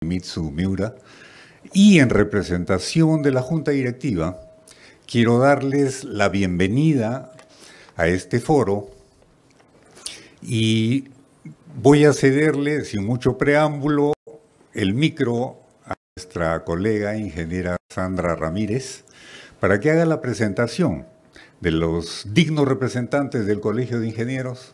Mitsu Miura, y en representación de la Junta Directiva, quiero darles la bienvenida a este foro y voy a cederle, sin mucho preámbulo, el micro a nuestra colega ingeniera Sandra Ramírez para que haga la presentación de los dignos representantes del Colegio de Ingenieros,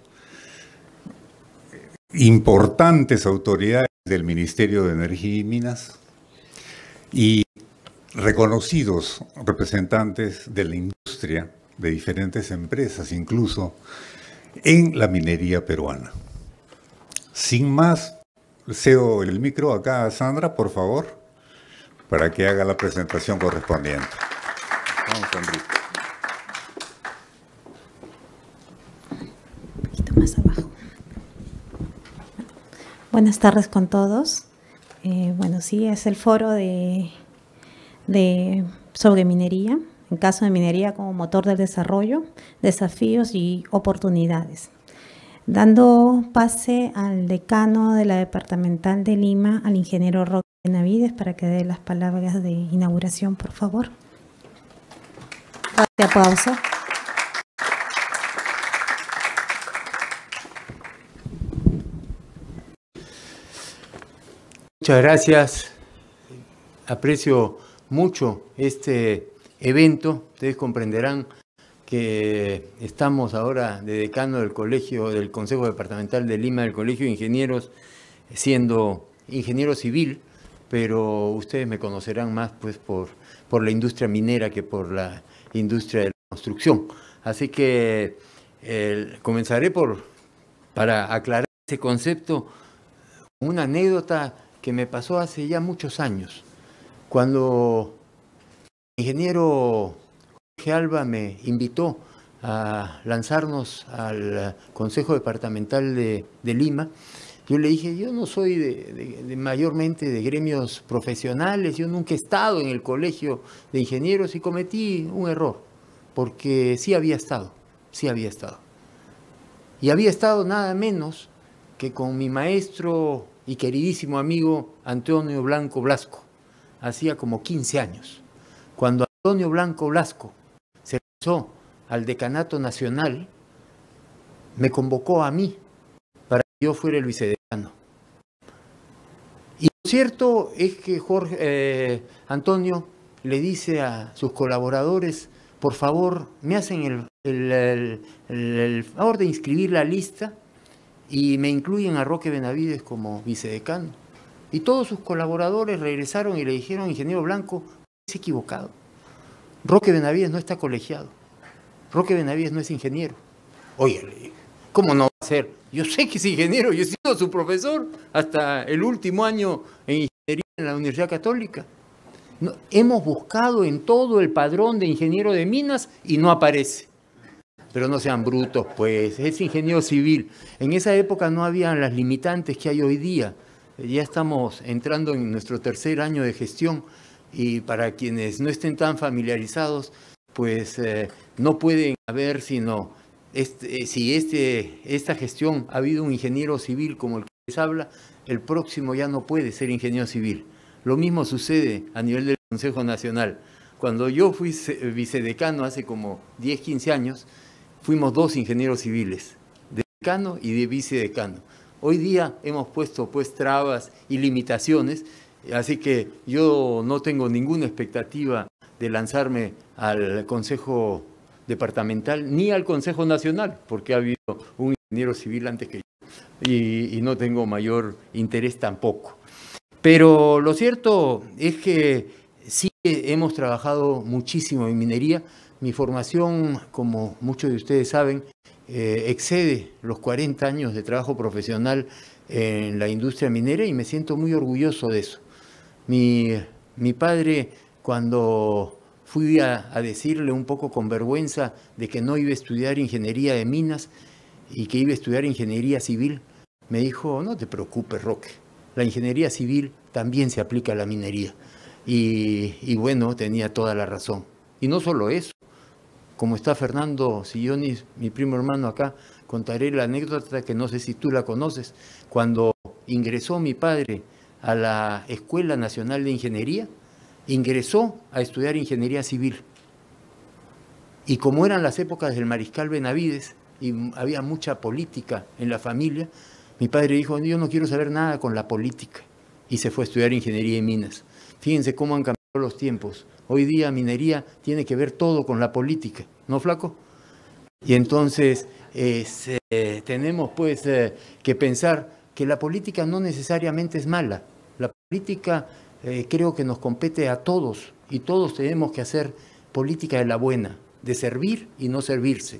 importantes autoridades del Ministerio de Energía y Minas y reconocidos representantes de la industria, de diferentes empresas, incluso en la minería peruana. Sin más, cedo el micro acá a Sandra, por favor, para que haga la presentación correspondiente. Vamos, Sandrita. Un poquito más abajo. Buenas tardes con todos. Bueno, sí, es el foro sobre minería, en caso de minería como motor del desarrollo, desafíos y oportunidades. Dando pase al decano de la Departamental de Lima, al ingeniero Roque Benavides, para que dé las palabras de inauguración, por favor. Fuerte aplauso. Muchas gracias. Aprecio mucho este evento. Ustedes comprenderán que estamos ahora de decano del colegio, del Consejo Departamental de Lima, del Colegio de Ingenieros, siendo ingeniero civil, pero ustedes me conocerán más pues por la industria minera que por la industria de la construcción. Así que comenzaré para aclarar ese concepto, una anécdota que me pasó hace ya muchos años, cuando el ingeniero Jorge Alba me invitó a lanzarnos al Consejo Departamental de Lima. Yo le dije, yo no soy mayormente de gremios profesionales, yo nunca he estado en el Colegio de Ingenieros y cometí un error, porque sí había estado. Y había estado nada menos que con mi maestro y queridísimo amigo Antonio Blanco Blasco, hacía como 15 años. Cuando Antonio Blanco Blasco se lanzó al decanato nacional, me convocó a mí para que yo fuera el vicedecano. Y lo cierto es que Antonio le dice a sus colaboradores, por favor, me hacen el favor de inscribir la lista y me incluyen a Roque Benavides como vicedecano. Y todos sus colaboradores regresaron y le dijeron, ingeniero Blanco, es equivocado. Roque Benavides no está colegiado. Roque Benavides no es ingeniero. Oye, ¿cómo no va a ser? Yo sé que es ingeniero, yo he sido su profesor hasta el último año en ingeniería en la Universidad Católica. No, hemos buscado en todo el padrón de ingeniero de minas y no aparece. Pero no sean brutos, pues, es ingeniero civil. En esa época no habían las limitantes que hay hoy día. Ya estamos entrando en nuestro tercer año de gestión y para quienes no estén tan familiarizados, pues no pueden haber sino, esta gestión ha habido un ingeniero civil como el que les habla, el próximo ya no puede ser ingeniero civil. Lo mismo sucede a nivel del Consejo Nacional. Cuando yo fui vicedecano hace como 10, 15 años, fuimos 2 ingenieros civiles, de decano y de vicedecano. Hoy día hemos puesto pues trabas y limitaciones, así que yo no tengo ninguna expectativa de lanzarme al Consejo Departamental ni al Consejo Nacional, porque ha habido un ingeniero civil antes que yo y no tengo mayor interés tampoco. Pero lo cierto es que sí hemos trabajado muchísimo en minería. Mi formación, como muchos de ustedes saben, excede los 40 años de trabajo profesional en la industria minera y me siento muy orgulloso de eso. Mi padre, cuando fui a decirle un poco con vergüenza de que no iba a estudiar ingeniería de minas y que iba a estudiar ingeniería civil, me dijo, no te preocupes, Roque, la ingeniería civil también se aplica a la minería. Y bueno, tenía toda la razón. Y no solo eso. Como está Fernando Sillonis, mi primo hermano acá, contaré la anécdota que no sé si tú la conoces. Cuando ingresó mi padre a la Escuela Nacional de Ingeniería, ingresó a estudiar Ingeniería Civil. Y como eran las épocas del Mariscal Benavides y había mucha política en la familia, mi padre dijo, yo no quiero saber nada con la política. Y se fue a estudiar Ingeniería y Minas. Fíjense cómo han cambiado los tiempos. Hoy día minería tiene que ver todo con la política, ¿no, flaco? Y entonces tenemos pues que pensar que la política no necesariamente es mala. La política creo que nos compete a todos y todos tenemos que hacer política de la buena, de servir y no servirse.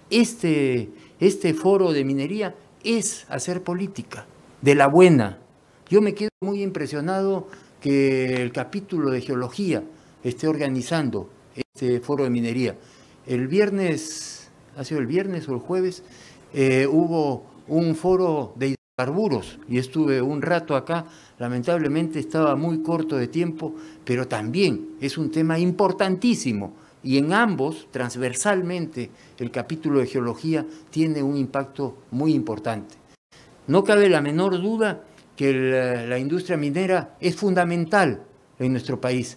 Este foro de minería es hacer política de la buena. Yo me quedo muy impresionado que el capítulo de geología esté organizando este foro de minería. El viernes, ha sido el viernes o el jueves, hubo un foro de hidrocarburos y estuve un rato acá. Lamentablemente estaba muy corto de tiempo, pero también es un tema importantísimo. Y en ambos, transversalmente, el capítulo de geología tiene un impacto muy importante. No cabe la menor duda que la industria minera es fundamental en nuestro país.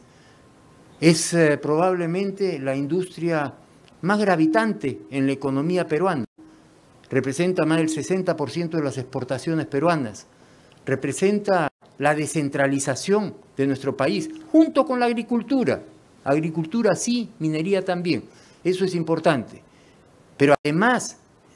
Es probablemente la industria más gravitante en la economía peruana. Representa más del 60% de las exportaciones peruanas. Representa la descentralización de nuestro país, junto con la agricultura. Agricultura sí, minería también. Eso es importante. Pero además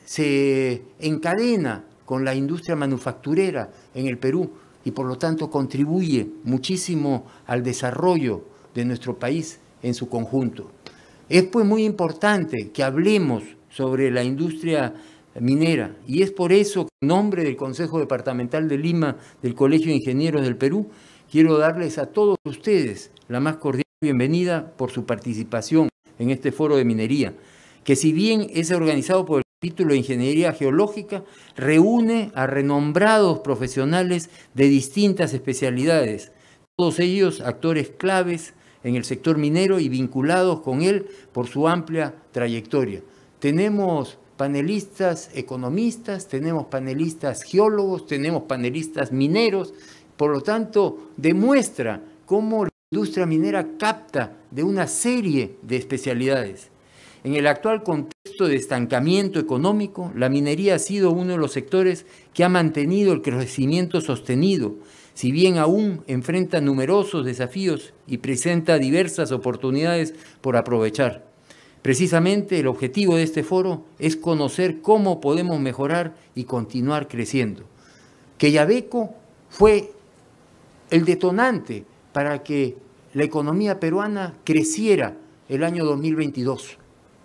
se encadena con la industria manufacturera en el Perú y por lo tanto contribuye muchísimo al desarrollo de nuestro país en su conjunto. Es pues muy importante que hablemos sobre la industria minera y es por eso que en nombre del Consejo Departamental de Lima del Colegio de Ingenieros del Perú quiero darles a todos ustedes la más cordial bienvenida por su participación en este foro de minería, que si bien es organizado por el capítulo de Ingeniería Geológica, reúne a renombrados profesionales de distintas especialidades, todos ellos actores claves en el sector minero y vinculados con él por su amplia trayectoria. Tenemos panelistas economistas, tenemos panelistas geólogos, tenemos panelistas mineros, por lo tanto demuestra cómo la industria minera capta de una serie de especialidades. En el actual contexto de estancamiento económico, la minería ha sido uno de los sectores que ha mantenido el crecimiento sostenido, si bien aún enfrenta numerosos desafíos y presenta diversas oportunidades por aprovechar. Precisamente el objetivo de este foro es conocer cómo podemos mejorar y continuar creciendo. Quellaveco fue el detonante para que la economía peruana creciera el año 2022.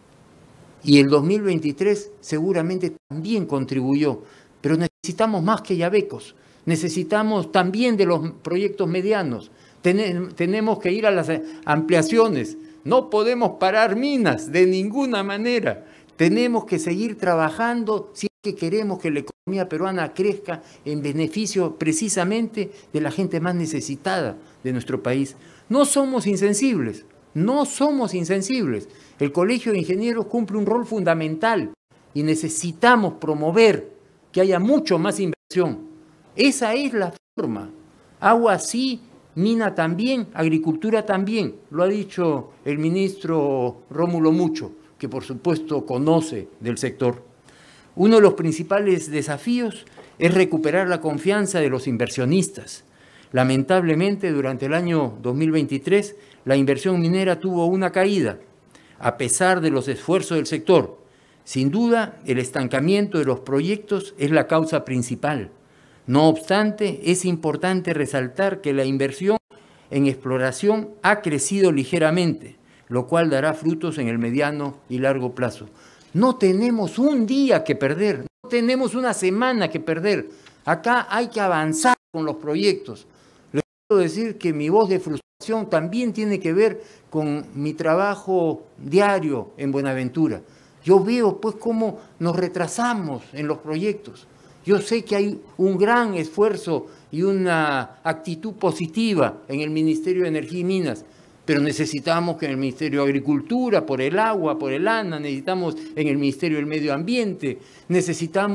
Y el 2023 seguramente también contribuyó, pero necesitamos más quellavecos, necesitamos también de los proyectos medianos, tenemos que ir a las ampliaciones, no podemos parar minas de ninguna manera, tenemos que seguir trabajando si es que queremos que la economía peruana crezca en beneficio precisamente de la gente más necesitada de nuestro país. No somos insensibles, no somos insensibles. El Colegio de Ingenieros cumple un rol fundamental y necesitamos promover que haya mucho más inversión. Esa es la forma. Agua sí, mina también, agricultura también. Lo ha dicho el ministro Rómulo Mucho, que por supuesto conoce del sector. Uno de los principales desafíos es recuperar la confianza de los inversionistas. Lamentablemente, durante el año 2023, la inversión minera tuvo una caída, a pesar de los esfuerzos del sector. Sin duda, el estancamiento de los proyectos es la causa principal. No obstante, es importante resaltar que la inversión en exploración ha crecido ligeramente, lo cual dará frutos en el mediano y largo plazo. No tenemos un día que perder, no tenemos una semana que perder. Acá hay que avanzar con los proyectos. Les quiero decir que mi voz de frustración también tiene que ver con mi trabajo diario en Buenaventura. Yo veo pues cómo nos retrasamos en los proyectos. Yo sé que hay un gran esfuerzo y una actitud positiva en el Ministerio de Energía y Minas, pero necesitamos que en el Ministerio de Agricultura, por el agua, por el ANA, necesitamos en el Ministerio del Medio Ambiente, necesitamos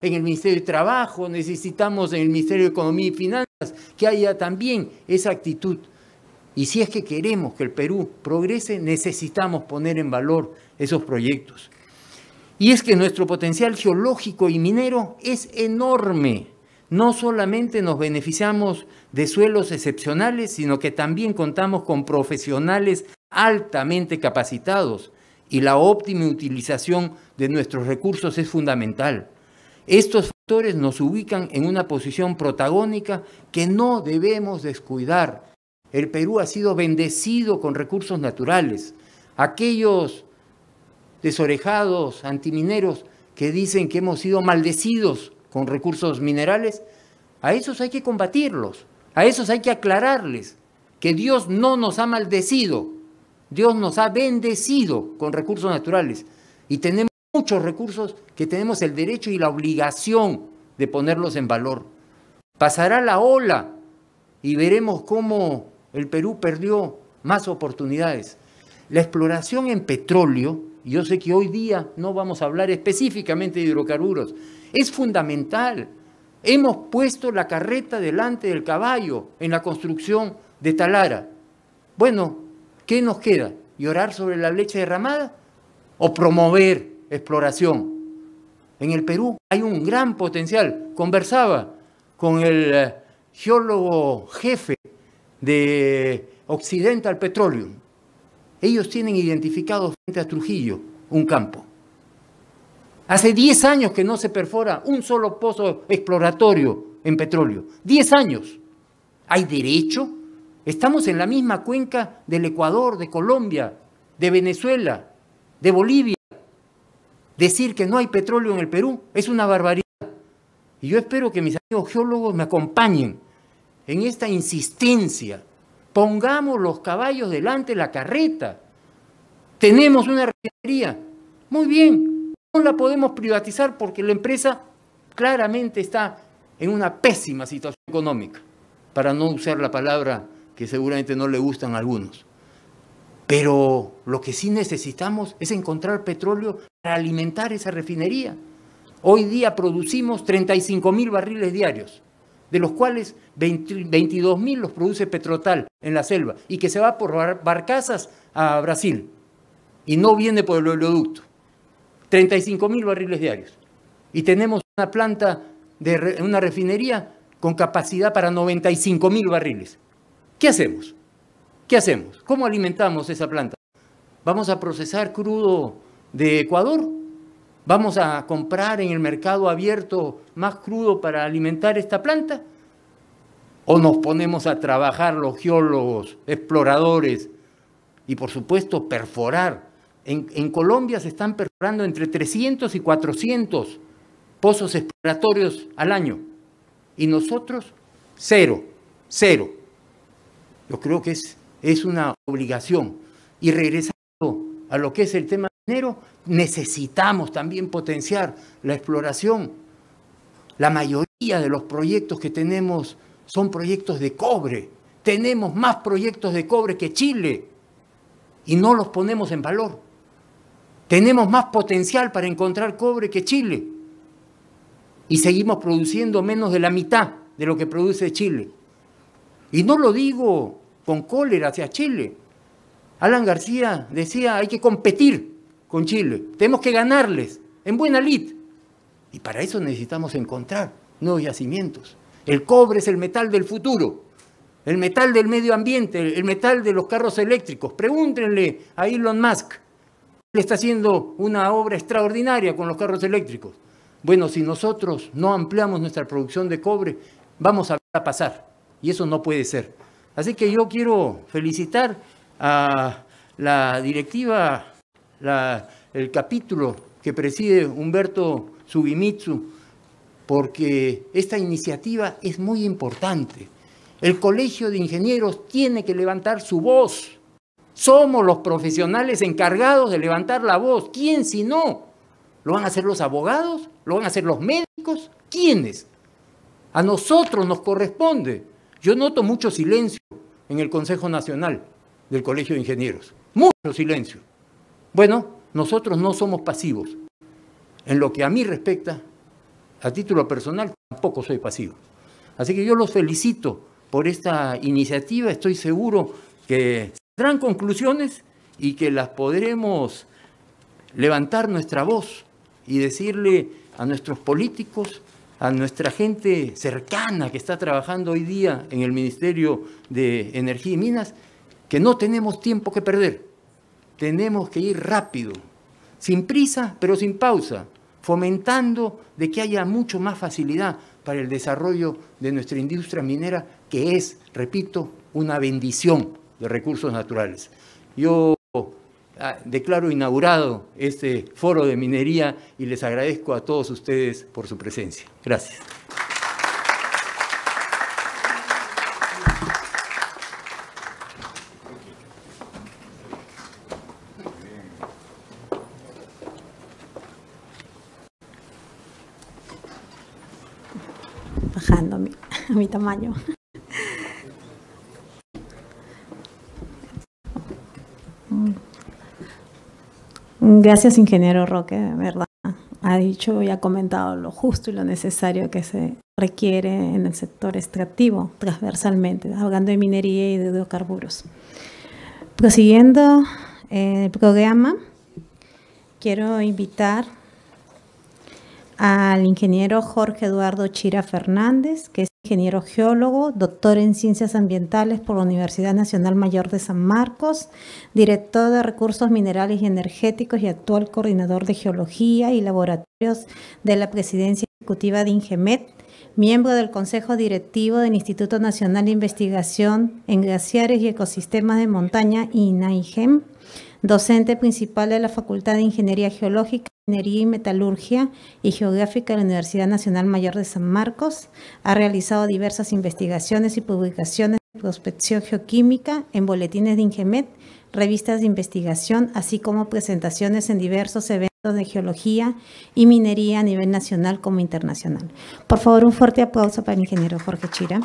en el Ministerio de Trabajo, necesitamos en el Ministerio de Economía y Finanzas que haya también esa actitud. Y si es que queremos que el Perú progrese, necesitamos poner en valor esos proyectos. Y es que nuestro potencial geológico y minero es enorme. No solamente nos beneficiamos de suelos excepcionales, sino que también contamos con profesionales altamente capacitados y la óptima utilización de nuestros recursos es fundamental. Estos factores nos ubican en una posición protagónica que no debemos descuidar. El Perú ha sido bendecido con recursos naturales. Aquellos desorejados antimineros que dicen que hemos sido maldecidos con recursos minerales, a esos hay que combatirlos, a esos hay que aclararles que Dios no nos ha maldecido, Dios nos ha bendecido con recursos naturales y tenemos muchos recursos que tenemos el derecho y la obligación de ponerlos en valor. Pasará la ola y veremos cómo el Perú perdió más oportunidades. La exploración en petróleo, y yo sé que hoy día no vamos a hablar específicamente de hidrocarburos, es fundamental. Hemos puesto la carreta delante del caballo en la construcción de Talara. Bueno, ¿qué nos queda? ¿Llorar sobre la leche derramada o promover exploración? En el Perú hay un gran potencial. Conversaba con el geólogo jefe de Occidental Petroleum. Ellos tienen identificado frente a Trujillo un campo. Hace 10 años que no se perfora un solo pozo exploratorio en petróleo. 10 años. ¿Hay derecho? Estamos en la misma cuenca del Ecuador, de Colombia, de Venezuela, de Bolivia. Decir que no hay petróleo en el Perú es una barbaridad. Y yo espero que mis amigos geólogos me acompañen en esta insistencia. Pongamos los caballos delante de la carreta. Tenemos una refinería. Muy bien, no la podemos privatizar porque la empresa claramente está en una pésima situación económica, para no usar la palabra que seguramente no le gustan a algunos. Pero lo que sí necesitamos es encontrar petróleo para alimentar esa refinería. Hoy día producimos 35.000 barriles diarios, de los cuales 22.000 los produce Petrotal en la selva y que se va por barcazas a Brasil y no viene por el oleoducto. 35.000 barriles diarios. Y tenemos una planta, una refinería con capacidad para 95.000 barriles. ¿Qué hacemos? ¿Qué hacemos? ¿Cómo alimentamos esa planta? ¿Vamos a procesar crudo de Ecuador? ¿Vamos a comprar en el mercado abierto más crudo para alimentar esta planta? ¿O nos ponemos a trabajar los geólogos, exploradores y por supuesto perforar? En Colombia se están perforando entre 300 y 400 pozos exploratorios al año. Y nosotros, cero. Yo creo que es una obligación. Y regresando a lo que es el tema minero, necesitamos también potenciar la exploración. La mayoría de los proyectos que tenemos son proyectos de cobre. Tenemos más proyectos de cobre que Chile y no los ponemos en valor. Tenemos más potencial para encontrar cobre que Chile y seguimos produciendo menos de la mitad de lo que produce Chile. Y no lo digo con cólera hacia Chile. Alan García decía, hay que competir con Chile, tenemos que ganarles en buena lid. Y para eso necesitamos encontrar nuevos yacimientos. El cobre es el metal del futuro, el metal del medio ambiente, el metal de los carros eléctricos. Pregúntenle a Elon Musk, él está haciendo una obra extraordinaria con los carros eléctricos. Bueno, si nosotros no ampliamos nuestra producción de cobre, vamos a ver a pasar. Y eso no puede ser. Así que yo quiero felicitar a la directiva, el capítulo que preside Humberto Sugimitsu, porque esta iniciativa es muy importante. El Colegio de Ingenieros tiene que levantar su voz. Somos los profesionales encargados de levantar la voz. ¿Quién si no? ¿Lo van a hacer los abogados? ¿Lo van a hacer los médicos? ¿Quiénes? A nosotros nos corresponde. Yo noto mucho silencio en el Consejo Nacional del Colegio de Ingenieros. Mucho silencio. Bueno, nosotros no somos pasivos. En lo que a mí respecta, a título personal, tampoco soy pasivo. Así que yo los felicito por esta iniciativa. Estoy seguro que saldrán conclusiones y que las podremos levantar nuestra voz y decirle a nuestros políticos, a nuestra gente cercana que está trabajando hoy día en el Ministerio de Energía y Minas, que no tenemos tiempo que perder. Tenemos que ir rápido, sin prisa, pero sin pausa, fomentando de que haya mucho más facilidad para el desarrollo de nuestra industria minera, que es, repito, una bendición de recursos naturales. Yo declaro inaugurado este foro de minería y les agradezco a todos ustedes por su presencia. Gracias. Bajando a mi tamaño. Gracias, ingeniero Roque, de verdad. Ha dicho y ha comentado lo justo y lo necesario que se requiere en el sector extractivo, transversalmente, hablando de minería y de hidrocarburos. Prosiguiendo el programa, quiero invitar al ingeniero Jorge Eduardo Chira Fernández, que es ingeniero geólogo, doctor en Ciencias Ambientales por la Universidad Nacional Mayor de San Marcos, director de Recursos Minerales y Energéticos y actual coordinador de Geología y Laboratorios de la Presidencia Ejecutiva de INGEMET, miembro del Consejo Directivo del Instituto Nacional de Investigación en Glaciares y Ecosistemas de Montaña, INAIGEM, docente principal de la Facultad de Ingeniería Geológica, Minería y Metalurgia y Geográfica de la Universidad Nacional Mayor de San Marcos. Ha realizado diversas investigaciones y publicaciones de prospección geoquímica en boletines de INGEMET, revistas de investigación, así como presentaciones en diversos eventos de geología y minería a nivel nacional como internacional. Por favor, un fuerte aplauso para el ingeniero Jorge Chira.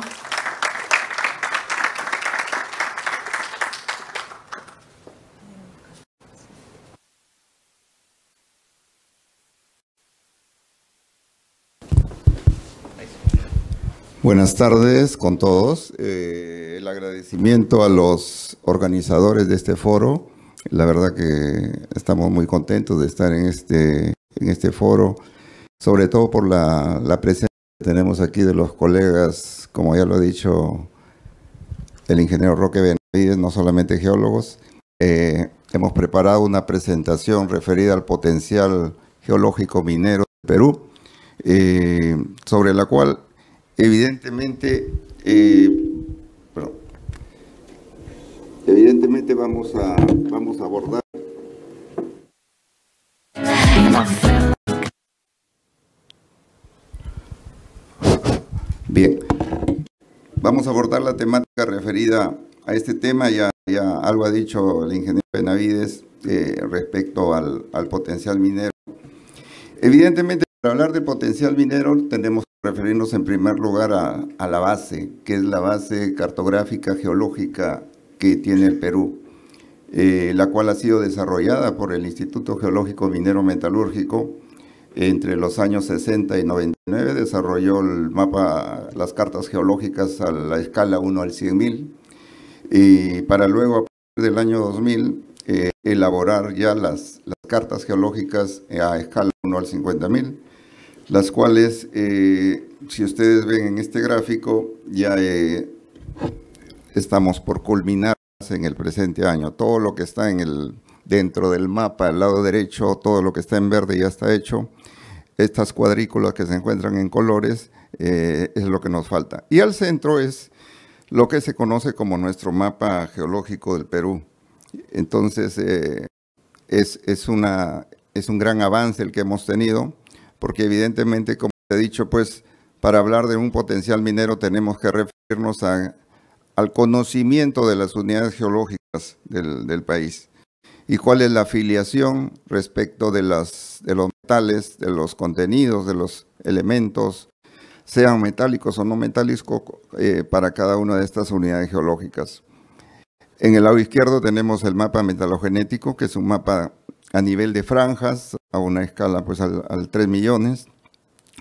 Buenas tardes con todos. El agradecimiento a los organizadores de este foro. La verdad que estamos muy contentos de estar en este foro, sobre todo por la presencia que tenemos aquí de los colegas, como ya lo ha dicho el ingeniero Roque Benavides, no solamente geólogos. Hemos preparado una presentación referida al potencial geológico minero de Perú, sobre la cual evidentemente vamos a abordar. Bien, vamos a abordar la temática referida a este tema. Ya algo ha dicho el ingeniero Benavides respecto al potencial minero. Evidentemente, para hablar de potencial minero tenemos que referirnos en primer lugar a la base, que es la base cartográfica geológica que tiene el Perú, la cual ha sido desarrollada por el Instituto Geológico Minero Metalúrgico. Entre los años 60 y 99 desarrolló el mapa, las cartas geológicas a la escala 1 al 100.000, y para luego, a partir del año 2000, elaborar ya las cartas geológicas a escala 1 al 50.000, las cuales, si ustedes ven en este gráfico, ya estamos por culminar en el presente año. Todo lo que está dentro del mapa, al lado derecho, todo lo que está en verde ya está hecho. Estas cuadrículas que se encuentran en colores es lo que nos falta. Y al centro es lo que se conoce como nuestro mapa geológico del Perú. Entonces, es un gran avance el que hemos tenido, porque evidentemente, como he dicho, pues para hablar de un potencial minero tenemos que referirnos al conocimiento de las unidades geológicas del país y cuál es la afiliación respecto de los metales, de los contenidos, de los elementos, sean metálicos o no metálicos, para cada una de estas unidades geológicas. En el lado izquierdo tenemos el mapa metalogenético, que es un mapa a nivel de franjas, a una escala pues al 3 millones.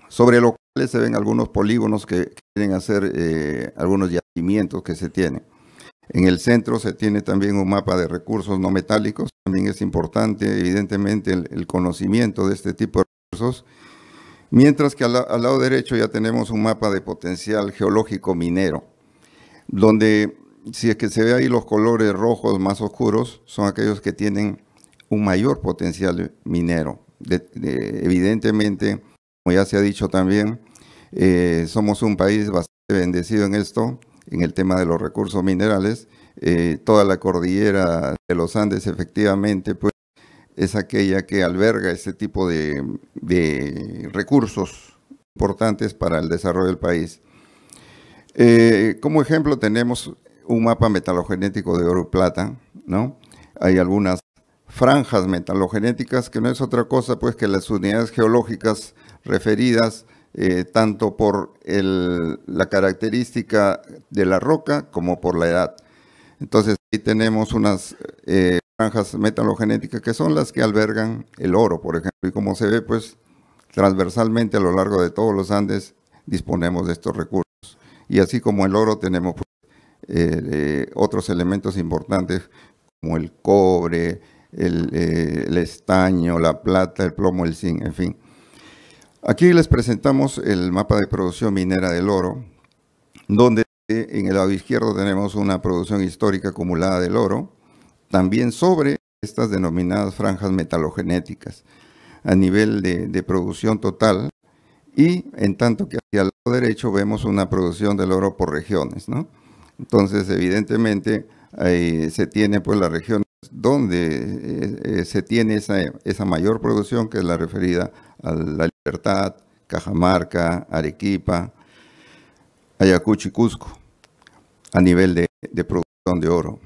sobre los cuales se ven algunos polígonos que quieren hacer algunos yacimientos que se tienen. En el centro se tiene también un mapa de recursos no metálicos. También es importante, evidentemente, el conocimiento de este tipo de recursos. Mientras que al lado derecho ya tenemos un mapa de potencial geológico minero, donde si es que se ve ahí los colores rojos más oscuros, son aquellos que tienen un mayor potencial minero. Evidentemente, como ya se ha dicho también, somos un país bastante bendecido en esto, en el tema de los recursos minerales. Toda la cordillera de los Andes efectivamente pues, es aquella que alberga este tipo de recursos importantes para el desarrollo del país. Como ejemplo tenemos un mapa metalogenético de oro y plata, ¿no? Hay algunas franjas metalogenéticas que no es otra cosa pues que las unidades geológicas referidas tanto por la característica de la roca como por la edad. Entonces, ahí tenemos unas franjas metalogenéticas que son las que albergan el oro, por ejemplo, y como se ve, pues, transversalmente a lo largo de todos los Andes disponemos de estos recursos. Y así como el oro, tenemos pues, otros elementos importantes como el cobre, el estaño, la plata, el plomo, el zinc, en fin. Aquí les presentamos el mapa de producción minera del oro, donde en el lado izquierdo tenemos una producción histórica acumulada del oro, también sobre estas denominadas franjas metalogenéticas, a nivel de producción total, y en tanto que hacia el lado derecho vemos una producción del oro por regiones, ¿no? Entonces, evidentemente, se tiene pues las regiones donde se tiene esa mayor producción, que es la referida a La Libertad, Cajamarca, Arequipa, Ayacucho y Cusco, a nivel de producción de oro.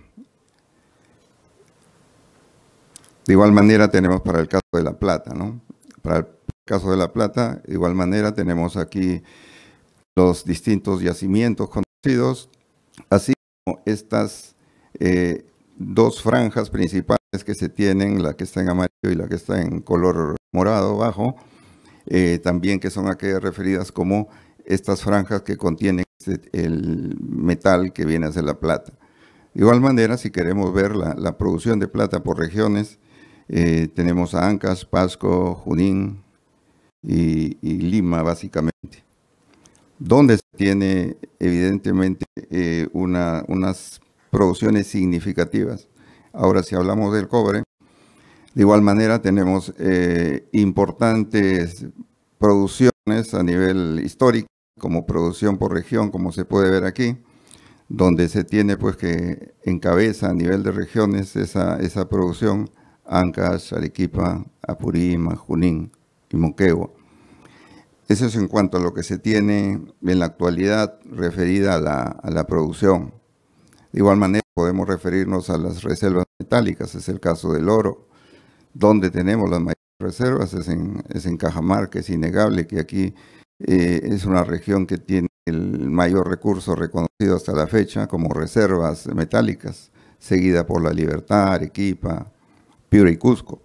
De igual manera tenemos para el caso de La Plata, ¿no? Para el caso de La Plata, de igual manera tenemos aquí los distintos yacimientos conocidos, así como estas dos franjas principales que se tienen, la que está en amarillo y la que está en color morado abajo, también que son aquellas referidas como estas franjas que contienen el metal que viene a ser la plata. De igual manera, si queremos ver la producción de plata por regiones, tenemos a Ancash, Pasco, Junín y Lima, básicamente, donde se tiene evidentemente unas producciones significativas. Ahora, si hablamos del cobre, de igual manera tenemos importantes producciones a nivel histórico, como producción por región, como se puede ver aquí, donde se tiene pues que encabeza a nivel de regiones esa producción Ancash, Arequipa, Apurímac, Junín y Moquegua. Eso es en cuanto a lo que se tiene en la actualidad referida a la producción. De igual manera podemos referirnos a las reservas metálicas, es el caso del oro, donde tenemos las mayores reservas, es en Cajamarca. Es innegable que aquí es una región que tiene el mayor recurso reconocido hasta la fecha como reservas metálicas, seguida por La Libertad, Arequipa, Piura y Cusco.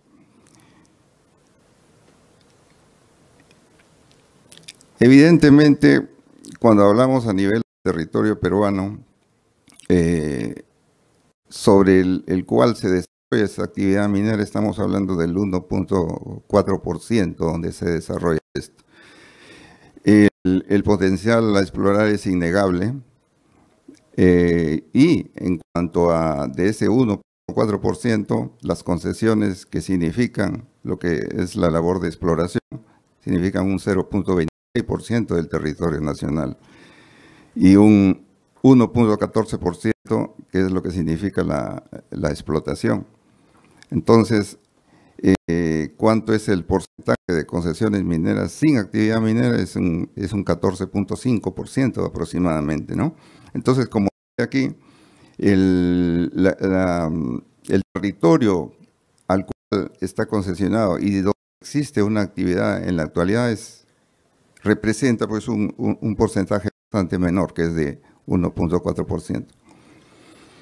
Evidentemente, cuando hablamos a nivel del territorio peruano, sobre el cual se desarrolla esa actividad minera, estamos hablando del 1.4% donde se desarrolla esto. El potencial a explorar es innegable, y en cuanto a de ese 1.4%, las concesiones que significan lo que es la labor de exploración, significan un 0.26% del territorio nacional y un 1.14% que es lo que significa la explotación. Entonces, ¿cuánto es el porcentaje de concesiones mineras sin actividad minera? Es un 14.5% aproximadamente, ¿no? Entonces, como aquí, el territorio al cual está concesionado y donde existe una actividad en la actualidad representa pues un porcentaje bastante menor, que es de 1.4%.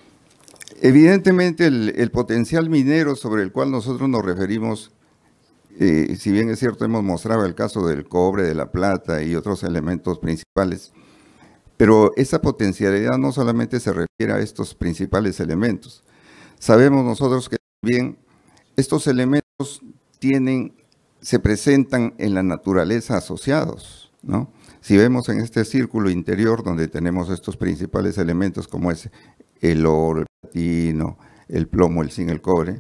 Evidentemente, el potencial minero sobre el cual nosotros nos referimos si bien es cierto, hemos mostrado el caso del cobre, de la plata y otros elementos principales, pero esa potencialidad no solamente se refiere a estos principales elementos. Sabemos nosotros que también estos elementos se presentan en la naturaleza asociados, ¿no? Si vemos en este círculo interior donde tenemos estos principales elementos como es el oro, el platino, el plomo, el zinc, el cobre,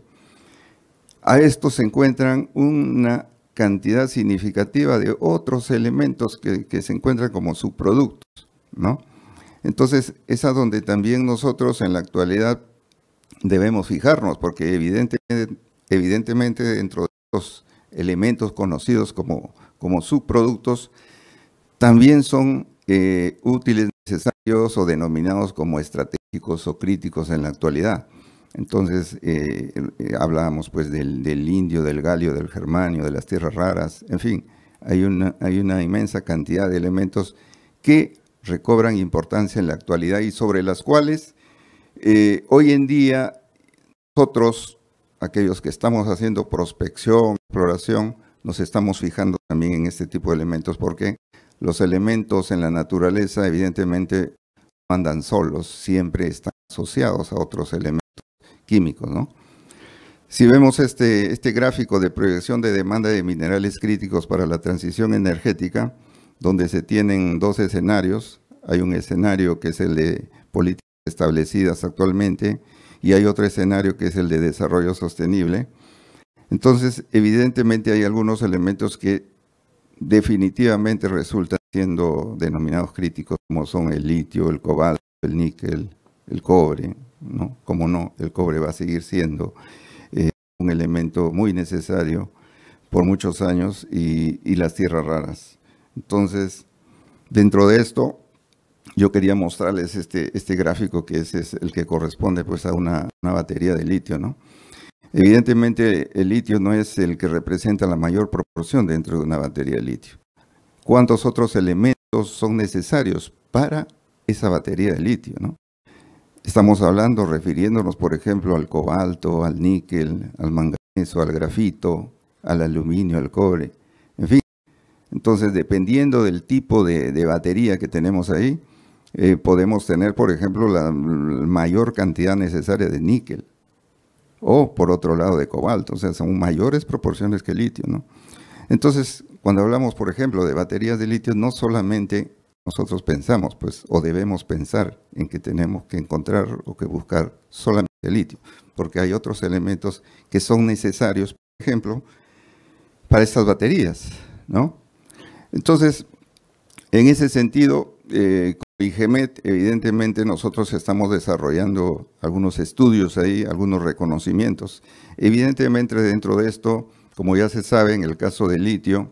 a estos se encuentran una cantidad significativa de otros elementos que se encuentran como subproductos, ¿no? Entonces, es a donde también nosotros en la actualidad debemos fijarnos, porque evidentemente dentro de los elementos conocidos como subproductos, también son útiles, necesarios o denominados como estratégicos o críticos en la actualidad. Entonces, hablábamos pues del indio, del galio, del germanio, de las tierras raras, en fin, hay una inmensa cantidad de elementos que recobran importancia en la actualidad y sobre las cuales hoy en día nosotros, aquellos que estamos haciendo prospección, exploración, nos estamos fijando también en este tipo de elementos porque los elementos en la naturaleza evidentemente no andan solos, siempre están asociados a otros elementos químicos, ¿no? Si vemos este gráfico de proyección de demanda de minerales críticos para la transición energética, donde se tienen dos escenarios, hay un escenario que es el de políticas establecidas actualmente y hay otro escenario que es el de desarrollo sostenible. Entonces, evidentemente hay algunos elementos que definitivamente resultan siendo denominados críticos, como son el litio, el cobalto, el níquel, el cobre, ¿no? Como no, el cobre va a seguir siendo un elemento muy necesario por muchos años y las tierras raras. Entonces, dentro de esto, yo quería mostrarles este gráfico que es el que corresponde pues a una batería de litio, ¿no? Evidentemente, el litio no es el que representa la mayor proporción dentro de una batería de litio. ¿Cuántos otros elementos son necesarios para esa batería de litio, ¿no? Estamos hablando, refiriéndonos, por ejemplo, al cobalto, al níquel, al manganeso, al grafito, al aluminio, al cobre, en fin. Entonces, dependiendo del tipo de batería que tenemos ahí, podemos tener, por ejemplo, la mayor cantidad necesaria de níquel o, por otro lado, de cobalto. O sea, son mayores proporciones que el litio, ¿no? Entonces, cuando hablamos, por ejemplo, de baterías de litio, no solamente nosotros pensamos, pues, o debemos pensar en que tenemos que encontrar o que buscar solamente el litio, porque hay otros elementos que son necesarios, por ejemplo, para estas baterías, ¿no? Entonces, en ese sentido, con IGEMET, evidentemente nosotros estamos desarrollando algunos estudios ahí, algunos reconocimientos. Evidentemente dentro de esto, como ya se sabe, en el caso del litio,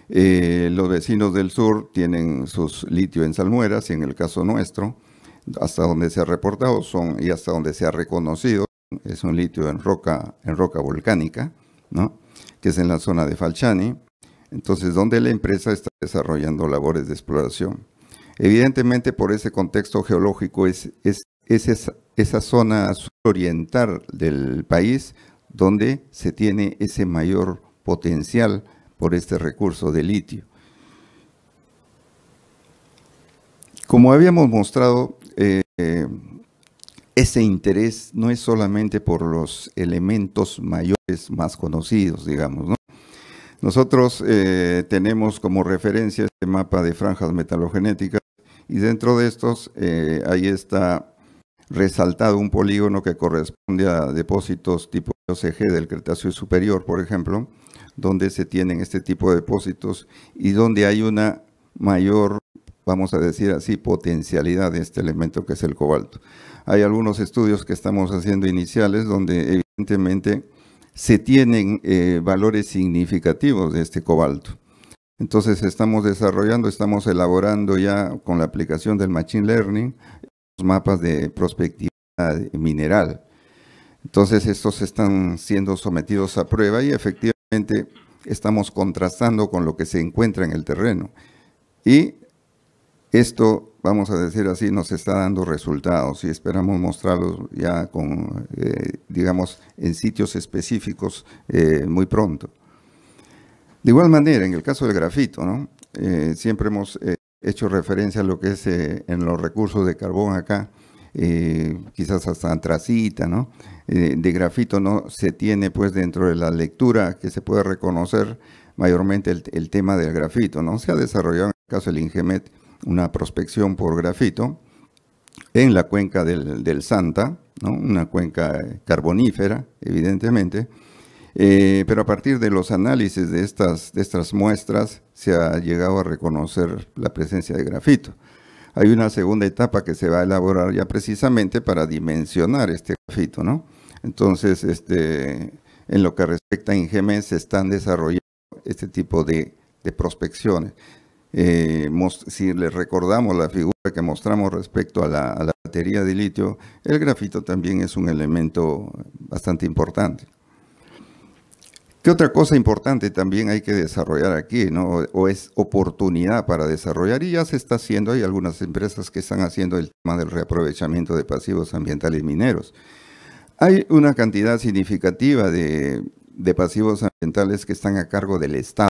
los vecinos del sur tienen sus litio en salmueras y en el caso nuestro, hasta donde se ha reportado y hasta donde se ha reconocido, es un litio en roca volcánica, ¿no? Que es en la zona de Falciani. Entonces, donde la empresa está desarrollando labores de exploración. Evidentemente, por ese contexto geológico, es esa zona suroriental del país donde se tiene ese mayor potencial por este recurso de litio. Como habíamos mostrado, ese interés no es solamente por los elementos mayores más conocidos, digamos, ¿no? Nosotros tenemos como referencia este mapa de franjas metalogenéticas y dentro de estos ahí está resaltado un polígono que corresponde a depósitos tipo OCG del Cretáceo superior, por ejemplo, donde se tienen este tipo de depósitos y donde hay una mayor, vamos a decir así, potencialidad de este elemento que es el cobalto. Hay algunos estudios que estamos haciendo iniciales donde evidentemente se tienen valores significativos de este cobalto. Entonces estamos estamos elaborando ya con la aplicación del Machine Learning los mapas de prospectividad mineral. Entonces estos están siendo sometidos a prueba y efectivamente estamos contrastando con lo que se encuentra en el terreno. Y esto, vamos a decir así, nos está dando resultados y esperamos mostrarlos ya con, digamos, en sitios específicos muy pronto. De igual manera, en el caso del grafito, ¿no? Siempre hemos hecho referencia a lo que es en los recursos de carbón acá, quizás hasta antracita, ¿no? De grafito no se tiene pues dentro de la lectura que se puede reconocer mayormente el tema del grafito, ¿no? Se ha desarrollado en el caso del INGEMET una prospección por grafito en la cuenca del Santa, ¿no? Una cuenca carbonífera, evidentemente, pero a partir de los análisis de estas muestras se ha llegado a reconocer la presencia de grafito. Hay una segunda etapa que se va a elaborar ya precisamente para dimensionar este grafito, ¿no? Entonces, en lo que respecta a INGEMET, se están desarrollando este tipo de prospecciones. Si les recordamos la figura que mostramos respecto a la batería de litio, el grafito también es un elemento bastante importante. ¿Qué otra cosa importante también hay que desarrollar aquí, ¿no? O es oportunidad para desarrollar, y ya se está haciendo, hay algunas empresas que están haciendo el tema del reaprovechamiento de pasivos ambientales mineros. Hay una cantidad significativa de pasivos ambientales que están a cargo del Estado.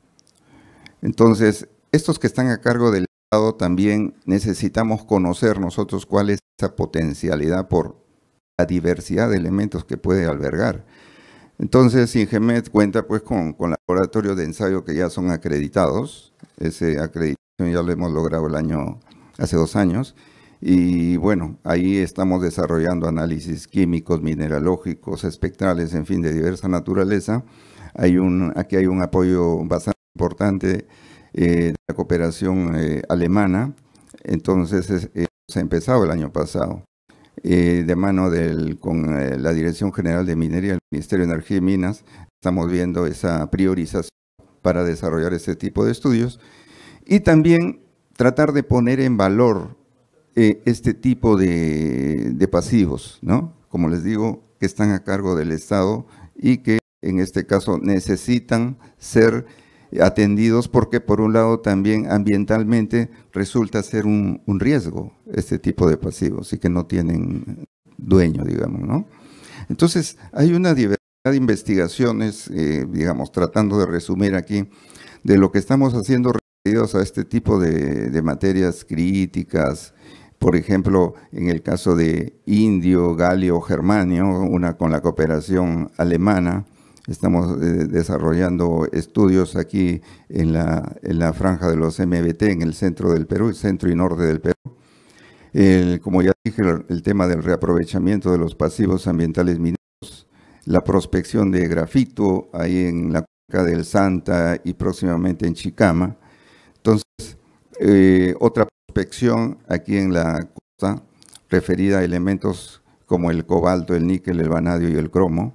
Entonces, estos que están a cargo del Estado también necesitamos conocer nosotros cuál es esa potencialidad por la diversidad de elementos que puede albergar. Entonces, INGEMET cuenta pues con laboratorios de ensayo que ya son acreditados. Esa acreditación ya lo hemos logrado hace 2 años. Y bueno, ahí estamos desarrollando análisis químicos, mineralógicos, espectrales, en fin, de diversa naturaleza. Aquí hay un apoyo bastante importante de la cooperación alemana. Entonces, se ha empezado el año pasado. De mano con la Dirección General de Minería del Ministerio de Energía y Minas, estamos viendo esa priorización para desarrollar este tipo de estudios y también tratar de poner en valor este tipo de pasivos, ¿no? Como les digo, que están a cargo del Estado y que en este caso necesitan ser atendidos porque por un lado también ambientalmente resulta ser un riesgo este tipo de pasivos y que no tienen dueño, digamos, ¿no? Entonces hay una diversidad de investigaciones, digamos, tratando de resumir aquí, de lo que estamos haciendo referidos a este tipo de materias críticas. Por ejemplo, en el caso de indio, galio, germanio, con la cooperación alemana. Estamos desarrollando estudios aquí en la franja de los MBT, en el centro del Perú, el centro y norte del Perú. Como ya dije, el tema del reaprovechamiento de los pasivos ambientales mineros, la prospección de grafito ahí en la cuenca del Santa y próximamente en Chicama. Entonces, otra prospección aquí en la costa referida a elementos como el cobalto, el níquel, el vanadio y el cromo.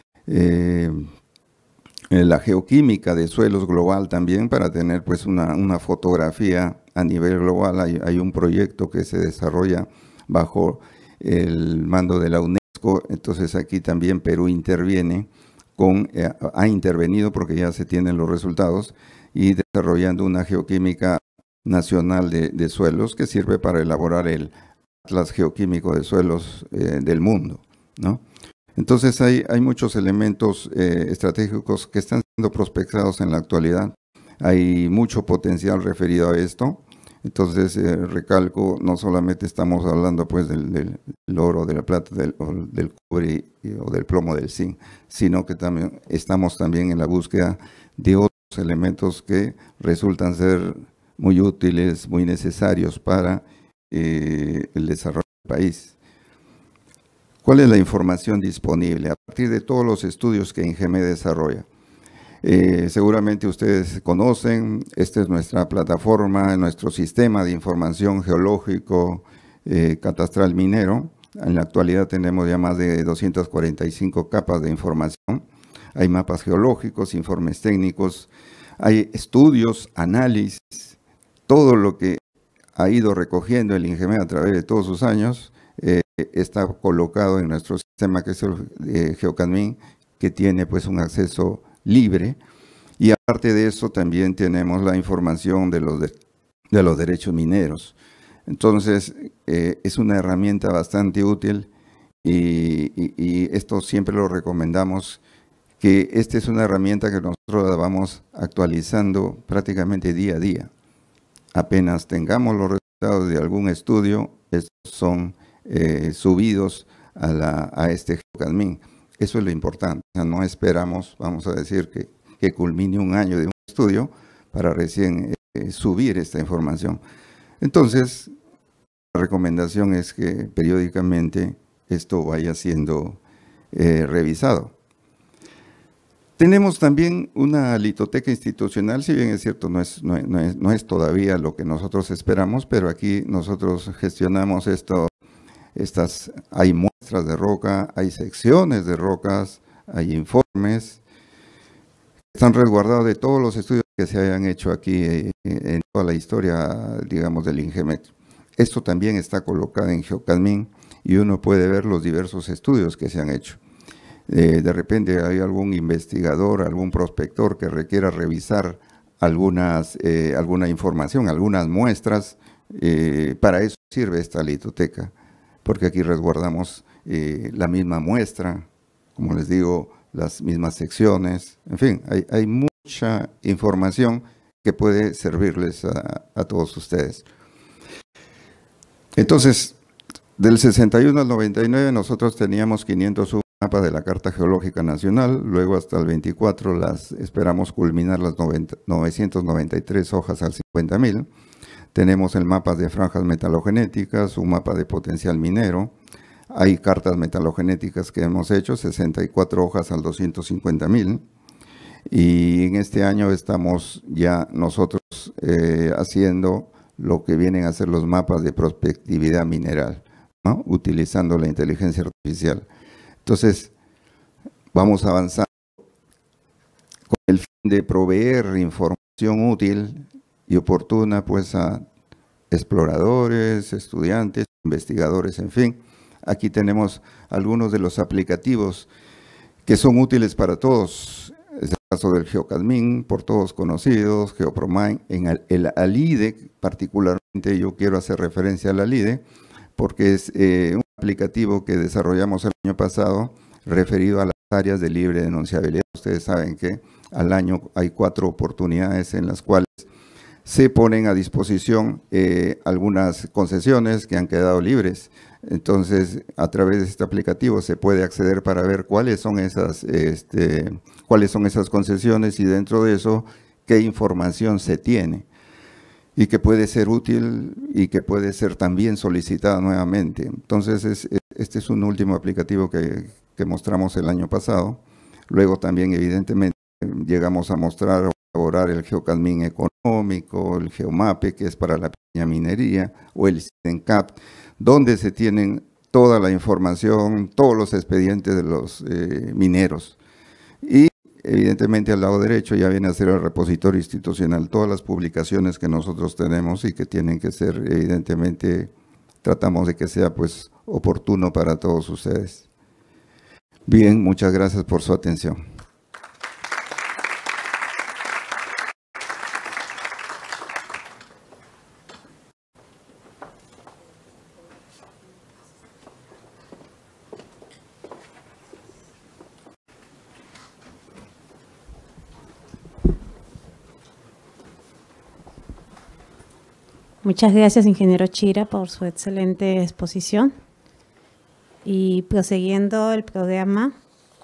La geoquímica de suelos global también para tener pues una fotografía a nivel global. Hay un proyecto que se desarrolla bajo el mando de la UNESCO, entonces aquí también Perú interviene ha intervenido porque ya se tienen los resultados y desarrollando una geoquímica nacional de suelos que sirve para elaborar el Atlas Geoquímico de Suelos del mundo, ¿no? Entonces hay muchos elementos estratégicos que están siendo prospectados en la actualidad. Hay mucho potencial referido a esto. Entonces recalco, no solamente estamos hablando pues del oro, de la plata, del cobre o del plomo, del zinc, sino que también estamos en la búsqueda de otros elementos que resultan ser muy útiles, muy necesarios para el desarrollo del país. ¿Cuál es la información disponible? A partir de todos los estudios que INGEMET desarrolla. Seguramente ustedes conocen, esta es nuestra plataforma, nuestro sistema de información geológico catastral minero. En la actualidad tenemos ya más de 245 capas de información. Hay mapas geológicos, informes técnicos, hay estudios, análisis, todo lo que ha ido recogiendo el INGEMET a través de todos sus años. Está colocado en nuestro sistema que es el GeoCadMin, que tiene pues un acceso libre, y aparte de eso también tenemos la información de los derechos mineros. Entonces es una herramienta bastante útil y esto siempre lo recomendamos, que esta es una herramienta que nosotros la vamos actualizando prácticamente día a día. Apenas tengamos los resultados de algún estudio, estos son subidos a este GeoCadMIN. Eso es lo importante. O sea, no esperamos, vamos a decir, que culmine un año de un estudio para recién subir esta información. Entonces, la recomendación es que periódicamente esto vaya siendo revisado. Tenemos también una litoteca institucional, si bien es cierto, no es todavía lo que nosotros esperamos, pero aquí nosotros gestionamos esto. Hay muestras de roca, hay secciones de rocas, hay informes. Están resguardados de todos los estudios que se hayan hecho aquí en toda la historia, digamos, del INGEMET. Esto también está colocado en GeoCadMIN y uno puede ver los diversos estudios que se han hecho. De repente hay algún investigador, algún prospector que requiera revisar alguna información, algunas muestras. Para eso sirve esta litoteca, porque aquí resguardamos la misma muestra, como les digo, las mismas secciones. En fin, hay mucha información que puede servirles a todos ustedes. Entonces, del 61 al 99 nosotros teníamos 501 mapas de la Carta Geológica Nacional, luego hasta el 24 esperamos culminar las 993 hojas al 50.000. Tenemos el mapa de franjas metalogenéticas, un mapa de potencial minero. Hay cartas metalogenéticas que hemos hecho, 64 hojas al 250.000. Y en este año estamos ya nosotros haciendo lo que vienen a ser los mapas de prospectividad mineral, ¿no? Utilizando la inteligencia artificial. Entonces, vamos avanzando con el fin de proveer información útil y oportuna pues a exploradores, estudiantes, investigadores, en fin. Aquí tenemos algunos de los aplicativos que son útiles para todos. Es el caso del GeoCadMIN, por todos conocidos, GeoProMine, en el ALIDE, particularmente yo quiero hacer referencia al ALIDE, porque es un aplicativo que desarrollamos el año pasado referido a las áreas de libre denunciabilidad. Ustedes saben que al año hay 4 oportunidades en las cuales se ponen a disposición algunas concesiones que han quedado libres. Entonces, a través de este aplicativo se puede acceder para ver cuáles son esas concesiones y dentro de eso, qué información se tiene y que puede ser útil y que puede ser también solicitada nuevamente. Entonces, este es un último aplicativo que mostramos el año pasado. Luego también, evidentemente, llegamos a mostrar o elaborar el GeoCadMIN económico, el GeoMape, que es para la pequeña minería, o el CIDENCAP, donde se tienen toda la información, todos los expedientes de los mineros. Y evidentemente al lado derecho ya viene a ser el repositorio institucional, todas las publicaciones que nosotros tenemos y que tienen que ser, evidentemente, tratamos de que sea pues oportuno para todos ustedes. Bien, muchas gracias por su atención. Muchas gracias, ingeniero Chira, por su excelente exposición. Y prosiguiendo el programa,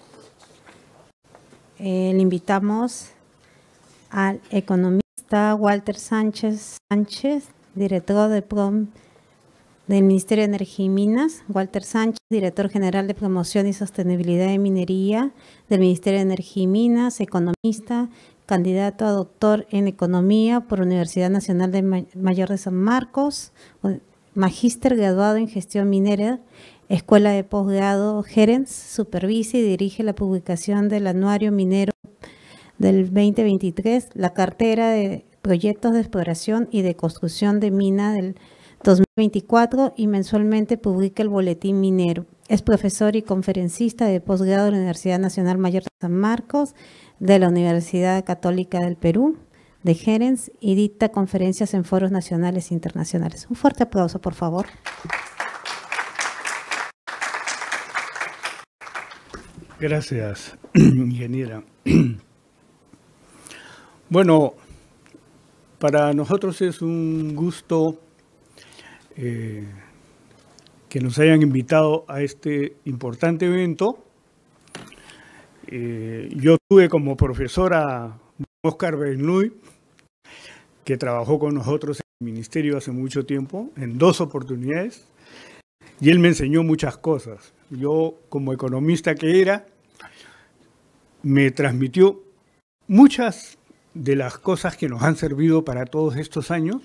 le invitamos al economista Walter Sánchez, director de del Ministerio de Energía y Minas. Walter Sánchez, director general de Promoción y Sostenibilidad de Minería del Ministerio de Energía y Minas, economista, candidato a doctor en Economía por Universidad Nacional de Mayor de San Marcos, magíster graduado en Gestión Minera, Escuela de Posgrado Gerents, supervisa y dirige la publicación del Anuario Minero del 2023, la cartera de proyectos de exploración y de construcción de mina del 2024 y mensualmente publica el Boletín Minero. Es profesor y conferencista de posgrado de la Universidad Nacional Mayor de San Marcos, de la Universidad Católica del Perú, de Gerents, y dicta conferencias en foros nacionales e internacionales. Un fuerte aplauso, por favor. Gracias, ingeniera. Bueno, para nosotros es un gusto que nos hayan invitado a este importante evento. Yo tuve como profesor a Oscar Bernoulli, que trabajó con nosotros en el ministerio hace mucho tiempo, en 2 oportunidades, y él me enseñó muchas cosas. Yo, como economista que era, me transmitió muchas de las cosas que nos han servido para todos estos años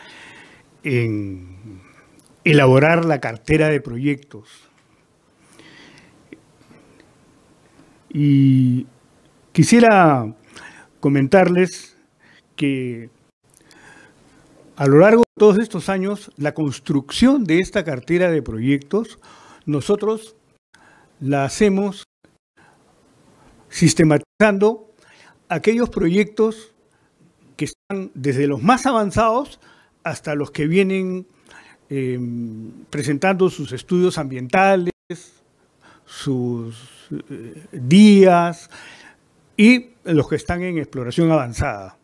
en elaborar la cartera de proyectos. Y quisiera comentarles que a lo largo de todos estos años, la construcción de esta cartera de proyectos, nosotros la hacemos sistematizando aquellos proyectos que están desde los más avanzados hasta los que vienen presentando sus estudios ambientales, sus días y los que están en exploración avanzada.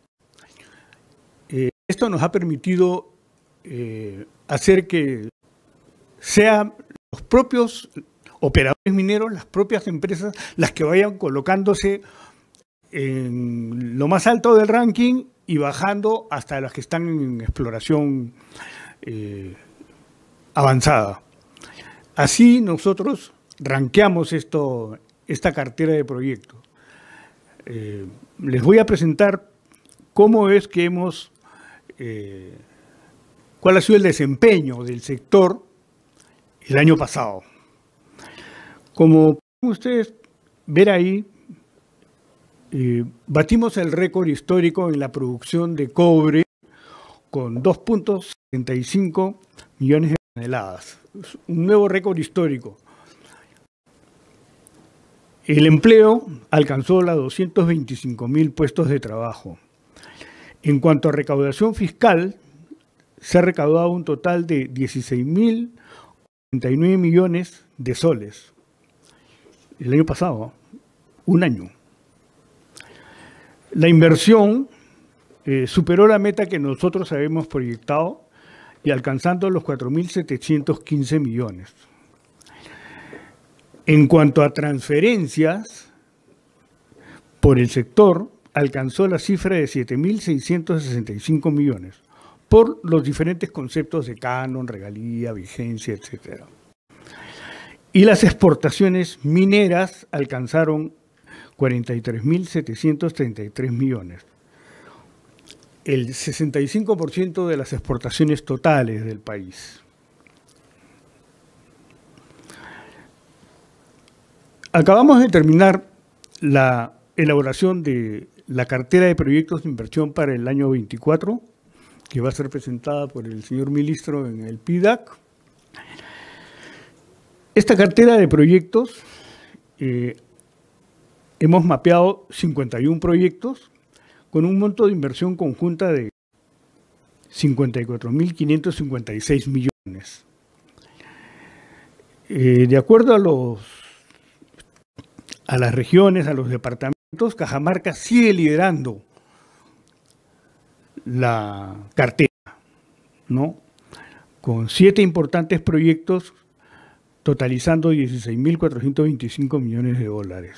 Esto nos ha permitido hacer que sean los propios operadores mineros, las propias empresas, las que vayan colocándose en lo más alto del ranking y bajando hasta las que están en exploración avanzada. Así nosotros rankeamos esta cartera de proyectos. Les voy a presentar cómo es que cuál ha sido el desempeño del sector el año pasado. Como pueden ustedes ver ahí, batimos el récord histórico en la producción de cobre con 2.75 millones de toneladas. Es un nuevo récord histórico. El empleo alcanzó los 225.000 puestos de trabajo. En cuanto a recaudación fiscal, se ha recaudado un total de 16.049 millones de soles. El año pasado, un año. La inversión superó la meta que nosotros habíamos proyectado y alcanzando los 4.715 millones. En cuanto a transferencias por el sector, alcanzó la cifra de 7.665 millones por los diferentes conceptos de canon, regalía, vigencia, etc. Y las exportaciones mineras alcanzaron 43.733 millones, el 65% de las exportaciones totales del país. Acabamos de terminar la elaboración de la cartera de proyectos de inversión para el año 24, que va a ser presentada por el señor ministro en el PIDAC. Esta cartera de proyectos, hemos mapeado 51 proyectos con un monto de inversión conjunta de 54.556 millones. De acuerdo a las regiones, a los departamentos, Cajamarca sigue liderando la cartera, ¿no? Con 7 importantes proyectos totalizando 16.425 millones de dólares.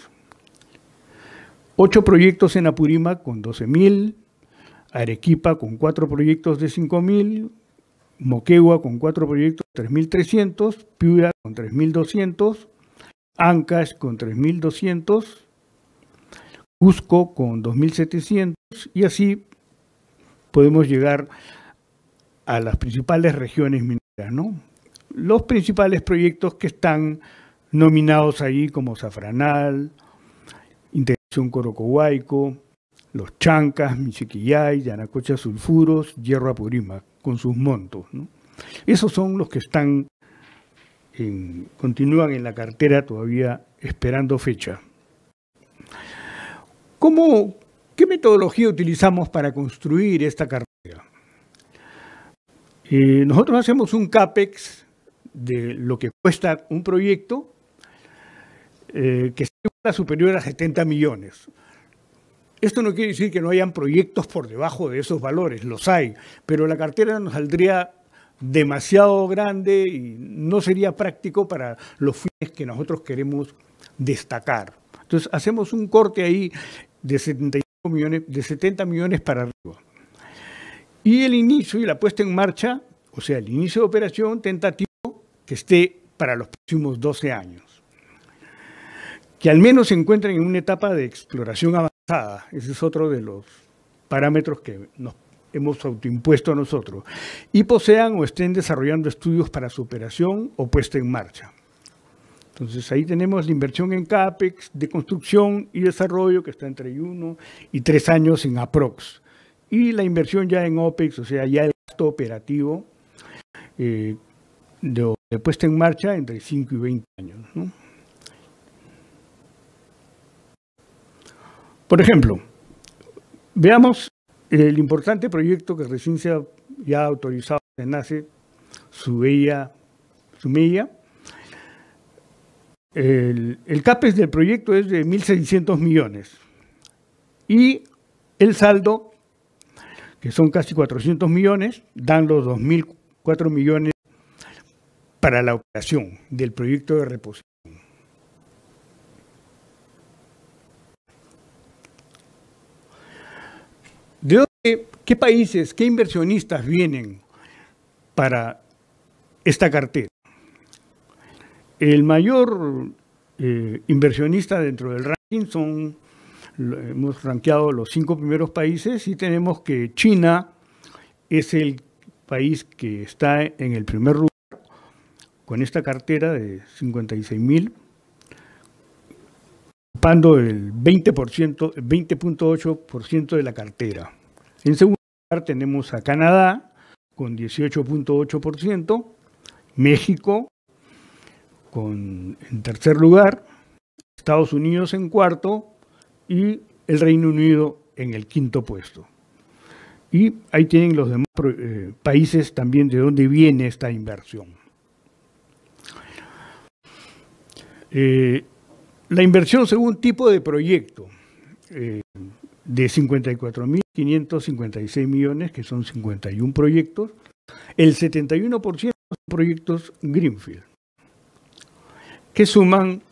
8 proyectos en Apurímac con 12.000, Arequipa con 4 proyectos de 5.000, Moquegua con 4 proyectos de 3.300, Piura con 3.200, Ancash con 3.200, Cusco con 2.700 y así podemos llegar a las principales regiones mineras, ¿no? Los principales proyectos que están nominados ahí como Zafranal, Integración Corocohuayco, Los Chancas, Michiquillay, Yanacocha Sulfuros, Hierro Apurímac, con sus montos, ¿no? Esos son los que están continúan en la cartera todavía esperando fecha. ¿Qué metodología utilizamos para construir esta cartera? Nosotros hacemos un CAPEX de lo que cuesta un proyecto que está superior a 70 millones. Esto no quiere decir que no hayan proyectos por debajo de esos valores, los hay, pero la cartera nos saldría demasiado grande y no sería práctico para los fines que nosotros queremos destacar. Entonces hacemos un corte ahí de 70 millones para arriba. Y el inicio y la puesta en marcha, o sea, el inicio de operación tentativo que esté para los próximos 12 años. Que al menos se encuentren en una etapa de exploración avanzada. Ese es otro de los parámetros que nos hemos autoimpuesto nosotros. Y posean o estén desarrollando estudios para su operación o puesta en marcha. Entonces ahí tenemos la inversión en CAPEX de construcción y desarrollo que está entre 1 y 3 años en aprox. Y la inversión ya en OPEX, o sea, ya el gasto operativo de puesta en marcha entre 5 y 20 años, ¿no? Por ejemplo, veamos el importante proyecto que recién se ha ya autorizado en SENACE, SUMEIA. El CAPEX del proyecto es de 1.600 millones y el saldo, que son casi 400 millones, dan los 2.004 millones para la operación del proyecto de reposición. ¿De dónde, qué países, qué inversionistas vienen para esta cartera? El mayor inversionista dentro del ranking hemos rankeado los 5 primeros países y tenemos que China es el país que está en el primer lugar con esta cartera de 56.000, ocupando el 20.8% de la cartera. En segundo lugar tenemos a Canadá con 18.8%, México en tercer lugar, Estados Unidos en cuarto y el Reino Unido en el quinto puesto. Y ahí tienen los demás países también de dónde viene esta inversión. La inversión según tipo de proyecto, de 54.556 millones, que son 51 proyectos, el 71% son proyectos Greenfield, que suman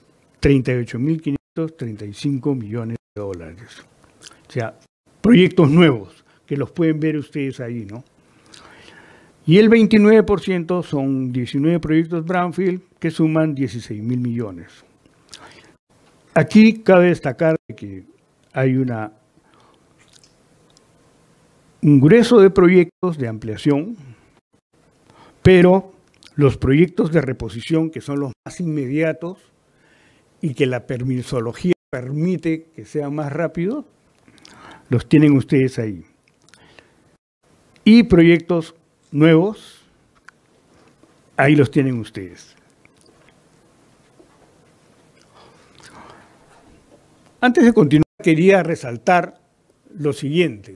38.535 millones de dólares. O sea, proyectos nuevos, que los pueden ver ustedes ahí, ¿no? Y el 29% son 19 proyectos Brownfield, que suman 16.000 millones. Aquí cabe destacar que hay un grueso de proyectos de ampliación, pero los proyectos de reposición, que son los más inmediatos y que la permisología permite que sean más rápidos, los tienen ustedes ahí. Y proyectos nuevos, ahí los tienen ustedes. Antes de continuar, quería resaltar lo siguiente.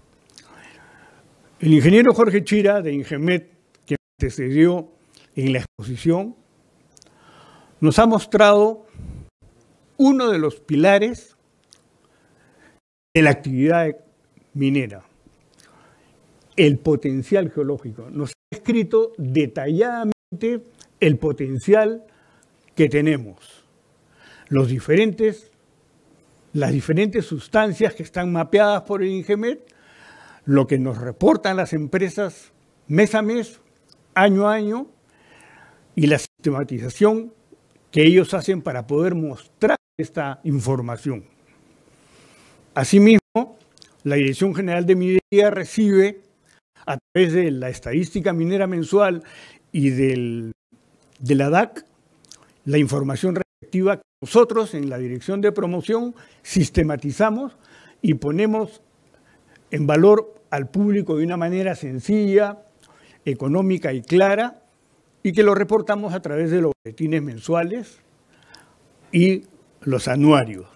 El ingeniero Jorge Chira, de Ingemet, que me antecedió en la exposición, nos ha mostrado uno de los pilares de la actividad minera, el potencial geológico. Nos ha escrito detalladamente el potencial que tenemos, las diferentes sustancias que están mapeadas por el Ingemet, lo que nos reportan las empresas mes a mes, año a año, y la sistematización que ellos hacen para poder mostrar esta información. Asimismo, la Dirección General de Minería recibe, a través de la estadística minera mensual y de la DAC, la información respectiva que nosotros en la Dirección de Promoción sistematizamos y ponemos en valor al público de una manera sencilla, económica y clara, y que lo reportamos a través de los boletines mensuales y los anuarios.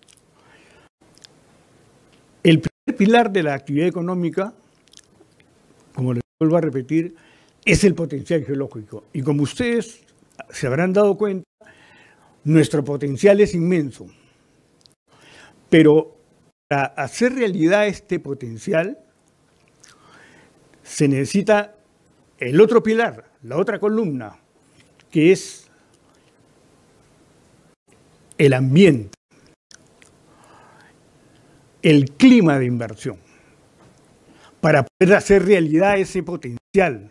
El primer pilar de la actividad económica, como les vuelvo a repetir, es el potencial geológico. Y como ustedes se habrán dado cuenta, nuestro potencial es inmenso. Pero para hacer realidad este potencial se necesita el otro pilar, la otra columna, que es el ambiente, el clima de inversión, para poder hacer realidad ese potencial.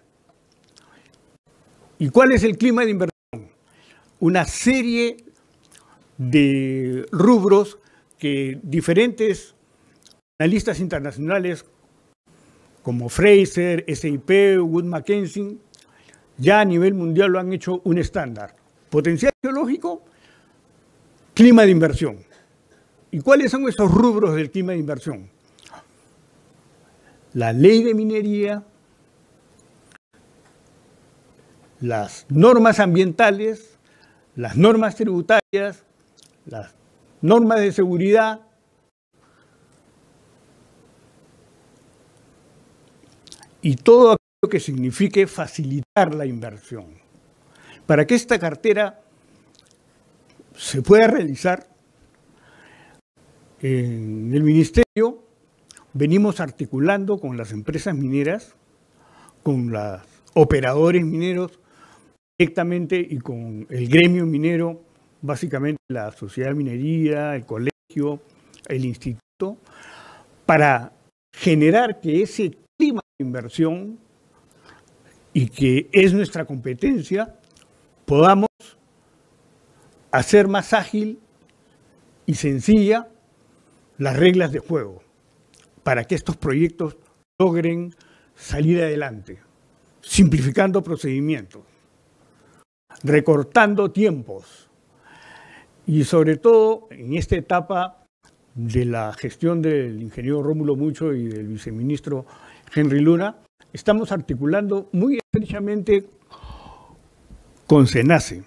¿Y cuál es el clima de inversión? Una serie de rubros que diferentes analistas internacionales como Fraser, SIP, Wood Mackenzie, ya a nivel mundial lo han hecho un estándar. Potencial geológico, clima de inversión. ¿Y cuáles son esos rubros del clima de inversión? La ley de minería, las normas ambientales, las normas tributarias, las normas de seguridad, y todo aquello que signifique facilitar la inversión. Para que esta cartera se pueda realizar, en el Ministerio venimos articulando con las empresas mineras, con los operadores mineros directamente y con el gremio minero, básicamente la Sociedad de Minería, el colegio, el instituto, para generar que ese clima de inversión y que es nuestra competencia, podamos hacer más ágil y sencilla las reglas de juego para que estos proyectos logren salir adelante, simplificando procedimientos, recortando tiempos y sobre todo en esta etapa de la gestión del ingeniero Rómulo Mucho y del viceministro Henry Luna, estamos articulando muy estrechamente con SENACE,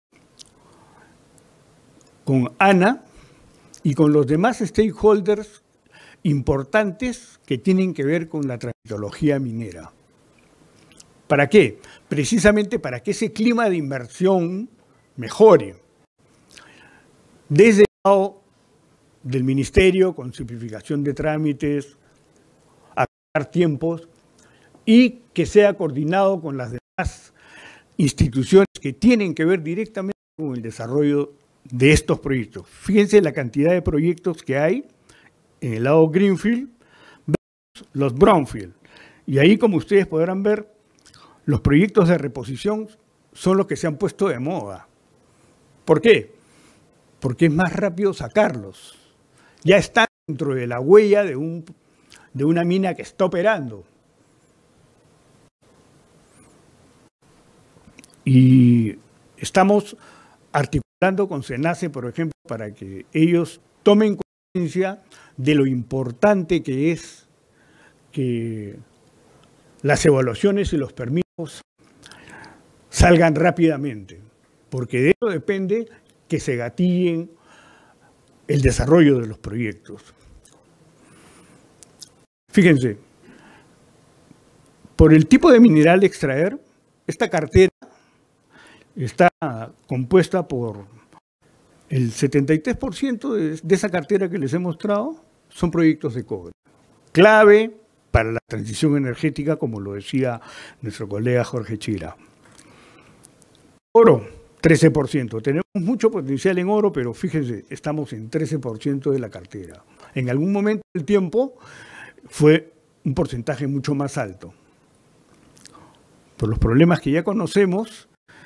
con ANA y con los demás stakeholders importantes que tienen que ver con la tramitología minera. ¿Para qué? Precisamente para que ese clima de inversión mejore. Desde el lado del Ministerio, con simplificación de trámites, acortar tiempos, y que sea coordinado con las demás instituciones que tienen que ver directamente con el desarrollo de estos proyectos. Fíjense la cantidad de proyectos que hay en el lado Greenfield versus los Brownfield. Y ahí, como ustedes podrán ver, los proyectos de reposición son los que se han puesto de moda. ¿Por qué? Porque es más rápido sacarlos. Ya están dentro de la huella de una mina que está operando. Y estamos articulando con SENACE, por ejemplo, para que ellos tomen conciencia de lo importante que es que las evaluaciones y los permisos salgan rápidamente, porque de eso depende que se gatillen el desarrollo de los proyectos. Fíjense, por el tipo de mineral a extraer, esta cartera está compuesta por el 73% de esa cartera que les he mostrado son proyectos de cobre. Clave para la transición energética, como lo decía nuestro colega Jorge Chira. Oro, 13%. Tenemos mucho potencial en oro, pero fíjense, estamos en 13% de la cartera. En algún momento del tiempo fue un porcentaje mucho más alto. Por los problemas que ya conocemos,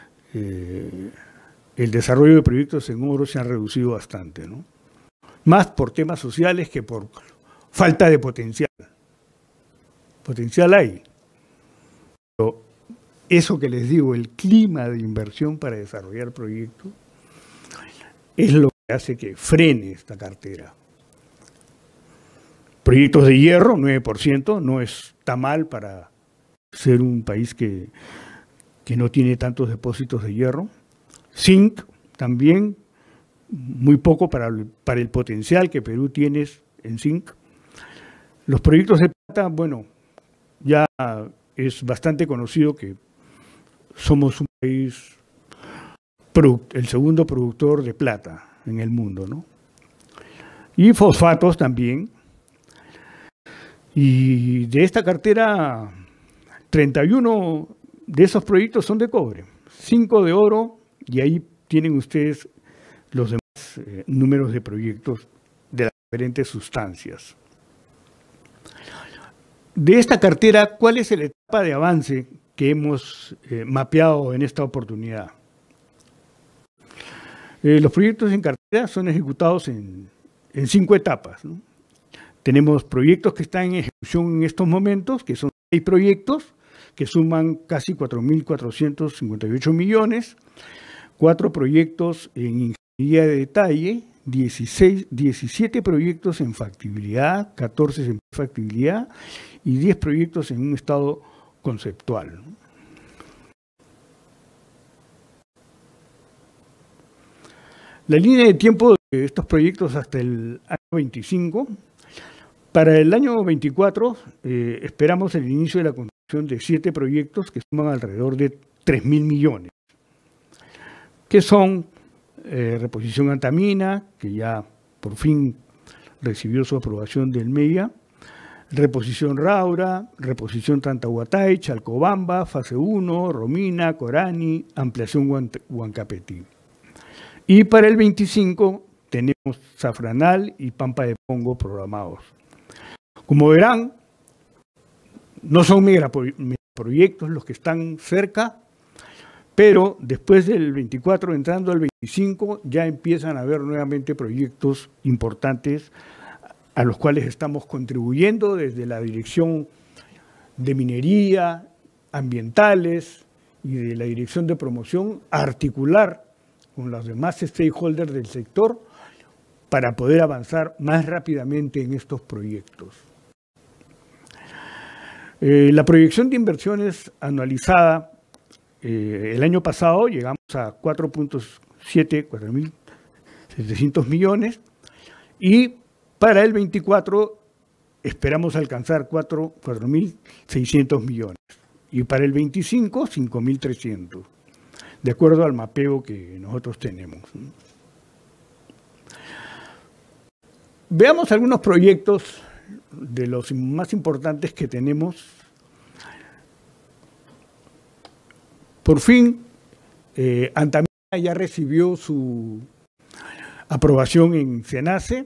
el desarrollo de proyectos en oro se ha reducido bastante, ¿no? Más por temas sociales que por falta de potencial. Potencial hay. Pero eso que les digo, el clima de inversión para desarrollar proyectos, es lo que hace que frene esta cartera. Proyectos de hierro, 9%, no está mal para ser un país que no tiene tantos depósitos de hierro. Zinc, también, muy poco para el potencial que Perú tiene en zinc. Los proyectos de plata, bueno, ya es bastante conocido que somos un país, el segundo productor de plata en el mundo, ¿no? y fosfatos también. Y de esta cartera, 31 de esos proyectos son de cobre, 5 de oro, y ahí tienen ustedes los demás números de proyectos de las diferentes sustancias. De esta cartera, ¿cuál es la etapa de avance que hemos mapeado en esta oportunidad? Los proyectos en cartera son ejecutados en 5 etapas, ¿no? Tenemos proyectos que están en ejecución en estos momentos, que son 6 proyectos, que suman casi 4.458 millones, 4 proyectos en ingeniería de detalle, 17 proyectos en factibilidad, 14 en factibilidad y 10 proyectos en un estado conceptual. La línea de tiempo de estos proyectos hasta el año 25. Para el año 24 esperamos el inicio de la construcción de 7 proyectos que suman alrededor de 3.000 millones, que son reposición Antamina, que ya por fin recibió su aprobación del MEIA, reposición Raura, reposición Tantahuatay, Chalcobamba, fase 1, Romina, Corani, ampliación Huancapetí. Y para el 25 tenemos Zafranal y Pampa de Pongo programados. Como verán, no son megaproyectos los que están cerca, pero después del 24, entrando al 25, ya empiezan a haber nuevamente proyectos importantes a los cuales estamos contribuyendo desde la Dirección de Minería, Ambientales y de la Dirección de Promoción a articular con los demás stakeholders del sector para poder avanzar más rápidamente en estos proyectos. La proyección de inversiones anualizada, el año pasado llegamos a 4.700 millones y para el 24 esperamos alcanzar 4.600 millones y para el 25 5.300, de acuerdo al mapeo que nosotros tenemos. Veamos algunos proyectos de los más importantes que tenemos. Por fin, Antamina ya recibió su aprobación en SENACE.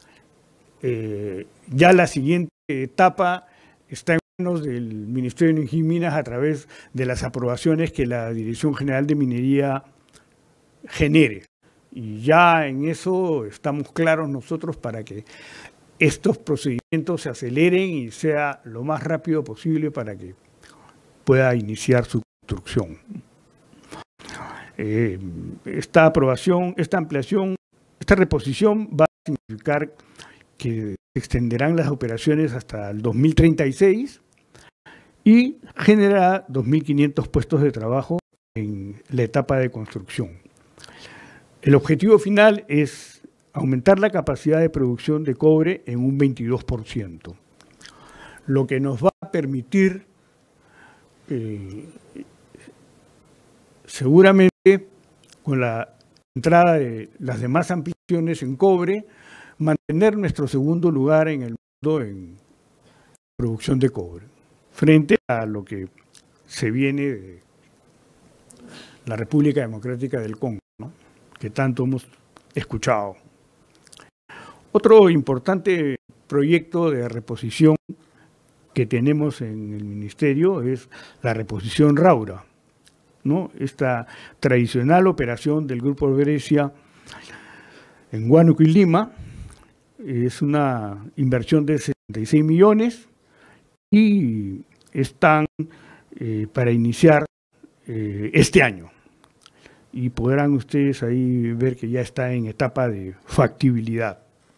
Ya la siguiente etapa está en manos del Ministerio de Energía y Minas a través de las aprobaciones que la Dirección General de Minería genere. Y ya en eso estamos claros nosotros para que estos procedimientos se aceleren y sea lo más rápido posible para que pueda iniciar su construcción. Esta aprobación, esta ampliación, esta reposición va a significar que se extenderán las operaciones hasta el 2036 y generará 2.500 puestos de trabajo en la etapa de construcción. El objetivo final es aumentar la capacidad de producción de cobre en un 22%, lo que nos va a permitir seguramente con la entrada de las demás ampliaciones en cobre, mantener nuestro segundo lugar en el mundo en producción de cobre, frente a lo que se viene de la República Democrática del Congo, ¿no?, que tanto hemos escuchado. Otro importante proyecto de reposición que tenemos en el Ministerio es la reposición Raura, ¿no? Esta tradicional operación del Grupo Grecia en Huánuco y Lima es una inversión de 76 millones y están para iniciar este año. Y podrán ustedes ahí ver que ya está en etapa de factibilidad.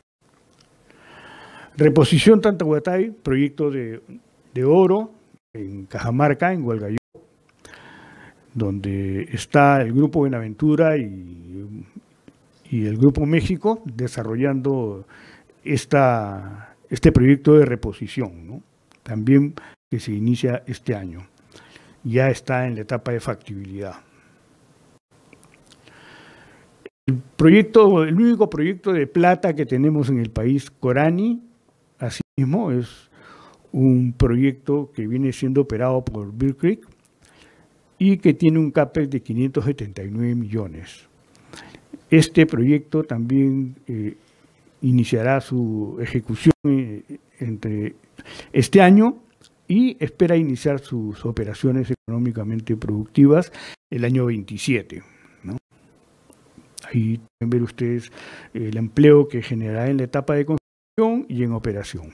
Reposición Tantahuatay, proyecto de oro en Cajamarca, en Hualgayoc, donde está el Grupo Buenaventura y el Grupo México desarrollando este proyecto de reposición, ¿no?, también que se inicia este año. Ya está en la etapa de factibilidad. El único proyecto de plata que tenemos en el país, Corani, asimismo, es un proyecto que viene siendo operado por Bear Creek y que tiene un CAPEX de 579 millones. Este proyecto también iniciará su ejecución entre este año y espera iniciar sus operaciones económicamente productivas el año 27. ¿no? Ahí pueden ver ustedes el empleo que generará en la etapa de construcción y en operación.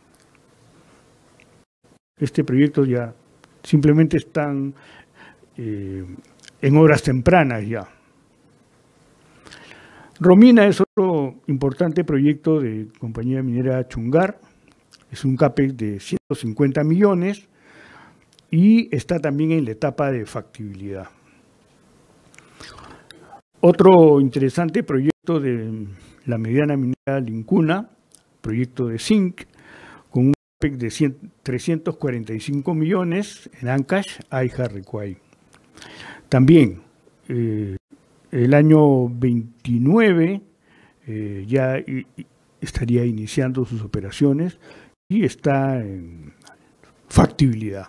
Este proyecto ya simplemente están en obras tempranas ya. Romina es otro importante proyecto de compañía minera Chungar. Es un CAPEX de 150 millones y está también en la etapa de factibilidad. Otro interesante proyecto de la mediana minera Lincuna, proyecto de zinc, con un CAPEX de 345 millones en Ancash, Aija, Recuay. También el año 29 ya estaría iniciando sus operaciones y está en factibilidad.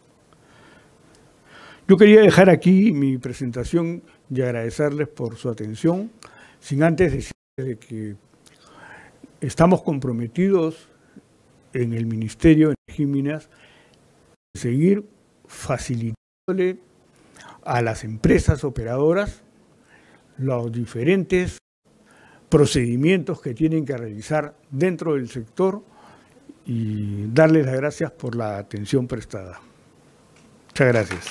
Yo quería dejar aquí mi presentación y agradecerles por su atención, sin antes decirles que estamos comprometidos en el Ministerio de Energía y Minas de seguir facilitándole a las empresas operadoras los diferentes procedimientos que tienen que realizar dentro del sector y darles las gracias por la atención prestada. Muchas gracias.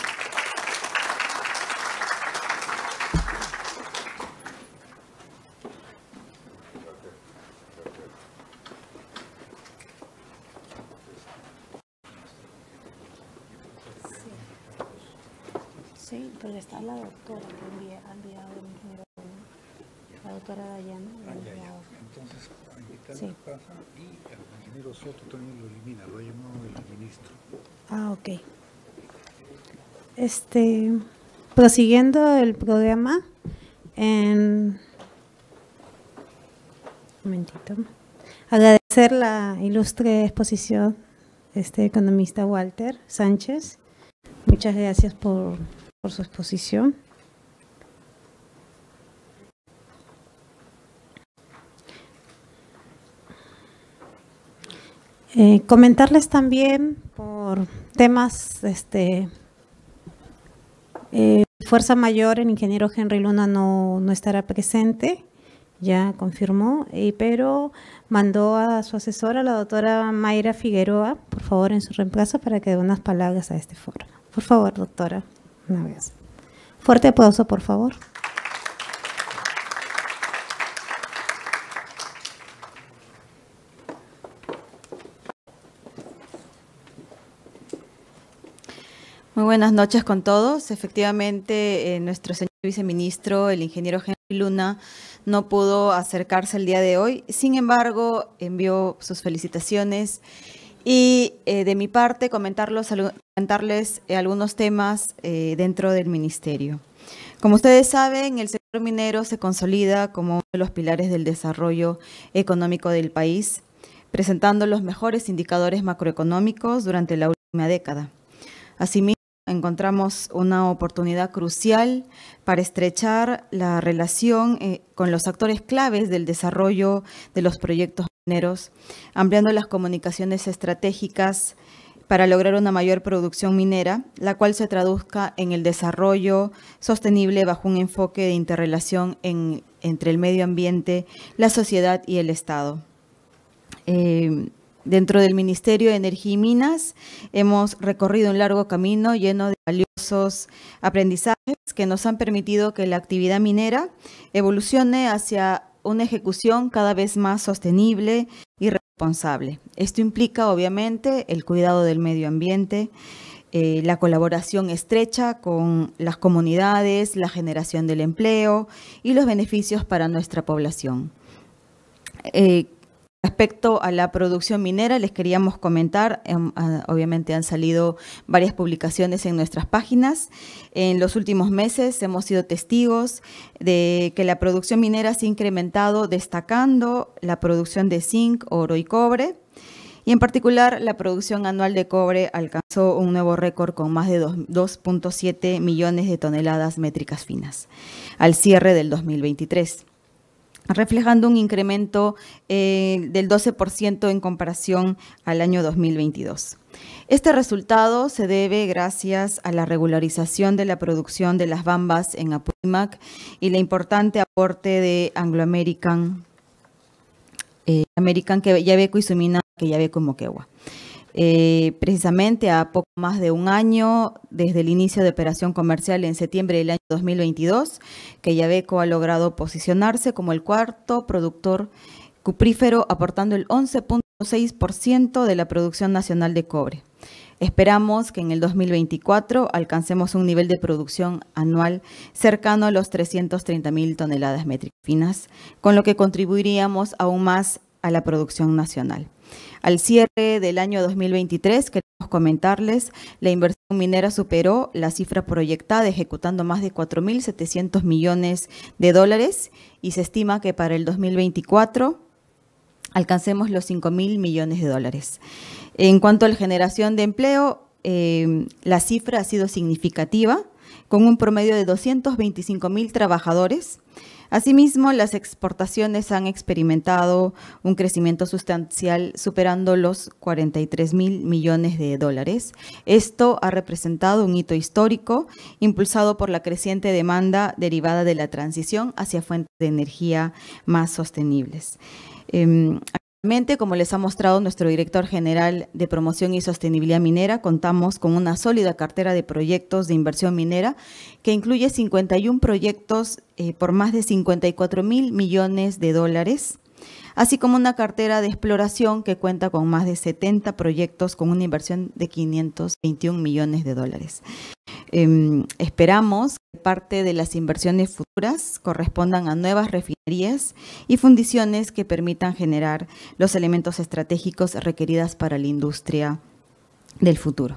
Sí, porque está la doctora que ha enviado el ingeniero, la doctora Dayana. Entonces, a invitar Sí. a casa y el ingeniero Soto también lo elimina, lo ha llamado el ministro. Ah, ok. Prosiguiendo el programa, un momentito. Agradecer la ilustre exposición de este economista Walter Sánchez. Muchas gracias por su exposición. Comentarles también por temas fuerza mayor, el ingeniero Henry Luna no estará presente, ya confirmó, pero mandó a su asesora, la doctora Mayra Figueroa, por favor, en su reemplazo para que dé unas palabras a este foro. Por favor, doctora, una vez. Fuerte aplauso, por favor. Muy buenas noches con todos. Efectivamente, nuestro señor viceministro, el ingeniero Henry Luna, no pudo acercarse el día de hoy. Sin embargo, envió sus felicitaciones y de mi parte comentarles algunos temas dentro del ministerio. Como ustedes saben, el sector minero se consolida como uno de los pilares del desarrollo económico del país, presentando los mejores indicadores macroeconómicos durante la última década. Asimismo, encontramos una oportunidad crucial para estrechar la relación con los actores claves del desarrollo de los proyectos mineros, ampliando las comunicaciones estratégicas para lograr una mayor producción minera, la cual se traduzca en el desarrollo sostenible bajo un enfoque de interrelación entre el medio ambiente, la sociedad y el Estado. Dentro del Ministerio de Energía y Minas hemos recorrido un largo camino lleno de valiosos aprendizajes que nos han permitido que la actividad minera evolucione hacia una ejecución cada vez más sostenible y responsable. Esto implica, obviamente, el cuidado del medio ambiente, la colaboración estrecha con las comunidades, la generación del empleo y los beneficios para nuestra población. Respecto a la producción minera, les queríamos comentar, obviamente han salido varias publicaciones en nuestras páginas. En los últimos meses hemos sido testigos de que la producción minera se ha incrementado, destacando la producción de zinc, oro y cobre. Y en particular, la producción anual de cobre alcanzó un nuevo récord con más de 2.7 millones de toneladas métricas finas al cierre del 2023. Reflejando un incremento del 12% en comparación al año 2022. Este resultado se debe gracias a la regularización de la producción de las bambas en Apurímac y la importante aporte de Anglo American, Quellaveco y Sumina Quellaveco y Moquegua. Precisamente a poco más de un año desde el inicio de operación comercial en septiembre del año 2022, Quellaveco ha logrado posicionarse como el cuarto productor cuprífero, aportando el 11.6% de la producción nacional de cobre. Esperamos que en el 2024 alcancemos un nivel de producción anual cercano a los 330.000 toneladas métricas finas, con lo que contribuiríamos aún más a la producción nacional. Al cierre del año 2023, queremos comentarles, la inversión minera superó la cifra proyectada, ejecutando más de 4.700 millones de dólares y se estima que para el 2024 alcancemos los 5.000 millones de dólares. En cuanto a la generación de empleo, la cifra ha sido significativa, con un promedio de 225.000 trabajadores. Asimismo, las exportaciones han experimentado un crecimiento sustancial superando los 43.000 millones de dólares. Esto ha representado un hito histórico impulsado por la creciente demanda derivada de la transición hacia fuentes de energía más sostenibles. Actualmente, como les ha mostrado nuestro director general de Promoción y Sostenibilidad Minera, contamos con una sólida cartera de proyectos de inversión minera que incluye 51 proyectos por más de 54.000 millones de dólares, así como una cartera de exploración que cuenta con más de 70 proyectos con una inversión de 521 millones de dólares. Esperamos que parte de las inversiones futuras correspondan a nuevas refinerías y fundiciones que permitan generar los elementos estratégicos requeridos para la industria del futuro.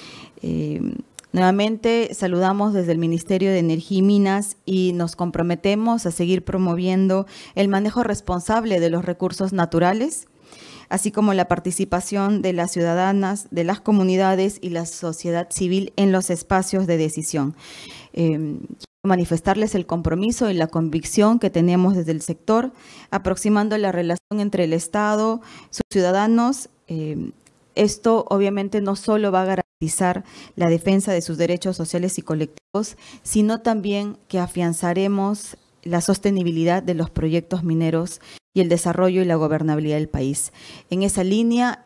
Nuevamente saludamos desde el Ministerio de Energía y Minas y nos comprometemos a seguir promoviendo el manejo responsable de los recursos naturales, así como la participación de las ciudadanas, de las comunidades y la sociedad civil en los espacios de decisión. Quiero manifestarles el compromiso y la convicción que tenemos desde el sector, aproximando la relación entre el Estado, sus ciudadanos. Esto obviamente no solo va a garantizar la defensa de sus derechos sociales y colectivos, sino también que afianzaremos la sostenibilidad de los proyectos mineros y el desarrollo y la gobernabilidad del país. En esa línea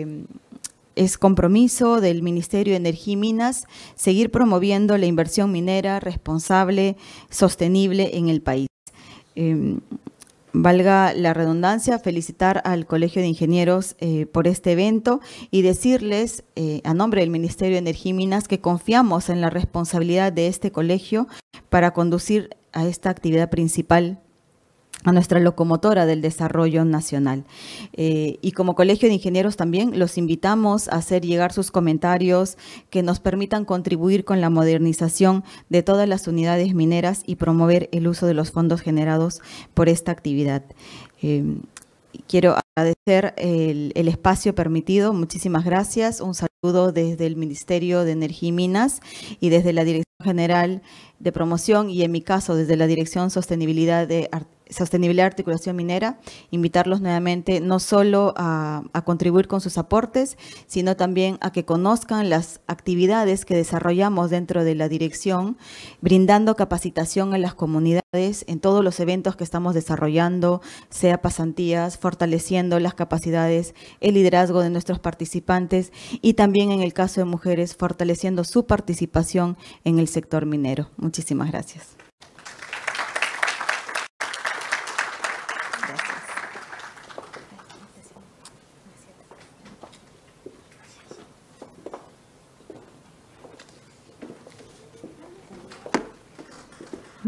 es compromiso del Ministerio de Energía y Minas seguir promoviendo la inversión minera responsable, sostenible en el país. Valga la redundancia, felicitar al Colegio de Ingenieros por este evento y decirles a nombre del Ministerio de Energía y Minas que confiamos en la responsabilidad de este colegio para conducir a esta actividad principal, a nuestra locomotora del desarrollo nacional. Y como Colegio de Ingenieros también los invitamos a hacer llegar sus comentarios que nos permitan contribuir con la modernización de todas las unidades mineras y promover el uso de los fondos generados por esta actividad. Quiero agradecer el espacio permitido. Muchísimas gracias. Un saludo desde el Ministerio de Energía y Minas y desde la Dirección General de Promoción y en mi caso desde la Dirección Sostenibilidad de Articulación Minera, invitarlos nuevamente no solo a contribuir con sus aportes, sino también a que conozcan las actividades que desarrollamos dentro de la dirección, brindando capacitación a las comunidades en todos los eventos que estamos desarrollando, sea pasantías, fortaleciendo las capacidades, el liderazgo de nuestros participantes y también en el caso de mujeres, fortaleciendo su participación en el sector minero. Muchísimas gracias.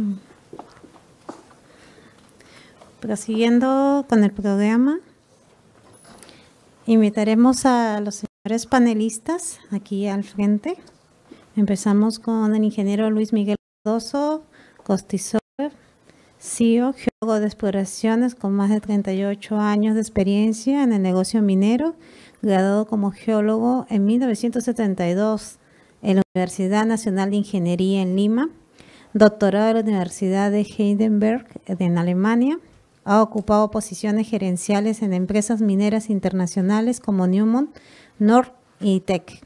Prosiguiendo con el programa, Invitaremos a los señores panelistas aquí al frente. Empezamos con el ingeniero Luis Miguel Cardoso, Costisol, CEO, geólogo de exploraciones con más de 38 años de experiencia en el negocio minero, graduado como geólogo en 1972 en la Universidad Nacional de Ingeniería en Lima, doctorado de la Universidad de Heidelberg en Alemania. Ha ocupado posiciones gerenciales en empresas mineras internacionales como Newmont, North y Teck.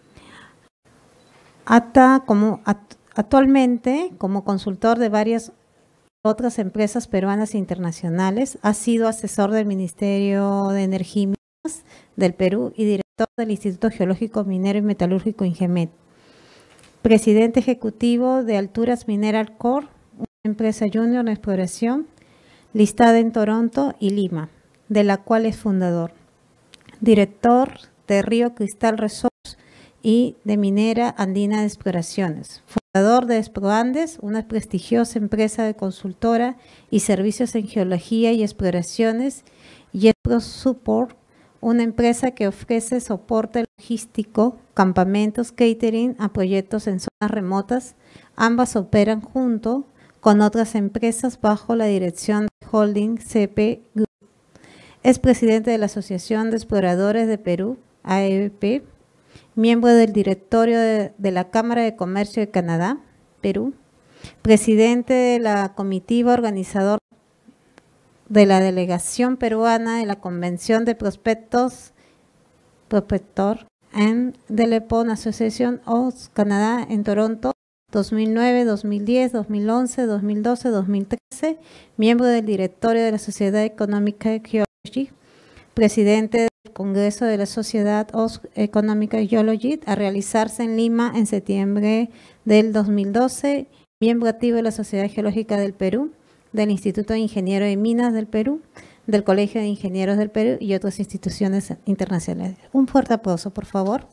Actualmente, como consultor de varias otras empresas peruanas e internacionales, ha sido asesor del Ministerio de Energía y Minas del Perú y director del Instituto Geológico Minero y Metalúrgico INGEMET. Presidente ejecutivo de Alturas Mineral Corp, una empresa junior en exploración, listada en Toronto y Lima, de la cual es fundador. Director de Río Cristal Resource y de Minera Andina de Exploraciones. Fundador de Exproandes, una prestigiosa empresa de consultora y servicios en geología y exploraciones, y ExproSupport, una empresa que ofrece soporte logístico, campamentos, catering a proyectos en zonas remotas. Ambas operan junto con otras empresas bajo la dirección de Holding CP Group. Es presidente de la Asociación de Exploradores de Perú, AEP, miembro del directorio de la Cámara de Comercio de Canadá, Perú, presidente de la comitiva organizadora de la delegación peruana de la Convención de Prospector and Development Association of Canadá en Toronto, 2009, 2010, 2011, 2012, 2013, miembro del directorio de la Sociedad Económica de Geology, presidente del Congreso de la Sociedad Económica de Geology, a realizarse en Lima en septiembre del 2012, miembro activo de la Sociedad Geológica del Perú, del Instituto de Ingenieros de Minas del Perú, del Colegio de Ingenieros del Perú y otras instituciones internacionales. Un fuerte aplauso, por favor.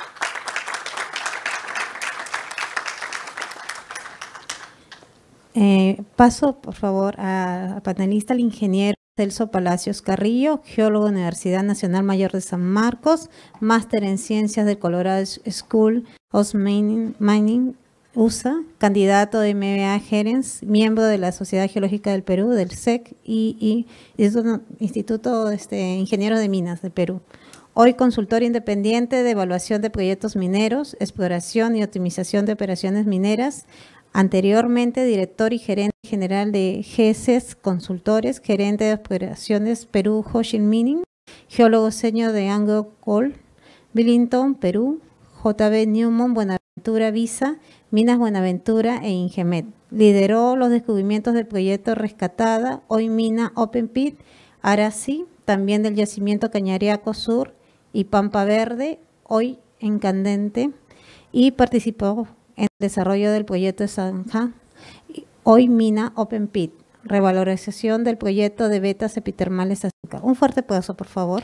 Paso, por favor, al panelista, el ingeniero Celso Palacios Carrillo, geólogo de la Universidad Nacional Mayor de San Marcos, máster en Ciencias del Colorado School of Mining, USA, candidato de MBA Gerents, miembro de la Sociedad Geológica del Perú, del SEC y Instituto Ingenieros de Minas de Perú. Hoy consultor independiente de evaluación de proyectos mineros, exploración y optimización de operaciones mineras. Anteriormente, director y gerente general de GESES Consultores, gerente de operaciones Perú Hoshin Mining, geólogo senior de Anglo Gold, Billington, Perú, JB Newmont, Buenaventura Visa, Minas Buenaventura e Ingemet. Lideró los descubrimientos del proyecto Rescatada, hoy Mina Open Pit, Arazi, también del yacimiento Cañariaco Sur y Pampa Verde, hoy en Candente, y participó en el desarrollo del proyecto de Zanja, hoy Mina Open Pit, revalorización del proyecto de vetas epitermales azúcar. Un fuerte aplauso, por favor.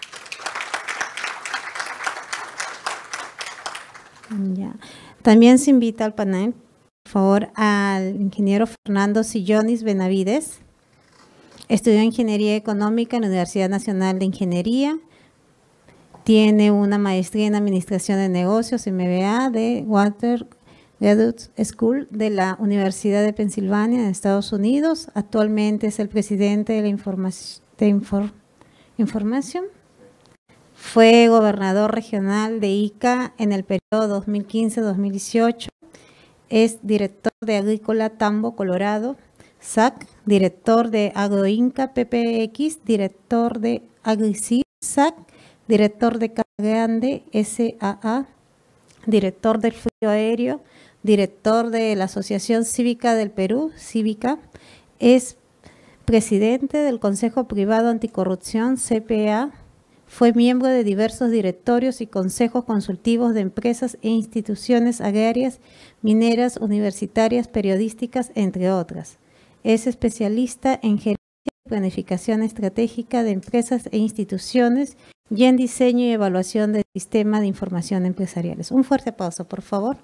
Ya. También se invita al panel, por favor, al ingeniero Fernando Sillonis Benavides. Estudió Ingeniería Económica en la Universidad Nacional de Ingeniería. Tiene una maestría en Administración de Negocios, MBA, de Water Graduate School de la Universidad de Pensilvania, en Estados Unidos. Actualmente es el presidente de la Information. Fue gobernador regional de Ica en el periodo 2015-2018. Es director de Agrícola Tambo, Colorado, SAC, director de Agroinca PPX, director de Agricid, SAC, director de Grande SAA, director del Fluido Aéreo, director de la Asociación Cívica del Perú, Cívica. Es presidente del Consejo Privado Anticorrupción, CPA. Fue miembro de diversos directorios y consejos consultivos de empresas e instituciones agrarias, mineras, universitarias, periodísticas, entre otras. Es especialista en gerencia y planificación estratégica de empresas e instituciones y en diseño y evaluación del sistema de información empresariales. Un fuerte aplauso, por favor.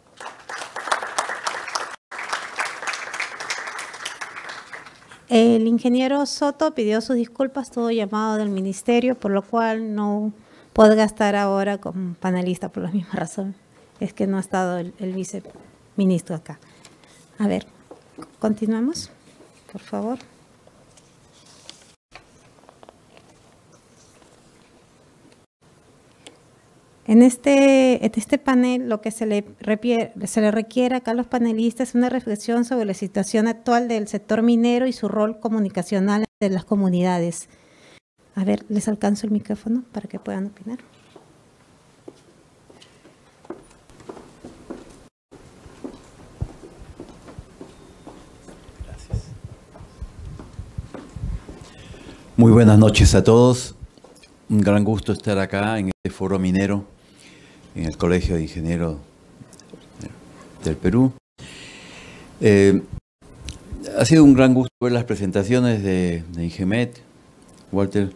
El ingeniero Soto pidió sus disculpas, todo llamado del ministerio, por lo cual no podrá estar ahora como panelista por la misma razón. Es que no ha estado el viceministro acá. A ver, continuamos, por favor. En este panel, lo que se le requiere acá a los panelistas es una reflexión sobre la situación actual del sector minero y su rol comunicacional de las comunidades. A ver, les alcanzo el micrófono para que puedan opinar. Gracias. Muy buenas noches a todos. Un gran gusto estar acá en este foro minero, en el Colegio de Ingenieros del Perú. Ha sido un gran gusto ver las presentaciones de Ingemet, Walter.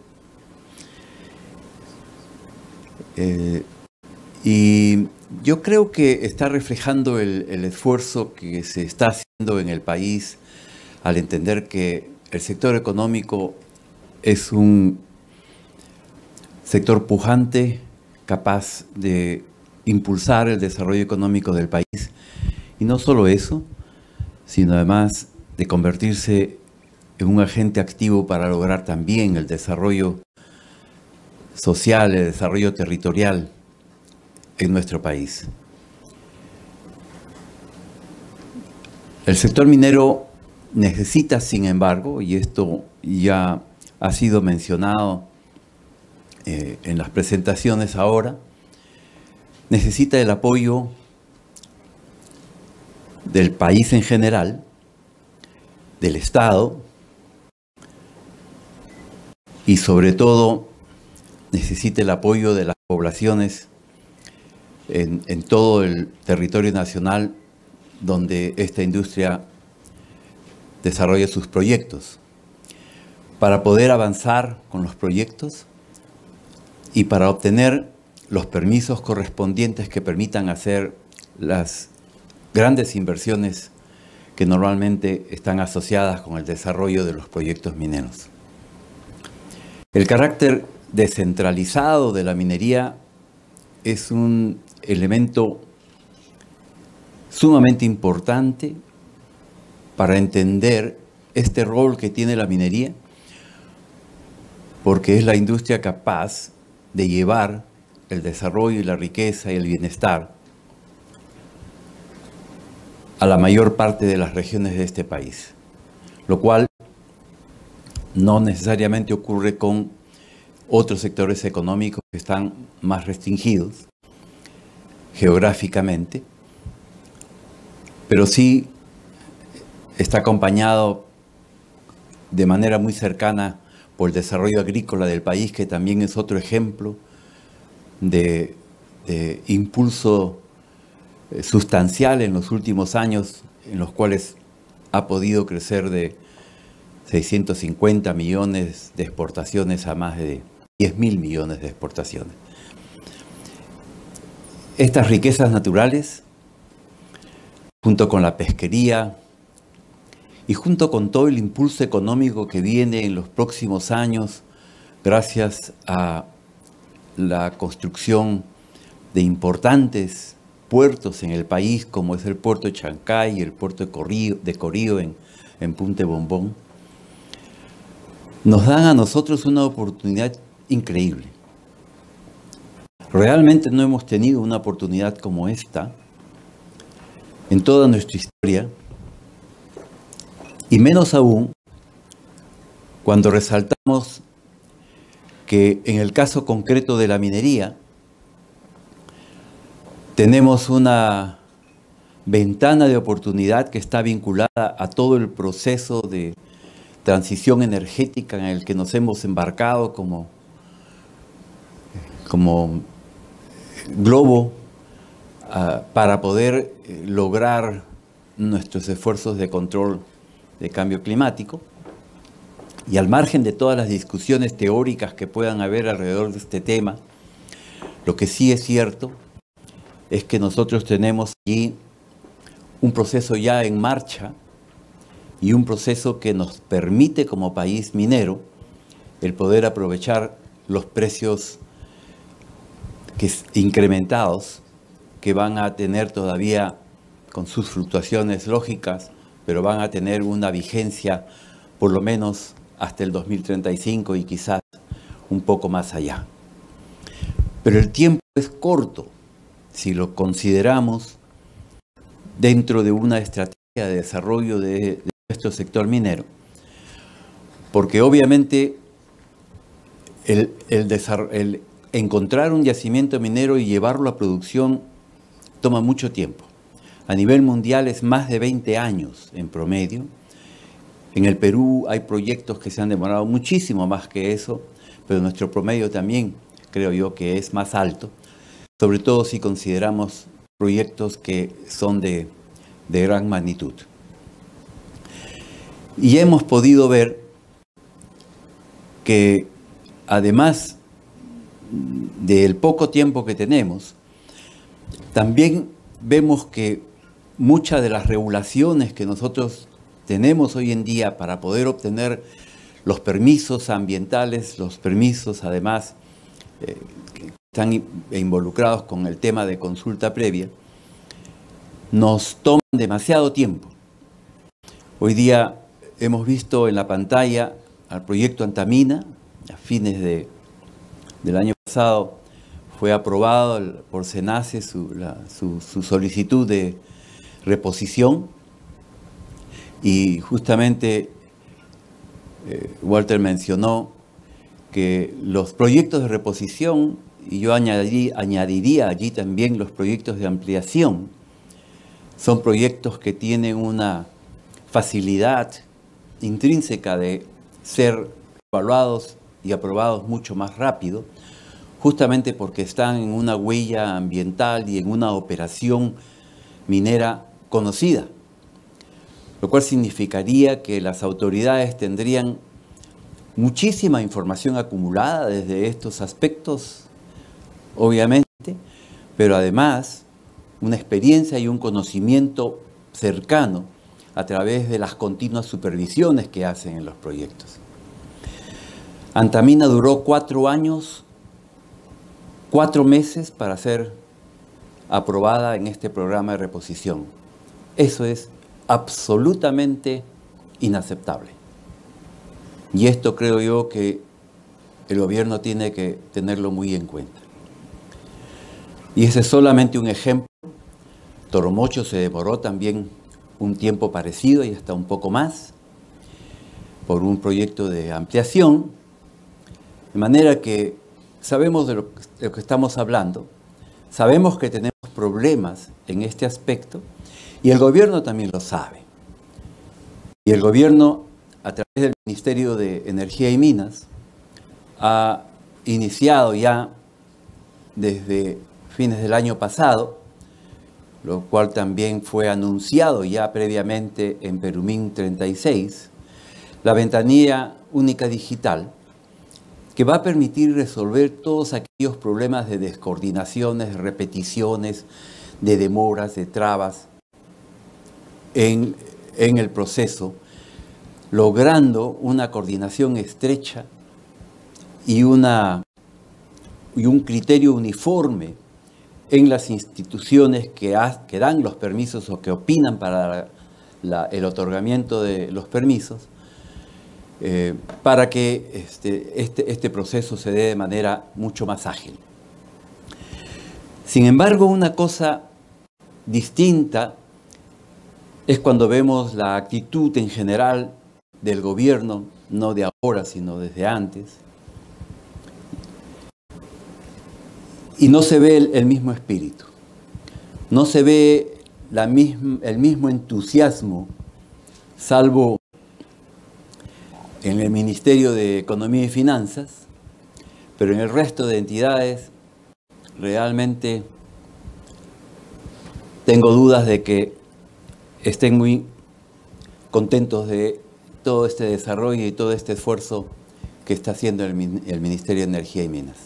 Y yo creo que está reflejando el esfuerzo que se está haciendo en el país al entender que el sector económico es un sector pujante, capaz de impulsar el desarrollo económico del país. Y no solo eso, sino además de convertirse en un agente activo para lograr también el desarrollo social, el desarrollo territorial en nuestro país. El sector minero necesita, sin embargo, y esto ya ha sido mencionado en las presentaciones ahora, necesita el apoyo del país en general, del Estado, y sobre todo necesita el apoyo de las poblaciones en todo el territorio nacional donde esta industria desarrolla sus proyectos. Para poder avanzar con los proyectos y para obtener los permisos correspondientes que permitan hacer las grandes inversiones que normalmente están asociadas con el desarrollo de los proyectos mineros. El carácter descentralizado de la minería es un elemento sumamente importante para entender este rol que tiene la minería, porque es la industria capaz de llevar el desarrollo y la riqueza y el bienestar a la mayor parte de las regiones de este país, lo cual no necesariamente ocurre con otros sectores económicos que están más restringidos geográficamente, pero sí está acompañado de manera muy cercana por el desarrollo agrícola del país, que también es otro ejemplo de impulso sustancial en los últimos años, en los cuales ha podido crecer de 650 millones de exportaciones a más de 10.000 millones de exportaciones. Estas riquezas naturales, junto con la pesquería y junto con todo el impulso económico que viene en los próximos años, gracias a la construcción de importantes puertos en el país, como es el puerto de Chancay y el puerto de Corío en Punta Bombón, nos dan a nosotros una oportunidad increíble. Realmente no hemos tenido una oportunidad como esta en toda nuestra historia, y menos aún cuando resaltamos que en el caso concreto de la minería tenemos una ventana de oportunidad que está vinculada a todo el proceso de transición energética en el que nos hemos embarcado como globo para poder lograr nuestros esfuerzos de control de cambio climático. Y al margen de todas las discusiones teóricas que puedan haber alrededor de este tema, lo que sí es cierto es que nosotros tenemos allí un proceso ya en marcha y un proceso que nos permite como país minero el poder aprovechar los precios incrementados, que van a tener todavía con sus fluctuaciones lógicas, pero van a tener una vigencia por lo menos hasta el 2035 y quizás un poco más allá. Pero el tiempo es corto si lo consideramos dentro de una estrategia de desarrollo de nuestro sector minero, porque obviamente el encontrar un yacimiento minero y llevarlo a producción toma mucho tiempo. A nivel mundial es más de 20 años en promedio. En el Perú hay proyectos que se han demorado muchísimo más que eso, pero nuestro promedio también creo yo que es más alto, sobre todo si consideramos proyectos que son de gran magnitud. Y hemos podido ver que además del poco tiempo que tenemos, también vemos que muchas de las regulaciones que nosotros tenemos hoy en día para poder obtener los permisos ambientales, los permisos además que están involucrados con el tema de consulta previa, nos toman demasiado tiempo. Hoy día hemos visto en la pantalla al proyecto Antamina, a fines del año pasado fue aprobado por SENACE su solicitud de reposición, y justamente Walter mencionó que los proyectos de reposición, y yo añadiría allí también los proyectos de ampliación, son proyectos que tienen una facilidad intrínseca de ser evaluados y aprobados mucho más rápido, justamente porque están en una huella ambiental y en una operación minera conocida, lo cual significaría que las autoridades tendrían muchísima información acumulada desde estos aspectos, obviamente, pero además una experiencia y un conocimiento cercano a través de las continuas supervisiones que hacen en los proyectos. Antamina duró 4 años, 4 meses para ser aprobada en este programa de reposición. Eso es absolutamente inaceptable. Y esto creo yo que el gobierno tiene que tenerlo muy en cuenta. Y ese es solamente un ejemplo. Toromocho se demoró también un tiempo parecido y hasta un poco más por un proyecto de ampliación, de manera que sabemos de lo que estamos hablando, sabemos que tenemos problemas en este aspecto y el gobierno también lo sabe. Y el gobierno, a través del Ministerio de Energía y Minas, ha iniciado ya desde fines del año pasado, lo cual también fue anunciado ya previamente en Perumín 36, la ventanilla única digital, que va a permitir resolver todos aquellos problemas de descoordinaciones, repeticiones, de demoras, de trabas en el proceso, logrando una coordinación estrecha y un criterio uniforme en las instituciones que dan los permisos o que opinan para el otorgamiento de los permisos, para que este proceso se dé de manera mucho más ágil. Sin embargo, una cosa distinta es cuando vemos la actitud en general del gobierno, no de ahora, sino desde antes, y no se ve el mismo espíritu, no se ve el mismo entusiasmo, salvo en el Ministerio de Economía y Finanzas, pero en el resto de entidades realmente tengo dudas de que estén muy contentos de todo este desarrollo y todo este esfuerzo que está haciendo el Ministerio de Energía y Minas.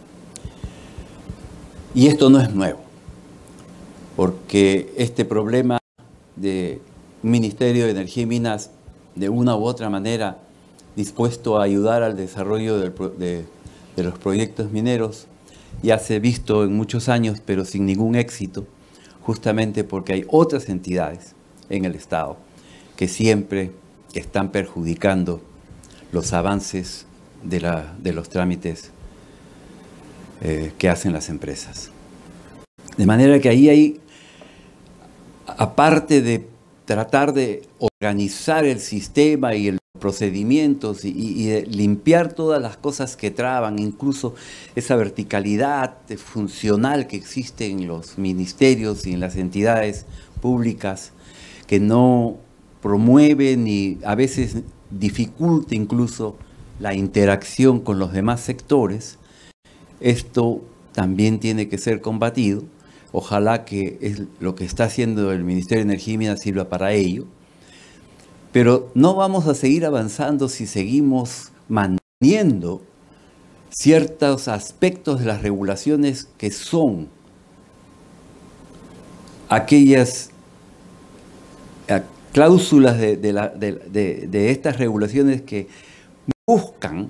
Y esto no es nuevo, porque este problema de un Ministerio de Energía y Minas, de una u otra manera, dispuesto a ayudar al desarrollo de los proyectos mineros, ya se ha visto en muchos años, pero sin ningún éxito, justamente porque hay otras entidades en el Estado que siempre están perjudicando los avances de los trámites que hacen las empresas. De manera que ahí hay, aparte de tratar de organizar el sistema y los procedimientos y de limpiar todas las cosas que traban, incluso esa verticalidad funcional que existe en los ministerios y en las entidades públicas, que no promueve ni a veces dificulta incluso la interacción con los demás sectores, esto también tiene que ser combatido. Ojalá que lo que está haciendo el Ministerio de Energía y Minas sirva para ello. Pero no vamos a seguir avanzando si seguimos manteniendo ciertos aspectos de las regulaciones que son aquellas cláusulas de estas regulaciones que buscan,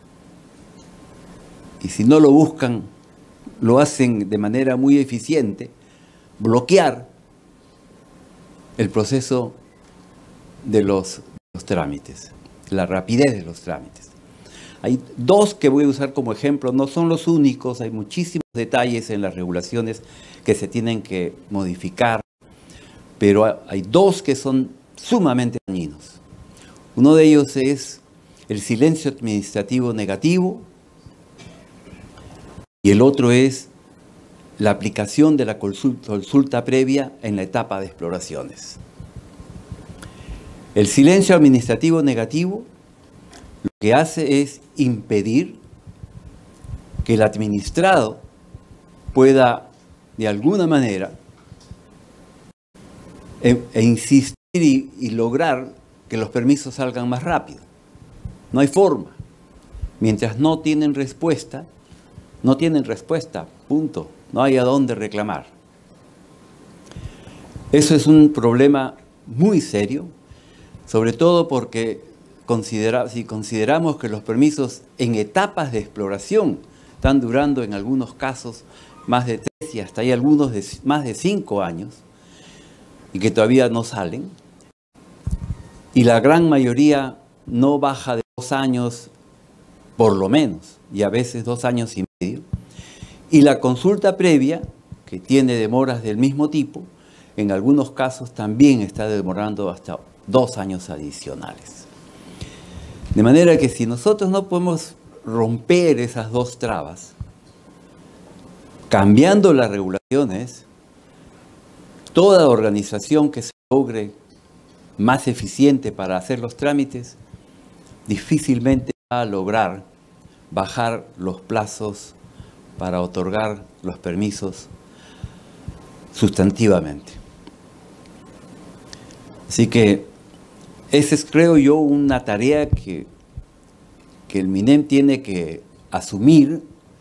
y si no lo buscan, lo hacen de manera muy eficiente, bloquear el proceso de los trámites, la rapidez de los trámites. Hay dos que voy a usar como ejemplo, no son los únicos, hay muchísimos detalles en las regulaciones que se tienen que modificar, pero hay dos que son sumamente dañinos. Uno de ellos es el silencio administrativo negativo y el otro es la aplicación de la consulta previa en la etapa de exploraciones. El silencio administrativo negativo lo que hace es impedir que el administrado pueda, de alguna manera, insistir y lograr que los permisos salgan más rápido. No hay forma. Mientras no tienen respuesta, punto. No hay a dónde reclamar. Eso es un problema muy serio, sobre todo porque si consideramos que los permisos en etapas de exploración están durando en algunos casos más de 3 y hasta hay algunos de más de 5 años y que todavía no salen, y la gran mayoría no baja de 2 años por lo menos, y a veces 2 años y medio, y la consulta previa, que tiene demoras del mismo tipo, en algunos casos también está demorando hasta 2 años adicionales. De manera que si nosotros no podemos romper esas 2 trabas, cambiando las regulaciones, toda organización que se logre más eficiente para hacer los trámites, difícilmente va a lograr bajar los plazos para otorgar los permisos sustantivamente. Así que esa es, creo yo, una tarea que el MINEM tiene que asumir.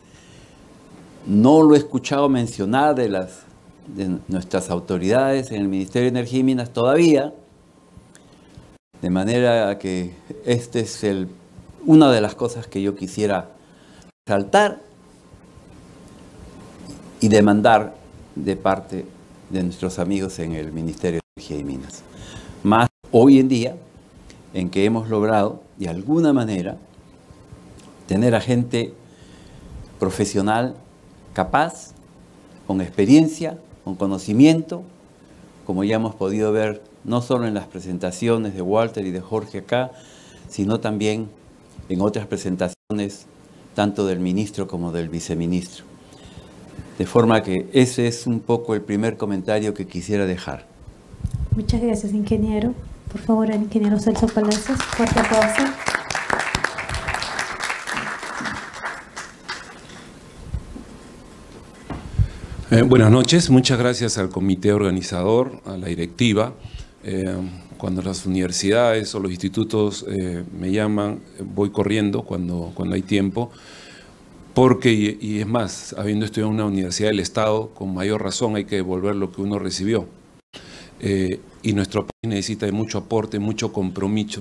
No lo he escuchado mencionar de nuestras autoridades en el Ministerio de Energía y Minas todavía, de manera que esta es una de las cosas que yo quisiera resaltar y demandar de parte de nuestros amigos en el Ministerio de Energía y Minas. Más hoy en día, en que hemos logrado, de alguna manera, tener a gente profesional, capaz, con experiencia, con conocimiento, como ya hemos podido ver, no solo en las presentaciones de Walter y de Jorge acá, sino también en otras presentaciones, tanto del ministro como del viceministro. De forma que ese es un poco el primer comentario que quisiera dejar. Muchas gracias, ingeniero. Por favor, el ingeniero Celso Palacios. Fuerte aplauso. Buenas noches, muchas gracias al comité organizador, a la directiva. Cuando las universidades o los institutos me llaman, voy corriendo cuando hay tiempo, porque, y es más, habiendo estudiado en una universidad del Estado, con mayor razón hay que devolver lo que uno recibió. Y nuestro país necesita de mucho aporte, mucho compromiso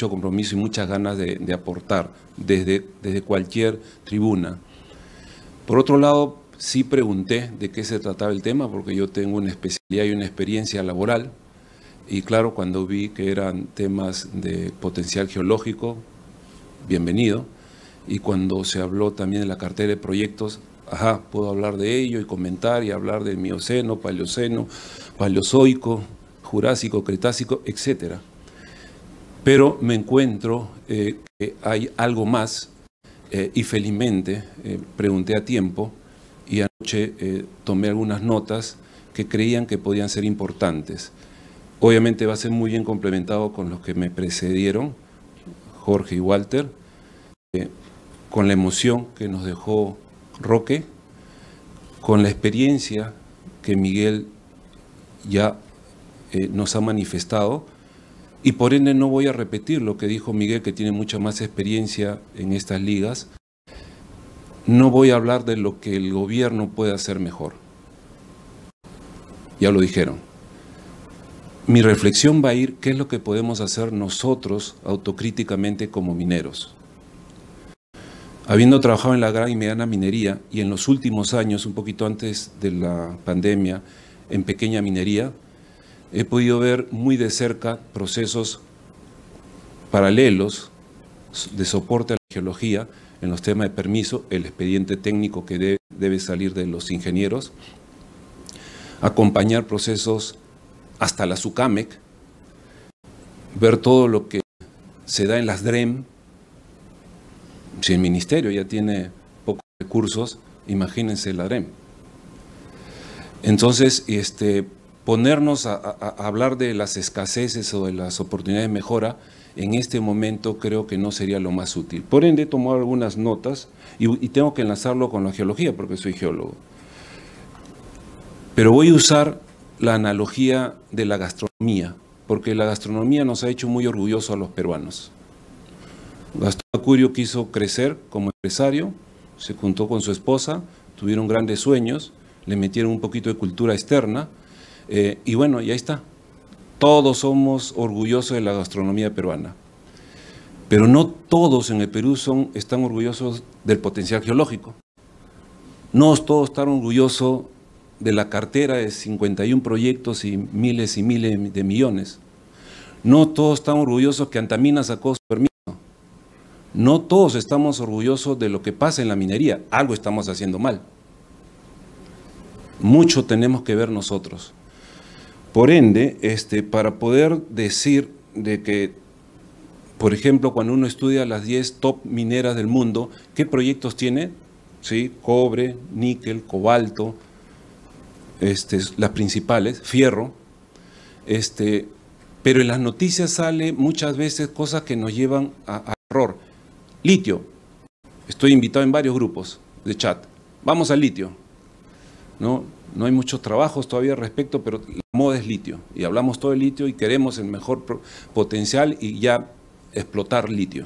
y muchas ganas de aportar desde cualquier tribuna. Por otro lado, sí pregunté de qué se trataba el tema, porque yo tengo una especialidad y una experiencia laboral, y claro, cuando vi que eran temas de potencial geológico, bienvenido, y cuando se habló también de la cartera de proyectos, ajá, puedo hablar de ello y comentar y hablar del Mioceno, Paleoceno, Paleozoico, Jurásico, Cretácico, etc. Pero me encuentro que hay algo más y felizmente pregunté a tiempo y anoche tomé algunas notas que creían que podían ser importantes. Obviamente va a ser muy bien complementado con los que me precedieron, Jorge y Walter, con la emoción que nos dejó Roque, con la experiencia que Miguel ya nos ha manifestado, y por ende no voy a repetir lo que dijo Miguel, que tiene mucha más experiencia en estas ligas. No voy a hablar de lo que el gobierno puede hacer mejor. Ya lo dijeron. Mi reflexión va a ir qué es lo que podemos hacer nosotros autocríticamente como mineros. Habiendo trabajado en la gran y mediana minería y en los últimos años, un poquito antes de la pandemia, en pequeña minería, he podido ver muy de cerca procesos paralelos de soporte a la geología en los temas de permiso, el expediente técnico que debe salir de los ingenieros, acompañar procesos hasta la SUCAMEC, ver todo lo que se da en las DREM. Si el ministerio ya tiene pocos recursos, imagínense la DREM. Entonces, ponernos a hablar de las escaseces o de las oportunidades de mejora, en este momento creo que no sería lo más útil. Por ende, he tomado algunas notas y tengo que enlazarlo con la geología porque soy geólogo. Pero voy a usar la analogía de la gastronomía, porque la gastronomía nos ha hecho muy orgullosos a los peruanos. Gastón Acurio quiso crecer como empresario, se juntó con su esposa, tuvieron grandes sueños, le metieron un poquito de cultura externa, y bueno, y ahí está. Todos somos orgullosos de la gastronomía peruana. Pero no todos en el Perú están orgullosos del potencial geológico. No todos están orgullosos de la cartera de 51 proyectos y miles de millones. No todos están orgullosos que Antamina sacó su permiso. No todos estamos orgullosos de lo que pasa en la minería. Algo estamos haciendo mal. Mucho tenemos que ver nosotros. Por ende, para poder decir de que, por ejemplo, cuando uno estudia las 10 top mineras del mundo, ¿qué proyectos tiene? ¿Sí? Cobre, níquel, cobalto, las principales, fierro. Pero en las noticias sale muchas veces cosas que nos llevan a error. Litio. Estoy invitado en varios grupos de chat. Vamos al litio. No hay muchos trabajos todavía al respecto, pero la moda es litio. Y hablamos todo de litio y queremos el mejor potencial y ya explotar litio.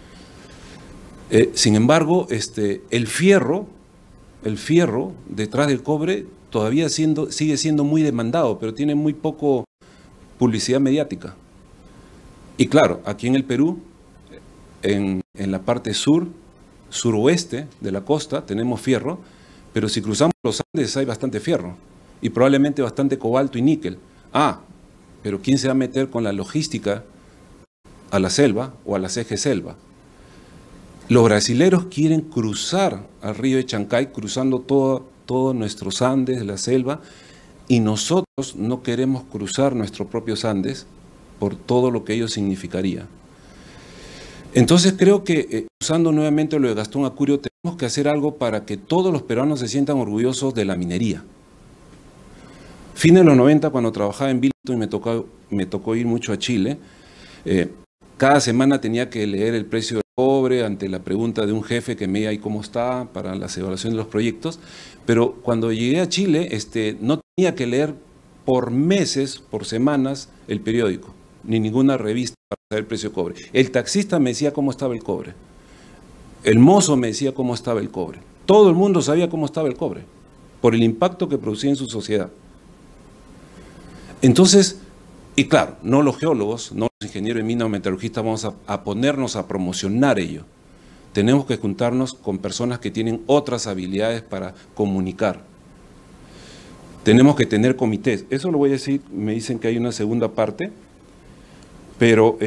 Sin embargo, el fierro detrás del cobre todavía sigue siendo muy demandado, pero tiene muy poco publicidad mediática. Y claro, aquí en el Perú, en la parte suroeste de la costa, tenemos fierro, pero si cruzamos los Andes hay bastante fierro y probablemente bastante cobalto y níquel. Pero ¿quién se va a meter con la logística a la selva o a la CG Selva? Los brasileros quieren cruzar al río de Chancay, cruzando todos nuestros Andes de la selva, y nosotros no queremos cruzar nuestros propios Andes por todo lo que ello significaría. Entonces creo que, usando nuevamente lo de Gastón Acurio, tenemos que hacer algo para que todos los peruanos se sientan orgullosos de la minería. Fin de los 90, cuando trabajaba en Bilton y me tocó ir mucho a Chile, cada semana tenía que leer el precio del cobre ante la pregunta de un jefe que me diga cómo está para las evaluaciones de los proyectos, pero cuando llegué a Chile no tenía que leer por meses, por semanas, el periódico, ni ninguna revista para saber el precio del cobre. El taxista me decía cómo estaba el cobre. El mozo me decía cómo estaba el cobre. Todo el mundo sabía cómo estaba el cobre, por el impacto que producía en su sociedad. Entonces, y claro, no los geólogos, no los ingenieros de mina o metalurgistas vamos a ponernos a promocionar ello. tenemos que juntarnos con personas que tienen otras habilidades para comunicar. Tenemos que tener comités. Eso lo voy a decir, me dicen que hay una segunda parte, pero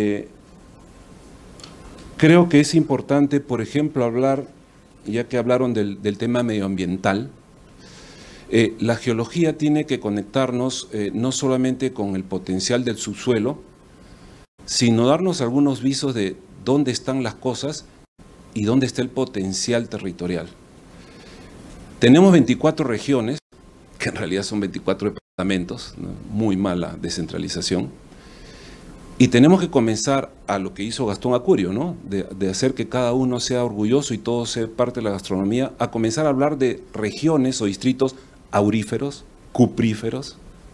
creo que es importante, por ejemplo, hablar, ya que hablaron del tema medioambiental, la geología tiene que conectarnos no solamente con el potencial del subsuelo, sino darnos algunos visos de dónde están las cosas y dónde está el potencial territorial. Tenemos 24 regiones, que en realidad son 24 departamentos, ¿no? Muy mala descentralización. Y tenemos que comenzar a lo que hizo Gastón Acurio, ¿no? De hacer que cada uno sea orgulloso y todo sea parte de la gastronomía, a comenzar a hablar de regiones o distritos auríferos, cupríferos,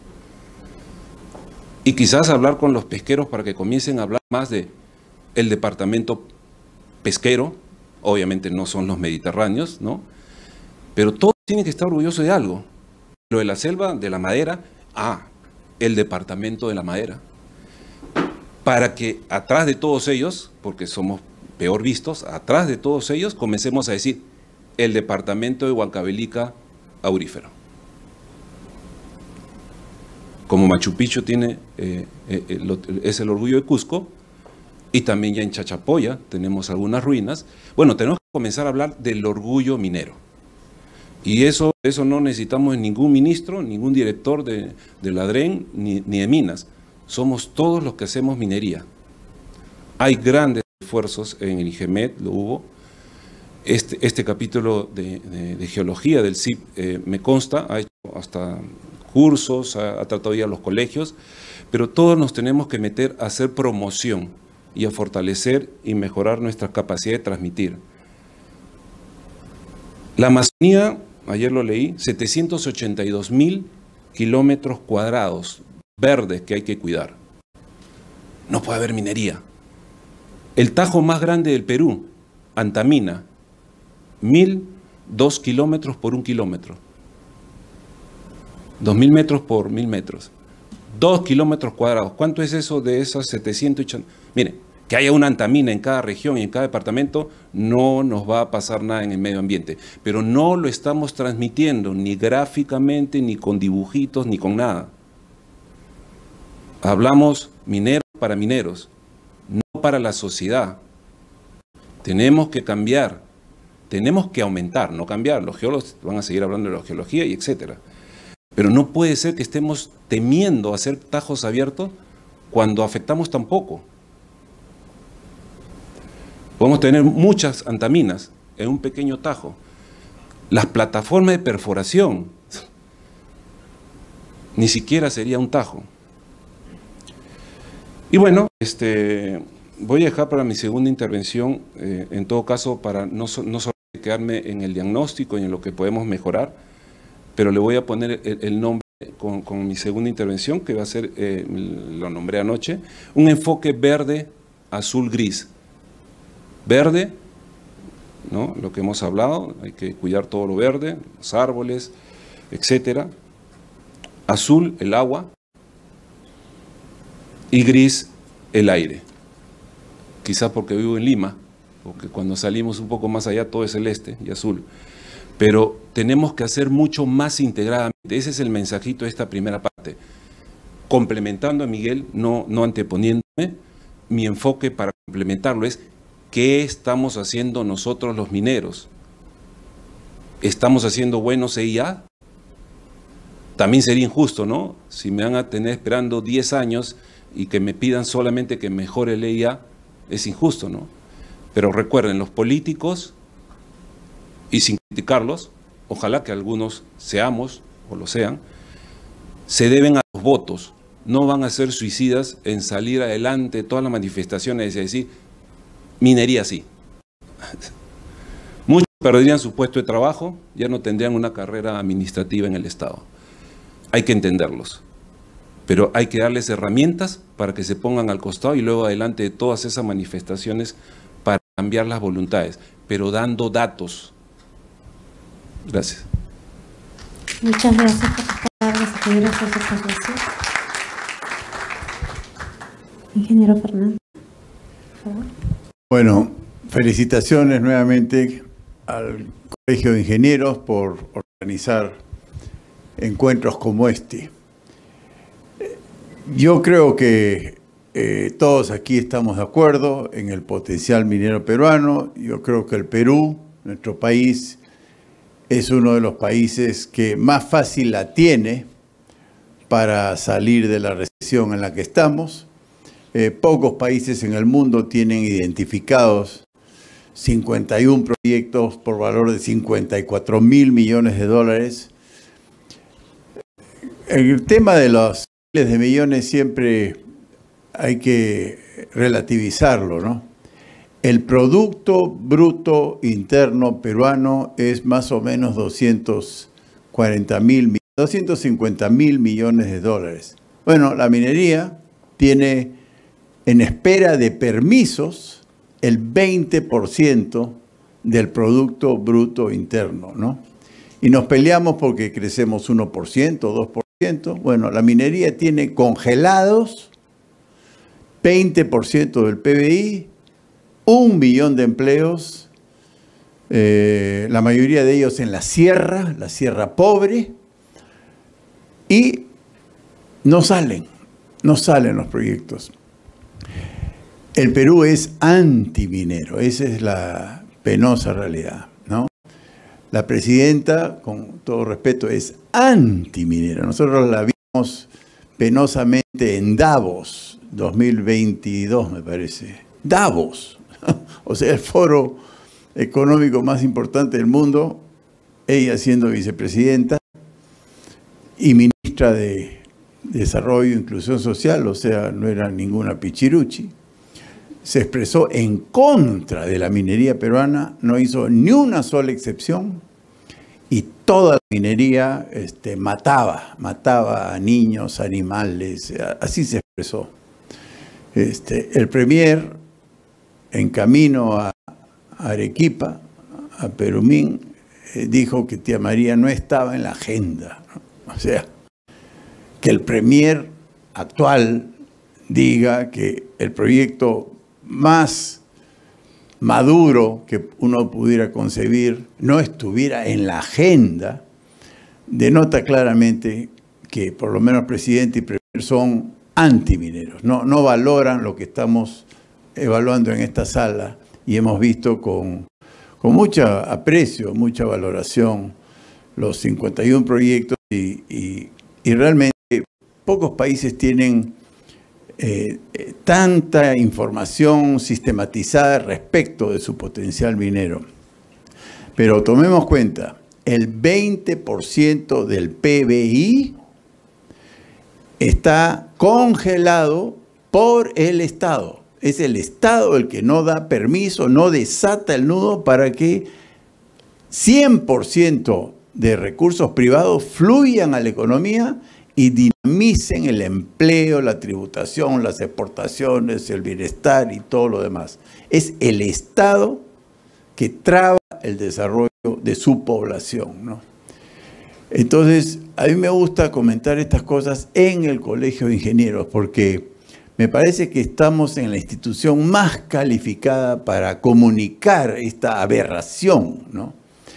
y quizás hablar con los pesqueros para que comiencen a hablar más de el departamento pesquero. Obviamente no son los mediterráneos, ¿no? Pero todos tienen que estar orgullosos de algo. Lo de la selva, de la madera, el departamento de la madera. Para que atrás de todos ellos, porque somos peor vistos, atrás de todos ellos comencemos a decir el departamento de Huancavelica aurífero. Como Machu Picchu tiene, es el orgullo de Cusco, y también ya en Chachapoya tenemos algunas ruinas. Bueno, tenemos que comenzar a hablar del orgullo minero. Y eso no necesitamos ningún ministro, ningún director de la DREN, ni de minas. Somos todos los que hacemos minería. Hay grandes esfuerzos en el IGEMET, lo hubo. Este capítulo de geología del CIP me consta, ha hecho hasta cursos, ha tratado ya los colegios, pero todos nos tenemos que meter a hacer promoción y a fortalecer y mejorar nuestra capacidad de transmitir. La Amazonía, ayer lo leí, 782.000 kilómetros cuadrados verdes que hay que cuidar. No puede haber minería. El tajo más grande del Perú, Antamina, 1.002 kilómetros por 1 kilómetro. 2.000 metros por 1.000 metros. 2 kilómetros cuadrados. ¿Cuánto es eso de esas 780? Miren, que haya una Antamina en cada región y en cada departamento no nos va a pasar nada en el medio ambiente. Pero no lo estamos transmitiendo ni gráficamente, ni con dibujitos, ni con nada. Hablamos mineros para mineros, no para la sociedad. Tenemos que cambiar, tenemos que aumentar, no cambiar. Los geólogos van a seguir hablando de la geología y etcétera. Pero no puede ser que estemos temiendo hacer tajos abiertos cuando afectamos tan poco. Podemos tener muchas antaminas en un pequeño tajo. Las plataformas de perforación ni siquiera sería un tajo. Y bueno, voy a dejar para mi segunda intervención, en todo caso, para no solo quedarme en el diagnóstico y en lo que podemos mejorar, pero le voy a poner el nombre con mi segunda intervención, que va a ser, lo nombré anoche, un enfoque verde, azul, gris. Verde, ¿no? Lo que hemos hablado, hay que cuidar todo lo verde, los árboles, etcétera. Azul, el agua. Y gris, el aire. Quizás porque vivo en Lima, porque cuando salimos un poco más allá todo es celeste y azul. Pero tenemos que hacer mucho más integradamente. Ese es el mensajito de esta primera parte. Complementando a Miguel, no anteponiéndome, mi enfoque para complementarlo es ¿qué estamos haciendo nosotros los mineros? ¿Estamos haciendo buenos EIA? También sería injusto, ¿no? Si me van a tener esperando 10 años y que me pidan solamente que mejore el EIA, es injusto, ¿no? Pero recuerden, los políticos, y sin criticarlos, ojalá que algunos seamos o lo sean, se deben a los votos. No van a ser suicidas en salir adelante todas las manifestaciones y decir, minería sí. Muchos perderían su puesto de trabajo, ya no tendrían una carrera administrativa en el Estado. Hay que entenderlos, pero hay que darles herramientas para que se pongan al costado y luego adelante de todas esas manifestaciones para cambiar las voluntades, pero dando datos. Gracias. Muchas gracias por sus palabras, ingeniero José Fabricio. Ingeniero Fernando, por favor. Bueno, felicitaciones nuevamente al Colegio de Ingenieros por organizar encuentros como este. Yo creo que todos aquí estamos de acuerdo en el potencial minero peruano. Yo creo que el Perú, nuestro país, es uno de los países que más fácil la tiene para salir de la recesión en la que estamos. Pocos países en el mundo tienen identificados 51 proyectos por valor de 54.000 millones de dólares. El tema de los miles de millones siempre hay que relativizarlo, ¿no? El Producto Bruto Interno peruano es más o menos 250.000 millones de dólares. Bueno, la minería tiene en espera de permisos el 20% del Producto Bruto Interno, ¿no? Y nos peleamos porque crecemos 1%, 2%. Bueno, la minería tiene congelados 20% del PBI, 1 millón de empleos, la mayoría de ellos en la sierra pobre, y no salen los proyectos. El Perú es antiminero, esa es la penosa realidad, ¿no? La presidenta, con todo respeto, es antiminera. Nosotros la vimos penosamente en Davos, 2022 me parece. Davos, o sea, el foro económico más importante del mundo, ella siendo vicepresidenta y ministra de Desarrollo e Inclusión Social, o sea, no era ninguna pichiruchi. Se expresó en contra de la minería peruana, no hizo ni una sola excepción, y toda la minería mataba a niños, animales, así se expresó. El premier, en camino a Arequipa, a Perumín, dijo que tía María no estaba en la agenda, ¿no? O sea, que el premier actual diga que el proyecto más maduro que uno pudiera concebir no estuviera en la agenda, denota claramente que por lo menos presidente y premier son antimineros, no valoran lo que estamos evaluando en esta sala, y hemos visto con mucho aprecio, mucha valoración los 51 proyectos, y realmente pocos países tienen tanta información sistematizada respecto de su potencial minero. Pero tomemos cuenta, el 20% del PBI está congelado por el Estado. Es el Estado el que no da permiso, no desata el nudo para que 100% de recursos privados fluyan a la economía y dinamicen el empleo, la tributación, las exportaciones, el bienestar y todo lo demás. Es el Estado que traba el desarrollo de su población, ¿no? Entonces, a mí me gusta comentar estas cosas en el Colegio de Ingenieros porque me parece que estamos en la institución más calificada para comunicar esta aberración, ¿no?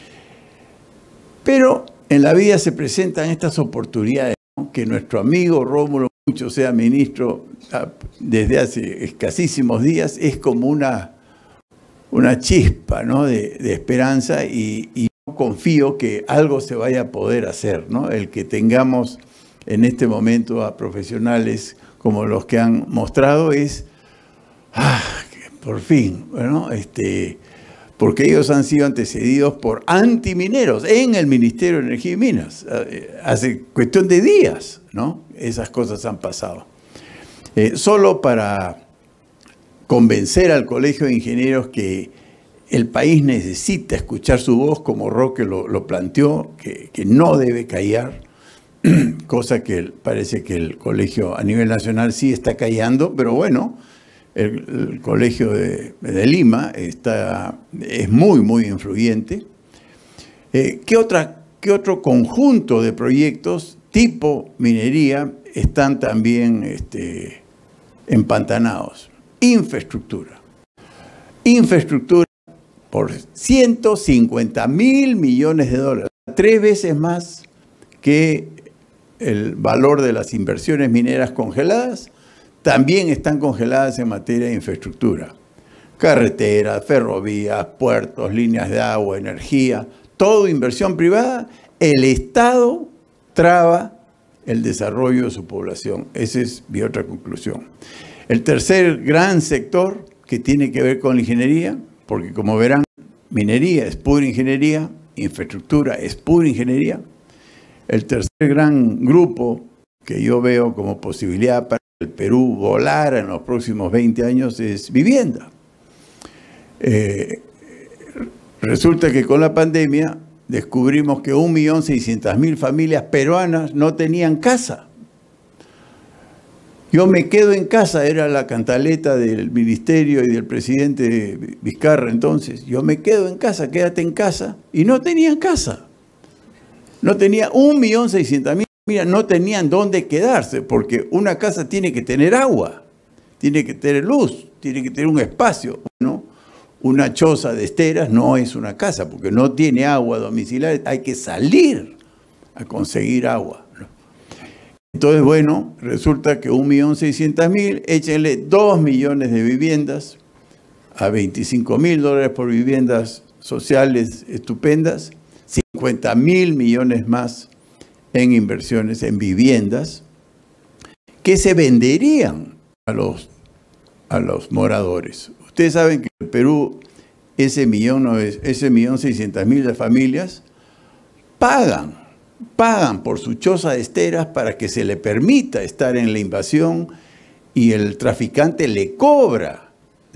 Pero en la vida se presentan estas oportunidades, ¿no? Que nuestro amigo Rómulo Mucho sea ministro desde hace escasísimos días es como una chispa, ¿no? de esperanza, y confío que algo se vaya a poder hacer, ¿no? El que tengamos en este momento a profesionales como los que han mostrado es, por fin, ¿no? Porque ellos han sido antecedidos por antimineros en el Ministerio de Energía y Minas. Hace cuestión de días, ¿no? Esas cosas han pasado. Solo para convencer al Colegio de Ingenieros que el país necesita escuchar su voz, como Roque lo planteó, que no debe callar, cosa que parece que el colegio a nivel nacional sí está callando, pero bueno, el colegio de Lima es muy, muy influyente. ¿Qué otro conjunto de proyectos tipo minería están también empantanados? Infraestructura. Infraestructura por 150.000 millones de dólares, 3 veces más que el valor de las inversiones mineras congeladas. También están congeladas en materia de infraestructura. Carreteras, ferrovías, puertos, líneas de agua, energía, todo inversión privada. El Estado traba el desarrollo de su población. Esa es mi otra conclusión. El tercer gran sector que tiene que ver con la ingeniería, porque como verán, minería es pura ingeniería, infraestructura es pura ingeniería. El tercer gran grupo que yo veo como posibilidad para que el Perú volara en los próximos 20 años es vivienda. Resulta que con la pandemia descubrimos que 1.600.000 familias peruanas no tenían casa. Yo me quedo en casa, era la cantaleta del ministerio y del presidente Vizcarra entonces. Yo me quedo en casa, quédate en casa. Y no tenían casa. No tenía 1.600.000, mira, no tenían dónde quedarse, porque una casa tiene que tener agua, tiene que tener luz, tiene que tener un espacio. Bueno, una choza de esteras no es una casa, porque no tiene agua domiciliaria, hay que salir a conseguir agua. Entonces, bueno, resulta que 1.600.000, échenle 2 millones de viviendas, a $25.000 por viviendas sociales estupendas, 50.000 millones más en inversiones en viviendas que se venderían a los moradores. Ustedes saben que en el Perú ese 1.600.000 de familias pagan por su choza de esteras para que se le permita estar en la invasión, y el traficante le cobra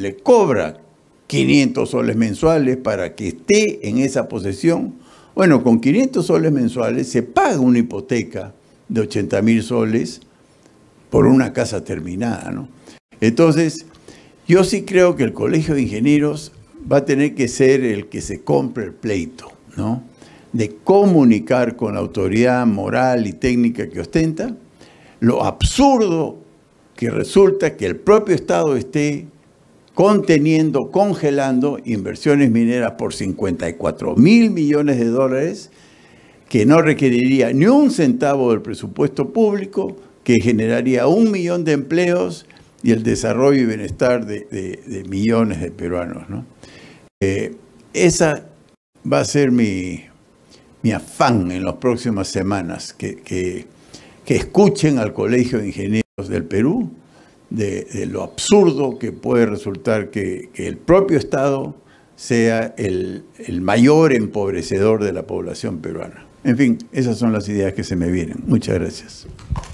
500 soles mensuales para que esté en esa posesión. Bueno, con 500 soles mensuales se paga una hipoteca de 80.000 soles por una casa terminada, ¿no? Entonces, yo sí creo que el Colegio de Ingenieros va a tener que ser el que se compre el pleito, ¿no? De comunicar con la autoridad moral y técnica que ostenta lo absurdo que resulta que el propio Estado esté conteniendo, congelando inversiones mineras por 54.000 millones de dólares, que no requeriría ni un centavo del presupuesto público, que generaría 1 millón de empleos y el desarrollo y bienestar de millones de peruanos, ¿no? Esa va a ser mi afán en las próximas semanas, que escuchen al Colegio de Ingenieros del Perú de lo absurdo que puede resultar que el propio Estado sea el mayor empobrecedor de la población peruana. En fin, esas son las ideas que se me vienen. Muchas gracias.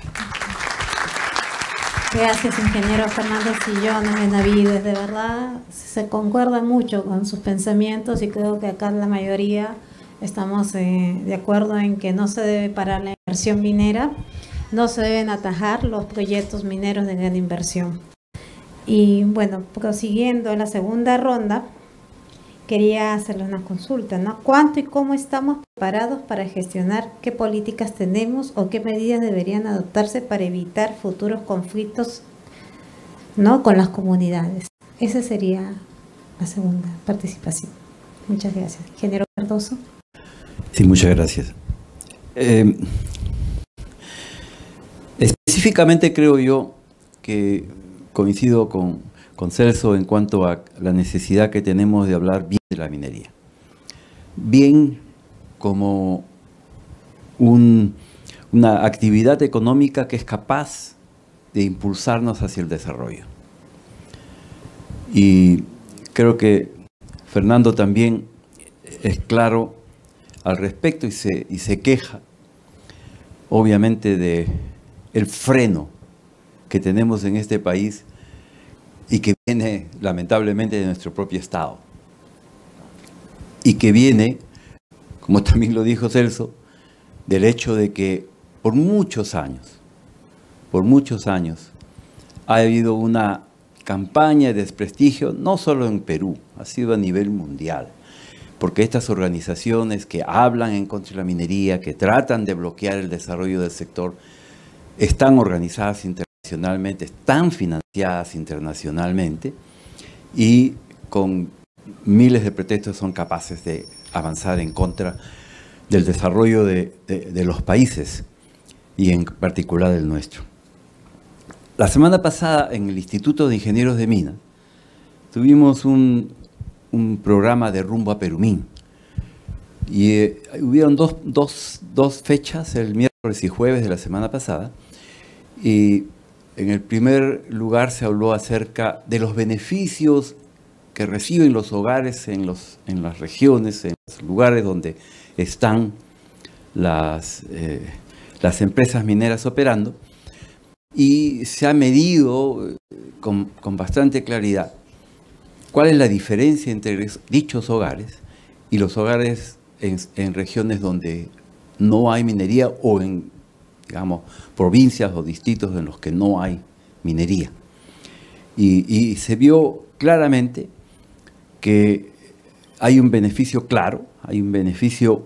Gracias, ingeniero Fernando Sillón Benavides. De verdad, se concuerda mucho con sus pensamientos, y creo que acá la mayoría estamos de acuerdo en que no se debe parar la inversión minera, no se deben atajar los proyectos mineros de gran inversión. Y bueno, prosiguiendo en la segunda ronda, quería hacerle una consulta, ¿no? ¿Cuánto y cómo estamos preparados para gestionar qué políticas tenemos o qué medidas deberían adoptarse para evitar futuros conflictos, ¿no?, con las comunidades? Esa sería la segunda participación. Muchas gracias. Ingeniero Cardoso. Sí, muchas gracias. Específicamente creo yo que coincido con Celso en cuanto a la necesidad que tenemos de hablar bien de la minería. Bien como una actividad económica que es capaz de impulsarnos hacia el desarrollo. Y creo que Fernando también es claro al respecto y se queja, obviamente, de el freno que tenemos en este país y que viene lamentablemente de nuestro propio Estado. Y que viene, como también lo dijo Celso, del hecho de que por muchos años ha habido una campaña de desprestigio, no solo en Perú, ha sido a nivel mundial, porque estas organizaciones que hablan en contra de la minería, que tratan de bloquear el desarrollo del sector, están organizadas internacionalmente, están financiadas internacionalmente y con miles de pretextos son capaces de avanzar en contra del desarrollo de los países y en particular del nuestro. La semana pasada en el Instituto de Ingenieros de Minas tuvimos un programa de rumbo a Perumín y hubieron dos fechas, el miércoles y jueves de la semana pasada, y en el primer lugar se habló acerca de los beneficios que reciben los hogares en las regiones, en los lugares donde están las empresas mineras operando, y se ha medido con bastante claridad cuál es la diferencia entre dichos hogares y los hogares en regiones donde no hay minería o en, digamos, provincias o distritos en los que no hay minería. Y se vio claramente que hay un beneficio claro, hay un beneficio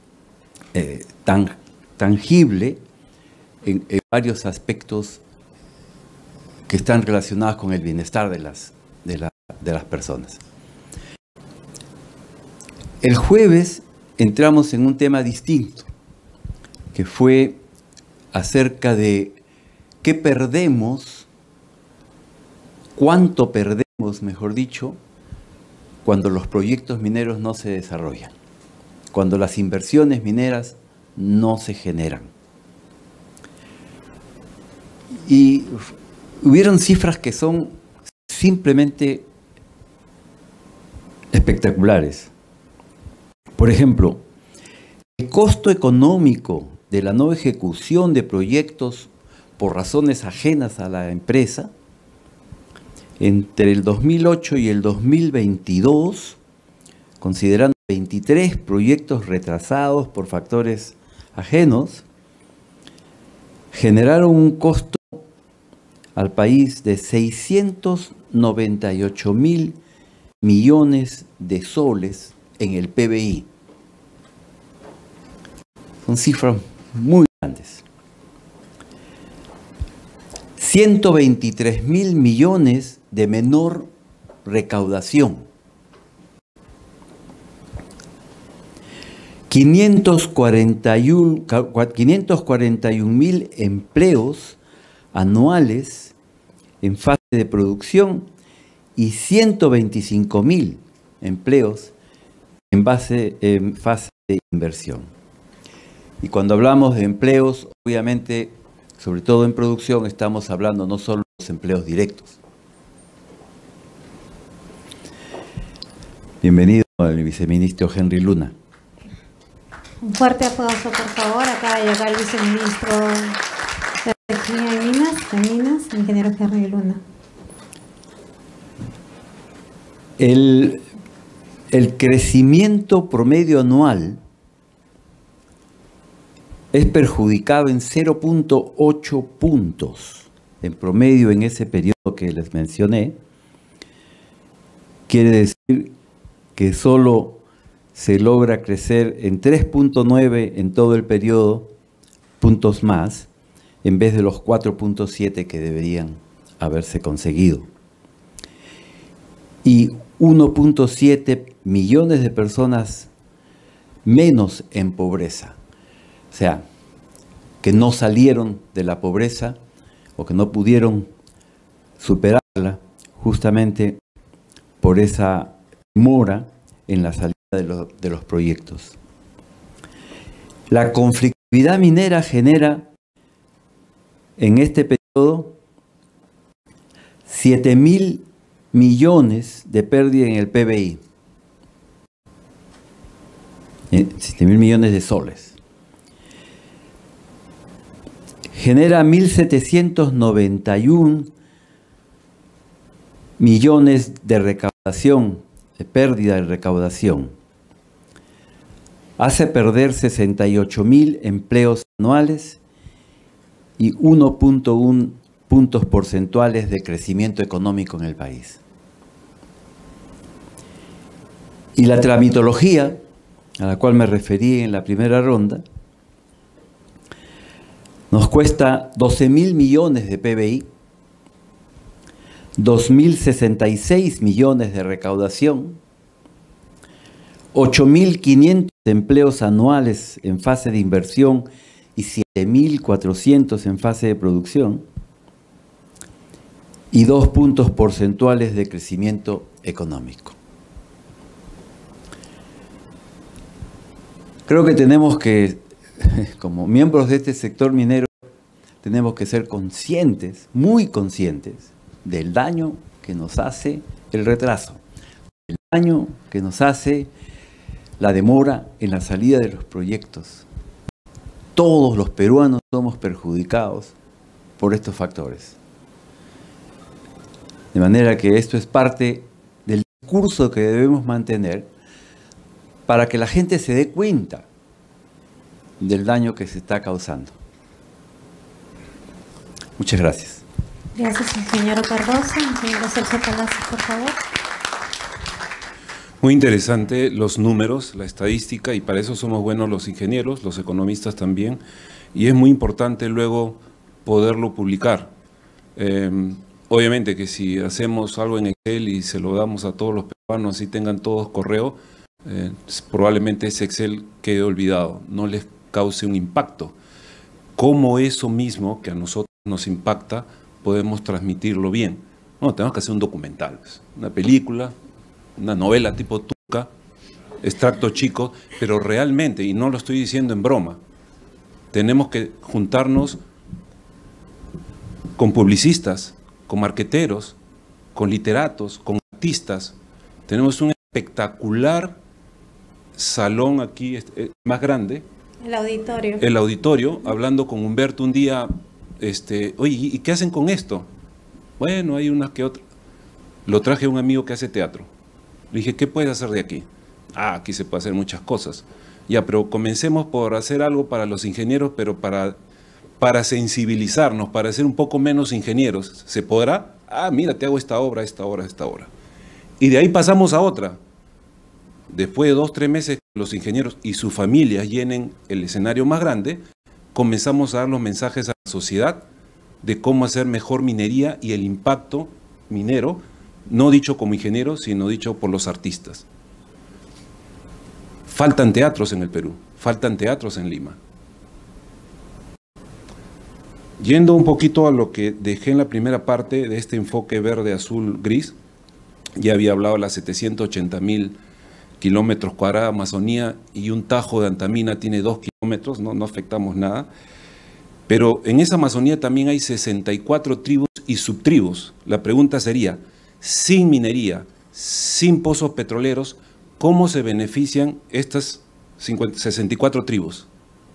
tangible en varios aspectos que están relacionados con el bienestar de las personas. El jueves entramos en un tema distinto, que fue acerca de qué perdemos, cuánto perdemos, mejor dicho, cuando los proyectos mineros no se desarrollan, cuando las inversiones mineras no se generan. Y hubieron cifras que son simplemente espectaculares. Por ejemplo, el costo económico de la no ejecución de proyectos por razones ajenas a la empresa, entre el 2008 y el 2022, considerando 23 proyectos retrasados por factores ajenos, generaron un costo al país de 698.000 millones de soles en el PBI. Son cifras muy grandes. 123.000 millones de menor recaudación. 541.000 empleos anuales en fase de producción y 125.000 empleos en fase de inversión. Y cuando hablamos de empleos, obviamente, sobre todo en producción, estamos hablando no solo de los empleos directos. Bienvenido al viceministro Henry Luna. Un fuerte aplauso, por favor. Acaba de llegar el viceministro de Energía y Minas, el ingeniero Henry Luna. El crecimiento promedio anual es perjudicado en 0.8 puntos en promedio en ese periodo que les mencioné. Quiere decir que solo se logra crecer en 3.9 en todo el periodo, puntos más, en vez de los 4.7 que deberían haberse conseguido. Y 1.7 millones de personas menos en pobreza. O sea, que no salieron de la pobreza o que no pudieron superarla justamente por esa demora en la salida de los proyectos. La conflictividad minera genera en este periodo 7.000 millones de pérdida en el PBI. 7.000 millones de soles. Genera 1.791 millones de recaudación, de pérdida de recaudación. Hace perder 68.000 empleos anuales y 1.1 puntos porcentuales de crecimiento económico en el país. Y la tramitología, a la cual me referí en la primera ronda, nos cuesta 12.000 millones de PBI, 2.066 millones de recaudación 8.500 empleos anuales en fase de inversión y 7.400 en fase de producción, y 2 puntos porcentuales de crecimiento económico. Creo que tenemos que, como miembros de este sector minero, tenemos que ser conscientes, muy conscientes, del daño que nos hace el retraso, el daño que nos hace la demora en la salida de los proyectos. Todos los peruanos somos perjudicados por estos factores. De manera que esto es parte del discurso que debemos mantener para que la gente se dé cuenta del daño que se está causando. Muchas gracias. Gracias, ingeniero Cardoso. Ingeniero Celso Palacios, por favor. Muy interesante los números, la estadística, y para eso somos buenos los ingenieros, los economistas también, y es muy importante luego poderlo publicar. Obviamente que si hacemos algo en Excel y se lo damos a todos los peruanos, así tengan todos correo, probablemente ese Excel quede olvidado, no les cause un impacto. ¿Cómo eso mismo que a nosotros nos impacta podemos transmitirlo bien? No, tenemos que hacer un documental, pues, una película, una novela tipo Tuca, extracto chico, pero realmente, y no lo estoy diciendo en broma, tenemos que juntarnos con publicistas, con marqueteros, con literatos, con artistas. Tenemos un espectacular salón aquí, más grande. El auditorio. El auditorio, hablando con Humberto un día, oye, ¿y qué hacen con esto? Bueno, hay unas que otras. Lo traje a un amigo que hace teatro. Le dije, ¿qué puedes hacer de aquí? Ah, aquí se puede hacer muchas cosas. Ya, pero comencemos por hacer algo para los ingenieros, pero para sensibilizarnos, para ser un poco menos ingenieros. ¿Se podrá? Ah, mira, te hago esta obra, esta obra, esta obra. Y de ahí pasamos a otra. Después de 2 o 3 meses, los ingenieros y sus familias llenen el escenario más grande, comenzamos a dar los mensajes a la sociedad de cómo hacer mejor minería y el impacto minero, no dicho como ingeniero, sino dicho por los artistas. Faltan teatros en el Perú, faltan teatros en Lima. Yendo un poquito a lo que dejé en la primera parte de este enfoque verde, azul, gris, ya había hablado de las 780.000 kilómetros cuadrados de Amazonía y un tajo de Antamina tiene 2 kilómetros, no afectamos nada. Pero en esa Amazonía también hay 64 tribus y subtribus. La pregunta sería, sin minería, sin pozos petroleros, ¿cómo se benefician estas 64 tribus?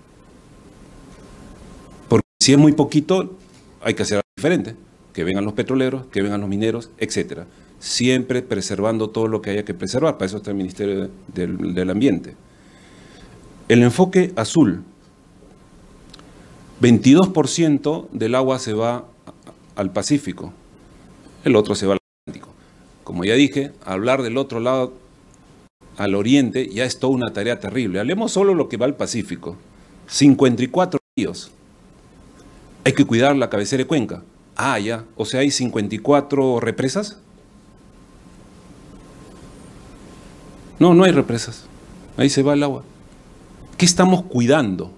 Porque si es muy poquito, hay que hacer algo diferente. Que vengan los petroleros, que vengan los mineros, etcétera. Siempre preservando todo lo que haya que preservar. Para eso está el Ministerio del Ambiente. El enfoque azul. 22% del agua se va al Pacífico. El otro se va al Atlántico. Como ya dije, hablar del otro lado, al oriente, ya es toda una tarea terrible. Hablemos solo lo que va al Pacífico. 54 ríos. Hay que cuidar la cabecera de cuenca. Ah, ya. O sea, hay 54 represas. No, no hay represas. Ahí se va el agua. ¿Qué estamos cuidando?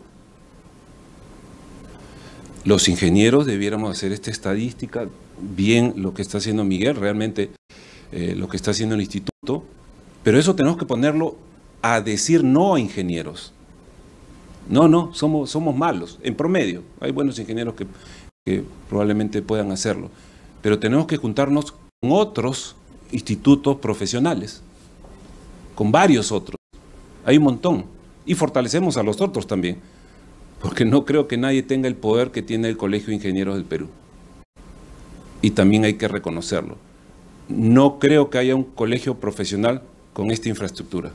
Los ingenieros debiéramos hacer esta estadística, bien lo que está haciendo Miguel, realmente lo que está haciendo el instituto, pero eso tenemos que ponerlo a decir no a ingenieros. No, somos malos, en promedio. Hay buenos ingenieros que probablemente puedan hacerlo, pero tenemos que juntarnos con otros institutos profesionales, con varios otros. Hay un montón. Y fortalecemos a los otros también, porque no creo que nadie tenga el poder que tiene el Colegio de Ingenieros del Perú. Y también hay que reconocerlo. No creo que haya un colegio profesional con esta infraestructura.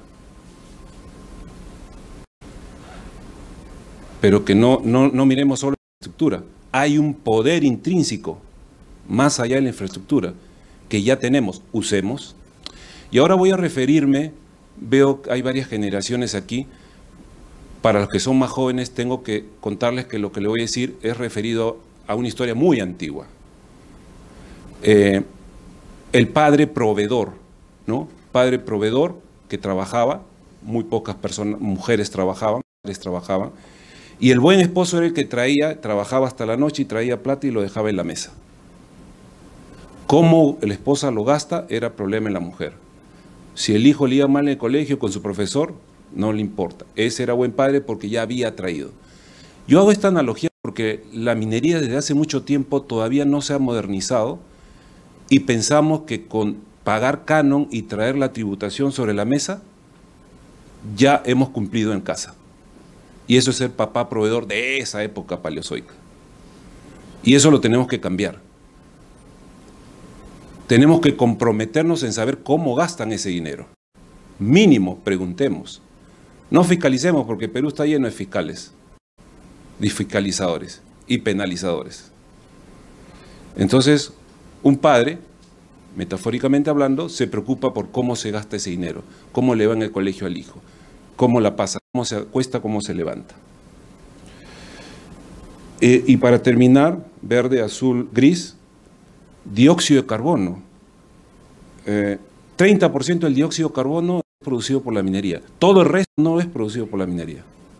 Pero que no miremos solo la infraestructura. Hay un poder intrínseco, más allá de la infraestructura, que ya tenemos, usemos. Y ahora voy a referirme, veo que hay varias generaciones aquí. Para los que son más jóvenes, tengo que contarles que lo que le voy a decir es referido a una historia muy antigua. El padre proveedor, ¿no? Padre proveedor que trabajaba, muy pocas personas, mujeres trabajaban, y el buen esposo era el que trabajaba hasta la noche y traía plata y lo dejaba en la mesa. Cómo la esposa lo gasta era problema en la mujer. Si el hijo le iba mal en el colegio con su profesor, no le importa. Ese era buen padre porque ya había traído. Yo hago esta analogía porque la minería desde hace mucho tiempo todavía no se ha modernizado y pensamos que con pagar canon y traer la tributación sobre la mesa, ya hemos cumplido en casa. Y eso es ser papá proveedor de esa época paleozoica. Y eso lo tenemos que cambiar. Tenemos que comprometernos en saber cómo gastan ese dinero. Mínimo, preguntemos. No fiscalicemos porque Perú está lleno de fiscales, de fiscalizadores y penalizadores. Entonces, un padre, metafóricamente hablando, se preocupa por cómo se gasta ese dinero, cómo le va en el colegio al hijo, cómo la pasa, cómo se acuesta, cómo se levanta. Y para terminar, verde, azul, gris, dióxido de carbono. 30% del dióxido de carbono es producido por la minería. Todo el resto no es producido por la minería.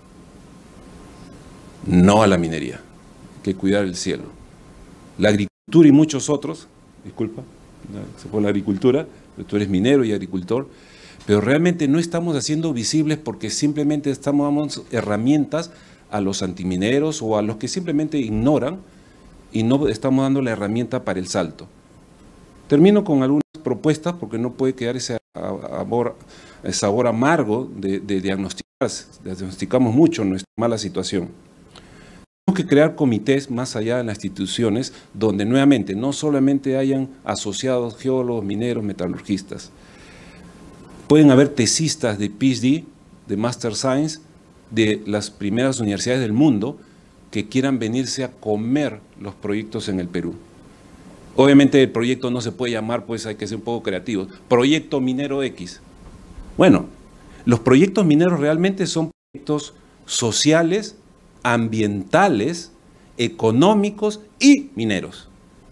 No a la minería. Hay que cuidar el cielo. La agricultura y muchos otros, disculpa, se fue la agricultura, pero tú eres minero y agricultor, pero realmente no estamos haciendo visibles porque simplemente estamos dando herramientas a los antimineros o a los que simplemente ignoran y no estamos dando la herramienta para el salto. Termino con algunas propuestas porque no puede quedar ese sabor amargo de diagnosticar. Diagnosticamos mucho nuestra mala situación. Tenemos que crear comités más allá de las instituciones donde nuevamente no solamente hayan asociados geólogos, mineros, metalurgistas. Pueden haber tesistas de PhD, de Master Science, de las primeras universidades del mundo que quieran venirse a comer los proyectos en el Perú. Obviamente el proyecto no se puede llamar, pues hay que ser un poco creativos. Proyecto Minero X. Bueno, los proyectos mineros realmente son proyectos sociales, ambientales, económicos y mineros.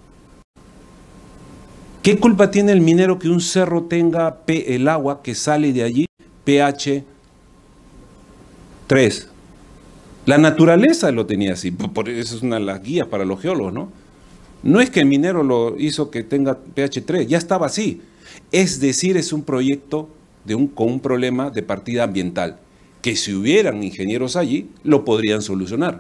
¿Qué culpa tiene el minero que un cerro tenga el agua que sale de allí pH 3? La naturaleza lo tenía así, por eso es una de las guías para los geólogos, ¿no? No es que el minero lo hizo que tenga pH 3, ya estaba así. Es decir, es un proyecto con un problema de partida ambiental, que si hubieran ingenieros allí, lo podrían solucionar.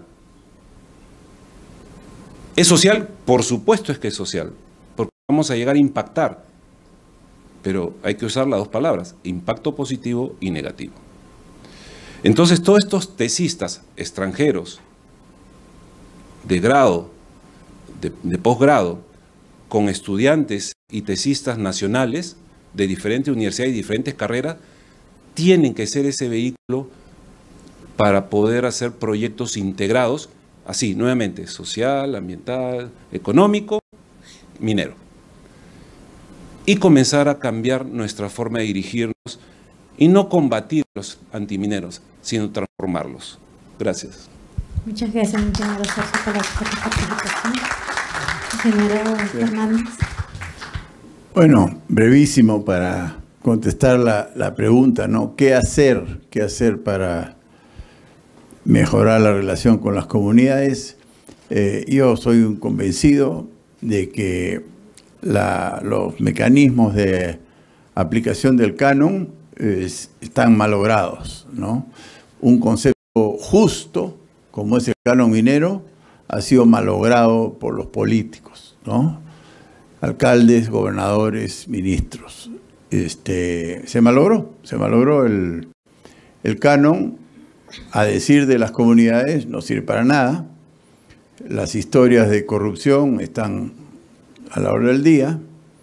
¿Es social? Por supuesto es que es social, porque vamos a llegar a impactar, pero hay que usar las dos palabras, impacto positivo y negativo. Entonces, todos estos tesistas extranjeros, de grado, de posgrado, con estudiantes y tesistas nacionales de diferentes universidades y diferentes carreras, tienen que ser ese vehículo para poder hacer proyectos integrados, así, nuevamente, social, ambiental, económico, minero. Y comenzar a cambiar nuestra forma de dirigirnos y no combatir a los antimineros, sino transformarlos. Gracias. Muchas gracias, ingeniero Sergio, por la participación. Ingeniero Fernández. Bueno, brevísimo para contestar la pregunta, ¿no? ¿Qué hacer para mejorar la relación con las comunidades? Yo soy un convencido de que los mecanismos de aplicación del canon están malogrados, ¿no? Un concepto justo, como es el canon minero, ha sido malogrado por los políticos, ¿no? Alcaldes, gobernadores, ministros. Se malogró el canon, a decir de las comunidades, no sirve para nada. Las historias de corrupción están a la hora del día.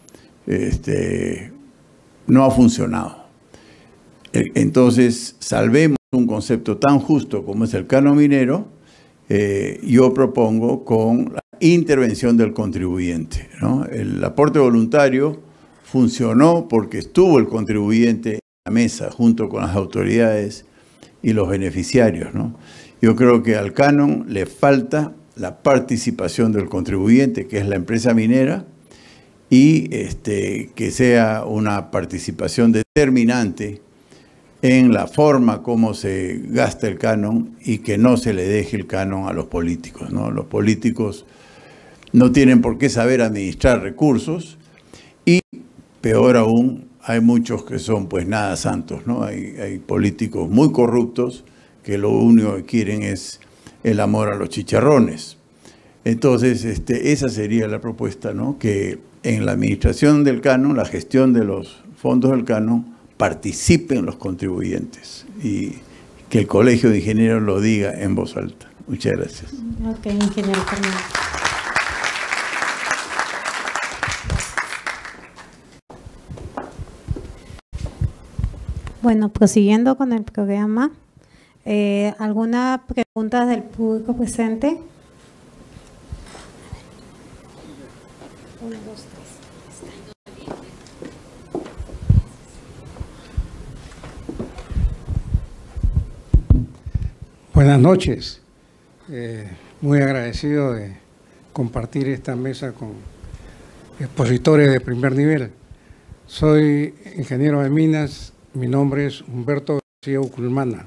No ha funcionado. Entonces, salvemos un concepto tan justo como es el canon minero. Yo propongo con la intervención del contribuyente, ¿no? El aporte voluntario funcionó porque estuvo el contribuyente en la mesa junto con las autoridades y los beneficiarios, ¿no? Yo creo que al canon le falta la participación del contribuyente, que es la empresa minera, y que sea una participación determinante en la forma como se gasta el canon y que no se le deje el canon a los políticos, ¿no? Los políticos no tienen por qué saber administrar recursos y, peor aún, hay muchos que son pues nada santos, ¿no? Hay políticos muy corruptos que lo único que quieren es el amor a los chicharrones. Entonces, esa sería la propuesta, ¿no? Que en la administración del canon, la gestión de los fondos del canon, participen los contribuyentes y que el Colegio de Ingenieros lo diga en voz alta. Muchas gracias. Ok, ingeniero Fernández. Bueno, prosiguiendo con el programa, ¿alguna pregunta del público presente? 1, 2, 3. Buenas noches. Muy agradecido de compartir esta mesa con expositores de primer nivel. Soy ingeniero de minas, mi nombre es Humberto García Uculmana.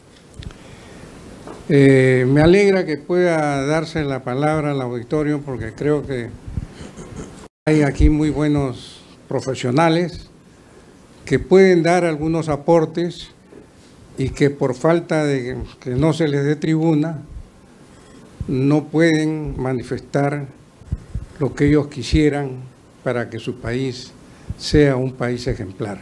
Me alegra que pueda darse la palabra al auditorio porque creo que hay aquí muy buenos profesionales que pueden dar algunos aportes y que por falta de que no se les dé tribuna, no pueden manifestar lo que ellos quisieran para que su país sea un país ejemplar.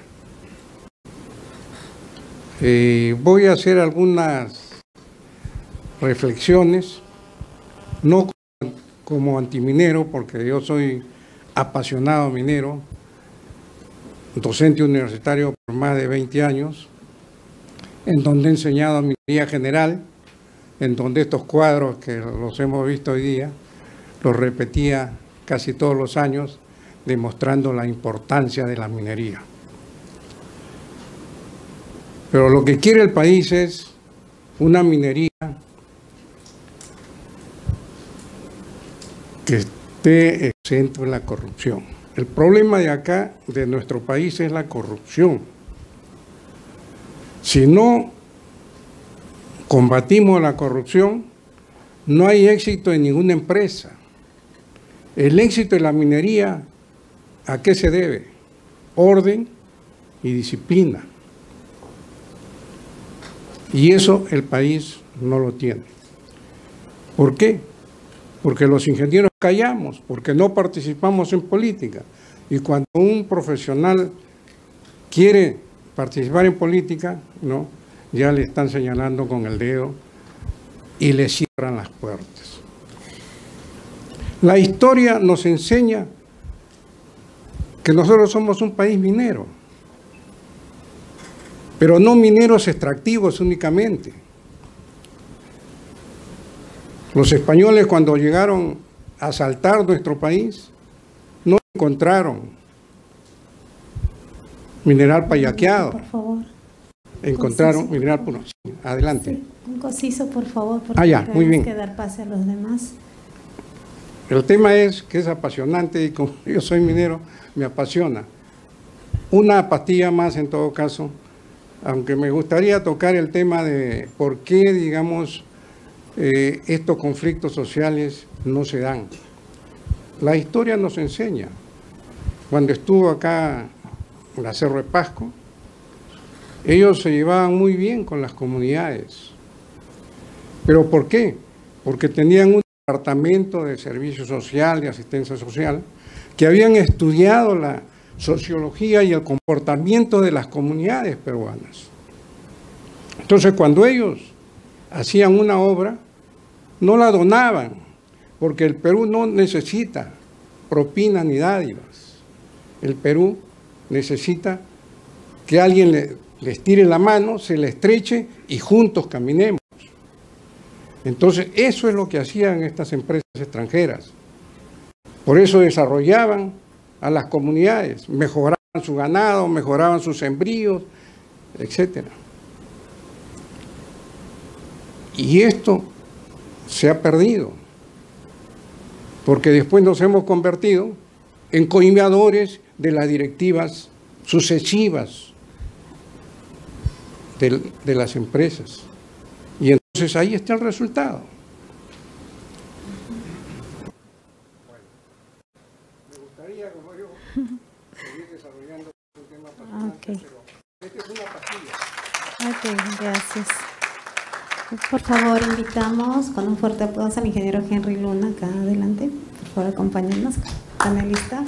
Voy a hacer algunas reflexiones, no como antiminero, porque yo soy apasionado minero, docente universitario por más de 20 años, en donde he enseñado minería general, en donde estos cuadros que los hemos visto hoy día, los repetía casi todos los años, demostrando la importancia de la minería. Pero lo que quiere el país es una minería que esté exento de la corrupción. El problema de acá, de nuestro país, es la corrupción. Si no combatimos la corrupción, no hay éxito en ninguna empresa. El éxito de la minería, ¿a qué se debe? Orden y disciplina. Y eso el país no lo tiene. ¿Por qué? Porque los ingenieros callamos, porque no participamos en política. Y cuando un profesional quiere participar en política, ¿no?, ya le están señalando con el dedo y le cierran las puertas. La historia nos enseña que nosotros somos un país minero, pero no mineros extractivos únicamente. Los españoles, cuando llegaron a asaltar nuestro país, no encontraron mineral payaqueado. Por favor. Encontraron conciso, mineral puro. Sí, adelante. Sí, un conciso, por favor, porque ya, muy bien. tenemos que dar pase a los demás. El tema es que es apasionante y como yo soy minero, me apasiona. Una pastilla más en todo caso, aunque me gustaría tocar el tema de por qué, digamos, estos conflictos sociales no se dan. La historia nos enseña. Cuando estuvo acá la Cerro de Pasco, ellos se llevaban muy bien con las comunidades. ¿Pero por qué? Porque tenían un departamento de servicio social, de asistencia social, que habían estudiado la sociología y el comportamiento de las comunidades peruanas. Entonces, cuando ellos hacían una obra, no la donaban, porque el Perú no necesita propina ni dádivas. El Perú necesita que alguien les tire la mano, se le estreche y juntos caminemos. Entonces, eso es lo que hacían estas empresas extranjeras. Por eso desarrollaban a las comunidades, mejoraban su ganado, mejoraban sus sembríos, etc. Y esto se ha perdido, porque después nos hemos convertido en coimeadores de las directivas sucesivas de las empresas. Y entonces ahí está el resultado. Me gustaría, como yo, seguir desarrollando un tema apasionante, pero esta es una pastilla. Ok, gracias. Por favor, invitamos con un fuerte aplauso al ingeniero Henry Luna, acá adelante. Por favor, acompáñenos, panelista.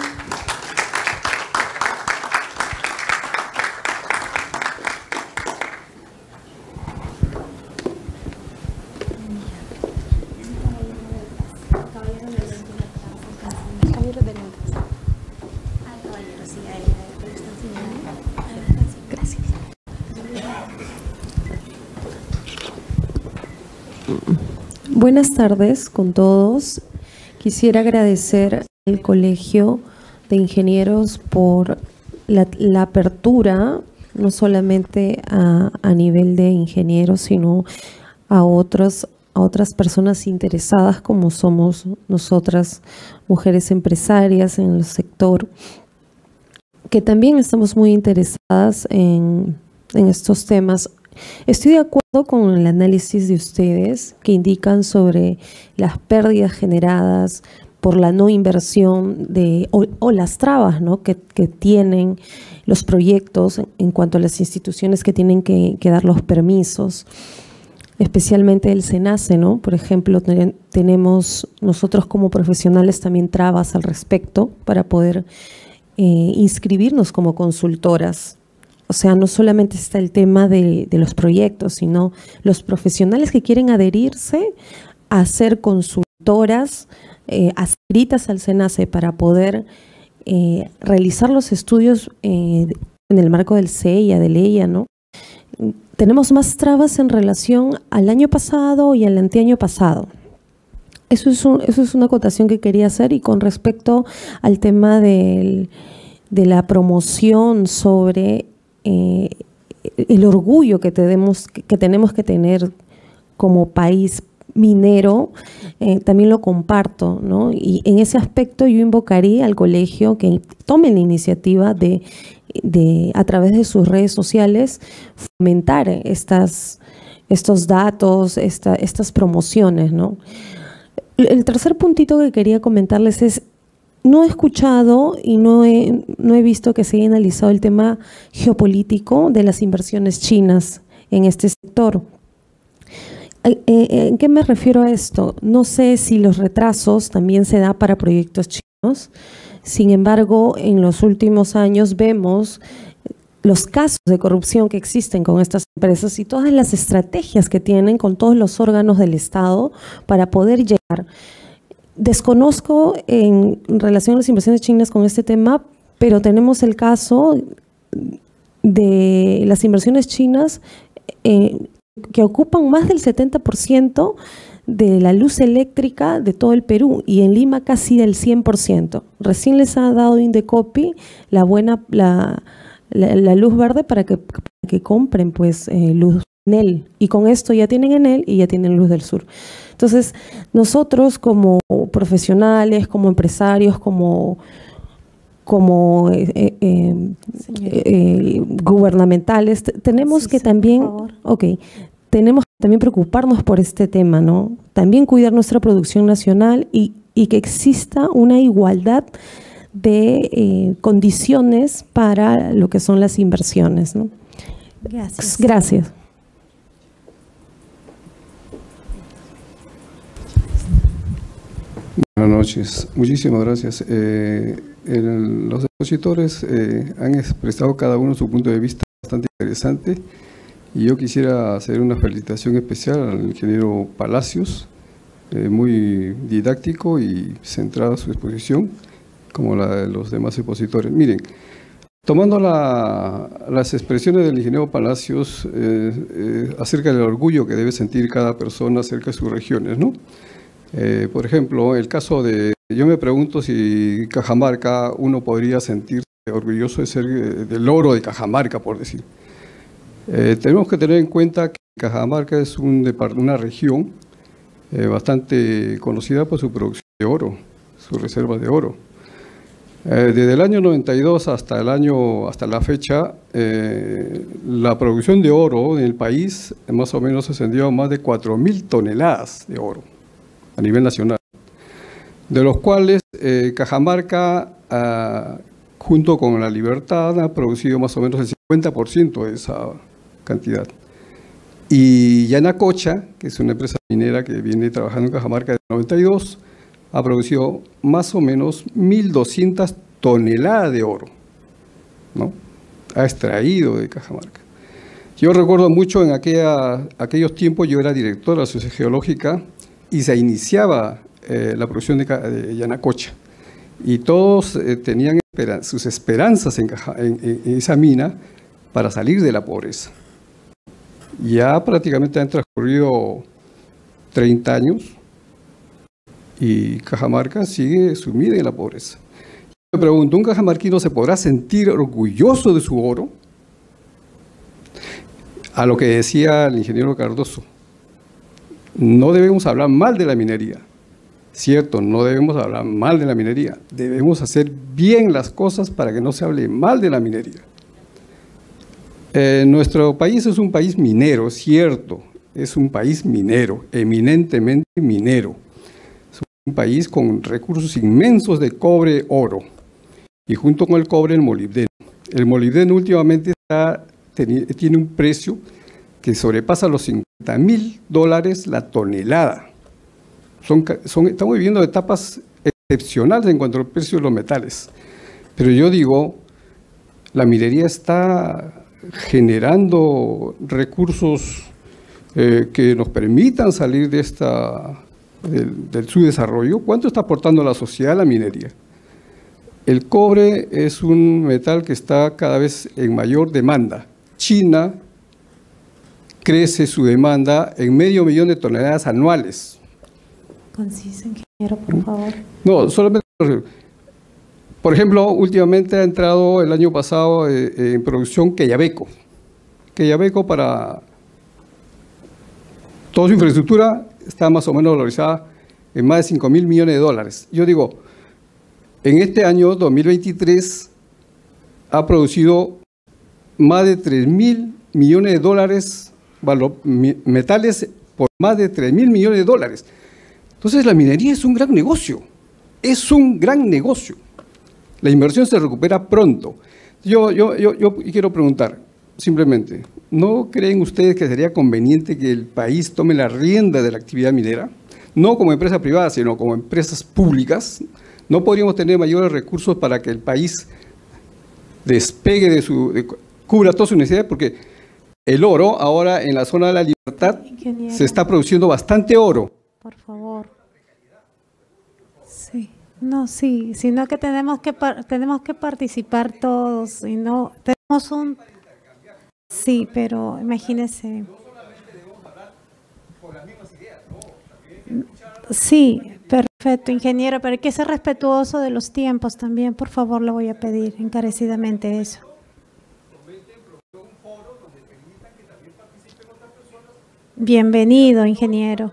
Buenas tardes con todos. Quisiera agradecer al Colegio de Ingenieros por la apertura, no solamente a nivel de ingenieros, sino a otras personas interesadas como somos nosotras, mujeres empresarias en el sector, que también estamos muy interesadas en estos temas. Estoy de acuerdo con el análisis de ustedes que indican sobre las pérdidas generadas por la no inversión o las trabas, ¿no?, que tienen los proyectos en cuanto a las instituciones que tienen que dar los permisos, especialmente el SENACE, ¿no? Por ejemplo, tenemos nosotros como profesionales también trabas al respecto para poder inscribirnos como consultoras. O sea, no solamente está el tema de los proyectos, sino los profesionales que quieren adherirse a ser consultoras adscritas al SENACE para poder realizar los estudios en el marco del CEIA, del EIA, ¿no? Tenemos más trabas en relación al año pasado y al anteaño pasado. Eso es una acotación que quería hacer. Y con respecto al tema de la promoción sobre el orgullo que tenemos que tener como país minero, también lo comparto, ¿no? Y en ese aspecto yo invocaría al colegio que tome la iniciativa de a través de sus redes sociales fomentar estos datos, estas promociones, ¿no? El tercer puntito que quería comentarles es: no he escuchado y no he visto que se haya analizado el tema geopolítico de las inversiones chinas en este sector. ¿En qué me refiero a esto? No sé si los retrasos también se da para proyectos chinos. Sin embargo, en los últimos años vemos los casos de corrupción que existen con estas empresas y todas las estrategias que tienen con todos los órganos del Estado para poder llegar. Desconozco en relación a las inversiones chinas con este tema, pero tenemos el caso de las inversiones chinas que ocupan más del 70% de la luz eléctrica de todo el Perú, y en Lima casi del 100%. Recién les ha dado Indecopi la luz verde para que compren pues luz Enel, y con esto ya tienen Enel y ya tienen Luz del Sur. Entonces, nosotros como profesionales, como empresarios, como gubernamentales, tenemos que también, tenemos que también preocuparnos por este tema, ¿no? También cuidar nuestra producción nacional y que exista una igualdad de condiciones para lo que son las inversiones, ¿no? Gracias. Gracias. Buenas noches, muchísimas gracias. Los expositores han expresado cada uno su punto de vista bastante interesante, y yo quisiera hacer una felicitación especial al ingeniero Palacios, muy didáctico y centrada su exposición, como la de los demás expositores. Miren, tomando las expresiones del ingeniero Palacios acerca del orgullo que debe sentir cada persona acerca de sus regiones, ¿no? Por ejemplo, el caso yo me pregunto si Cajamarca, uno podría sentirse orgulloso de ser del oro de Cajamarca, por decir. Tenemos que tener en cuenta que Cajamarca es una región bastante conocida por su producción de oro, sus reservas de oro. Desde el año 92 hasta la fecha, la producción de oro en el país más o menos ascendió a más de 4.000 toneladas de oro a nivel nacional, de los cuales Cajamarca, junto con La Libertad, ha producido más o menos el 50% de esa cantidad. Y Yanacocha, que es una empresa minera que viene trabajando en Cajamarca desde el 92, ha producido más o menos 1.200 toneladas de oro, ¿no? Ha extraído de Cajamarca. Yo recuerdo mucho en aquellos tiempos, yo era director de la Sociedad Geológica y se iniciaba la producción de Yanacocha. Y todos tenían sus esperanzas en esa mina para salir de la pobreza. Ya prácticamente han transcurrido 30 años y Cajamarca sigue sumida en la pobreza. Me pregunto, ¿un cajamarquino se podrá sentir orgulloso de su oro? A lo que decía el ingeniero Cardoso, no debemos hablar mal de la minería. Cierto, no debemos hablar mal de la minería. Debemos hacer bien las cosas para que no se hable mal de la minería. Nuestro país es un país minero, cierto. Es un país minero, eminentemente minero. Es un país con recursos inmensos de cobre, oro. Y junto con el cobre, el molibdeno. El molibdeno últimamente tiene un precio que sobrepasa los $50.000 la tonelada. Estamos viviendo etapas excepcionales en cuanto al precio de los metales. Pero yo digo, la minería está generando recursos que nos permitan salir de del subdesarrollo. ¿Cuánto está aportando la sociedad a la minería? El cobre es un metal que está cada vez en mayor demanda. China crece su demanda en 500.000 de toneladas anuales. Concisa, ingeniero, por favor. No, solamente, por ejemplo, últimamente ha entrado el año pasado en producción Quellaveco. Quellaveco, para toda su infraestructura, está más o menos valorizada en más de $5.000 millones. Yo digo, en este año 2023 ha producido más de $3.000 millones metales por más de $3.000 millones. Entonces la minería es un gran negocio, es un gran negocio. La inversión se recupera pronto. Yo quiero preguntar, simplemente, ¿no creen ustedes que sería conveniente que el país tome la rienda de la actividad minera? No como empresa privada, sino como empresas públicas. ¿No podríamos tener mayores recursos para que el país despegue cubra todas sus necesidades? Porque el oro, ahora en la zona de La Libertad, se está produciendo bastante oro. Por favor. Sí, no, sí, sino que tenemos que participar todos y no tenemos un. Sí, pero imagínese. Sí, perfecto, ingeniero, pero hay que ser respetuoso de los tiempos también, por favor, le voy a pedir encarecidamente eso. Bienvenido, ingeniero.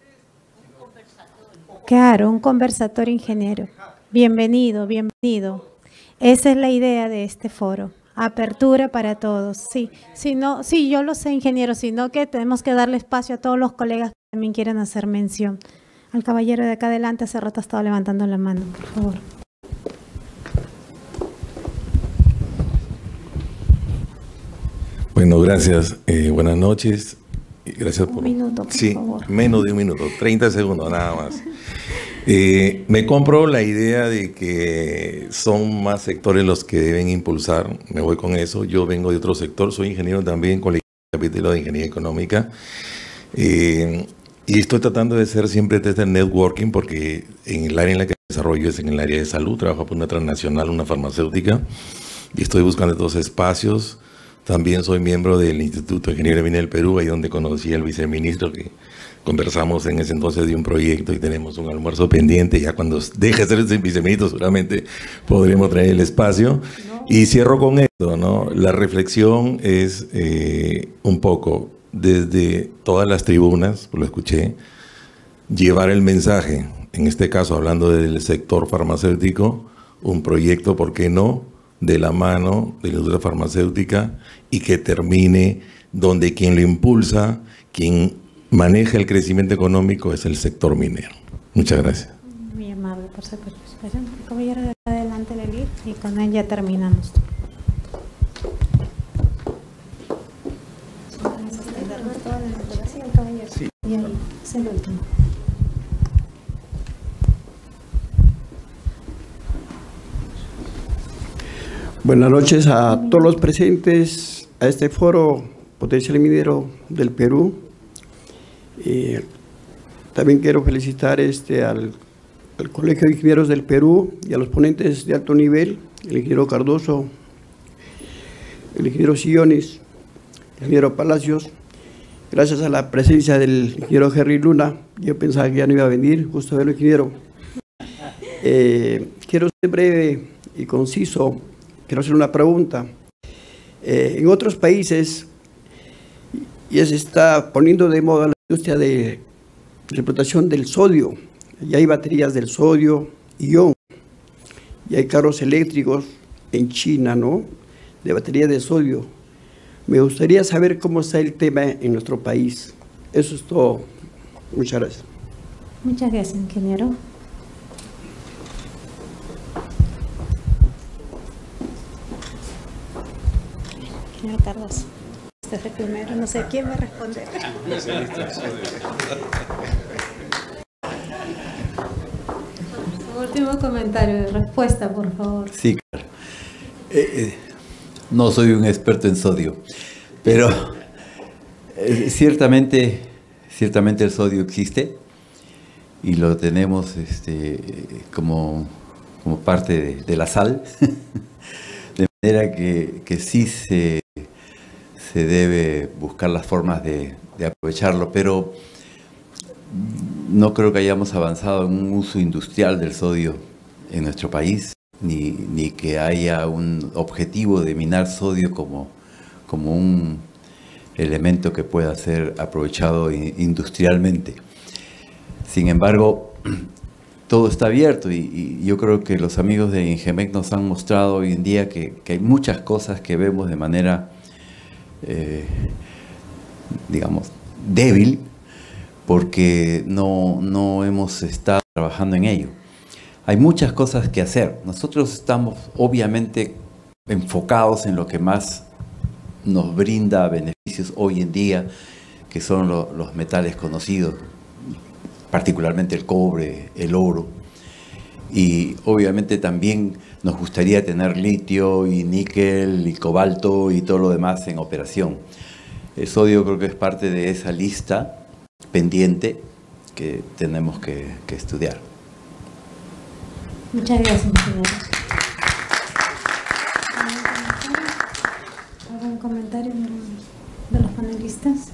Claro, un conversatorio, ingeniero. Bienvenido, bienvenido. Esa es la idea de este foro. Apertura para todos. Sí, sí, yo lo sé, ingeniero, sino que tenemos que darle espacio a todos los colegas que también quieren hacer mención. Al caballero de acá adelante hace rato estaba levantando la mano, por favor. Bueno, gracias. Buenas noches. Gracias por... Un minuto, por favor. Menos de un minuto, 30 segundos nada más. Me compro la idea de que son más sectores los que deben impulsar. Me voy con eso. Yo vengo de otro sector, soy ingeniero también con el capítulo de Ingeniería Económica. Y estoy tratando de hacer siempre desde el networking porque en el área en la que desarrollo es en el área de salud. Trabajo por una transnacional, una farmacéutica, y estoy buscando estos espacios. También soy miembro del Instituto de Ingeniería Minera del Perú, ahí donde conocí al viceministro, que conversamos en ese entonces de un proyecto y tenemos un almuerzo pendiente. Ya cuando deje de ser ese viceministro seguramente podremos traer el espacio. Y cierro con esto, ¿no? La reflexión es un poco desde todas las tribunas, lo escuché, llevar el mensaje, en este caso hablando del sector farmacéutico, un proyecto, ¿por qué no?, de la mano de la industria farmacéutica y que termine donde quien lo impulsa, quien maneja el crecimiento económico es el sector minero. Muchas gracias. Muy amable por su participación. Caballero, adelante, Lely, y con él ya terminamos. Sí. Y ahí es el último. Buenas noches a todos los presentes a este foro Potencial Minero del Perú. También quiero felicitar al Colegio de Ingenieros del Perú y a los ponentes de alto nivel, el ingeniero Cardoso, el ingeniero Sillones, el ingeniero Palacios. Gracias a la presencia del ingeniero Henry Luna, yo pensaba que ya no iba a venir, justo verlo, ingeniero. Quiero ser breve y conciso. Quiero hacer una pregunta. En otros países ya se está poniendo de moda la industria de la explotación del sodio. Ya hay baterías del sodio, ion, y hay carros eléctricos en China, ¿no?, de batería de sodio. Me gustaría saber cómo está el tema en nuestro país. Eso es todo. Muchas gracias. Muchas gracias, ingeniero. Señor Carlos, este es el primero, no sé quién va a responder. Último comentario de respuesta, por favor. Sí, claro. No soy un experto en sodio, pero ciertamente el sodio existe y lo tenemos como parte de la sal, de manera que sí se debe buscar las formas de aprovecharlo, pero no creo que hayamos avanzado en un uso industrial del sodio en nuestro país, ni que haya un objetivo de minar sodio como un elemento que pueda ser aprovechado industrialmente. Sin embargo, todo está abierto y yo creo que los amigos de Ingemec nos han mostrado hoy en día que hay muchas cosas que vemos de manera, digamos, débil, porque no hemos estado trabajando en ello. Hay muchas cosas que hacer. Nosotros estamos obviamente enfocados en lo que más nos brinda beneficios hoy en día, que son los metales conocidos, particularmente el cobre, el oro. Y obviamente también nos gustaría tener litio y níquel y cobalto y todo lo demás en operación. El sodio creo que es parte de esa lista pendiente que tenemos que estudiar. Muchas gracias, ingeniero. ¿Algún comentario de los panelistas?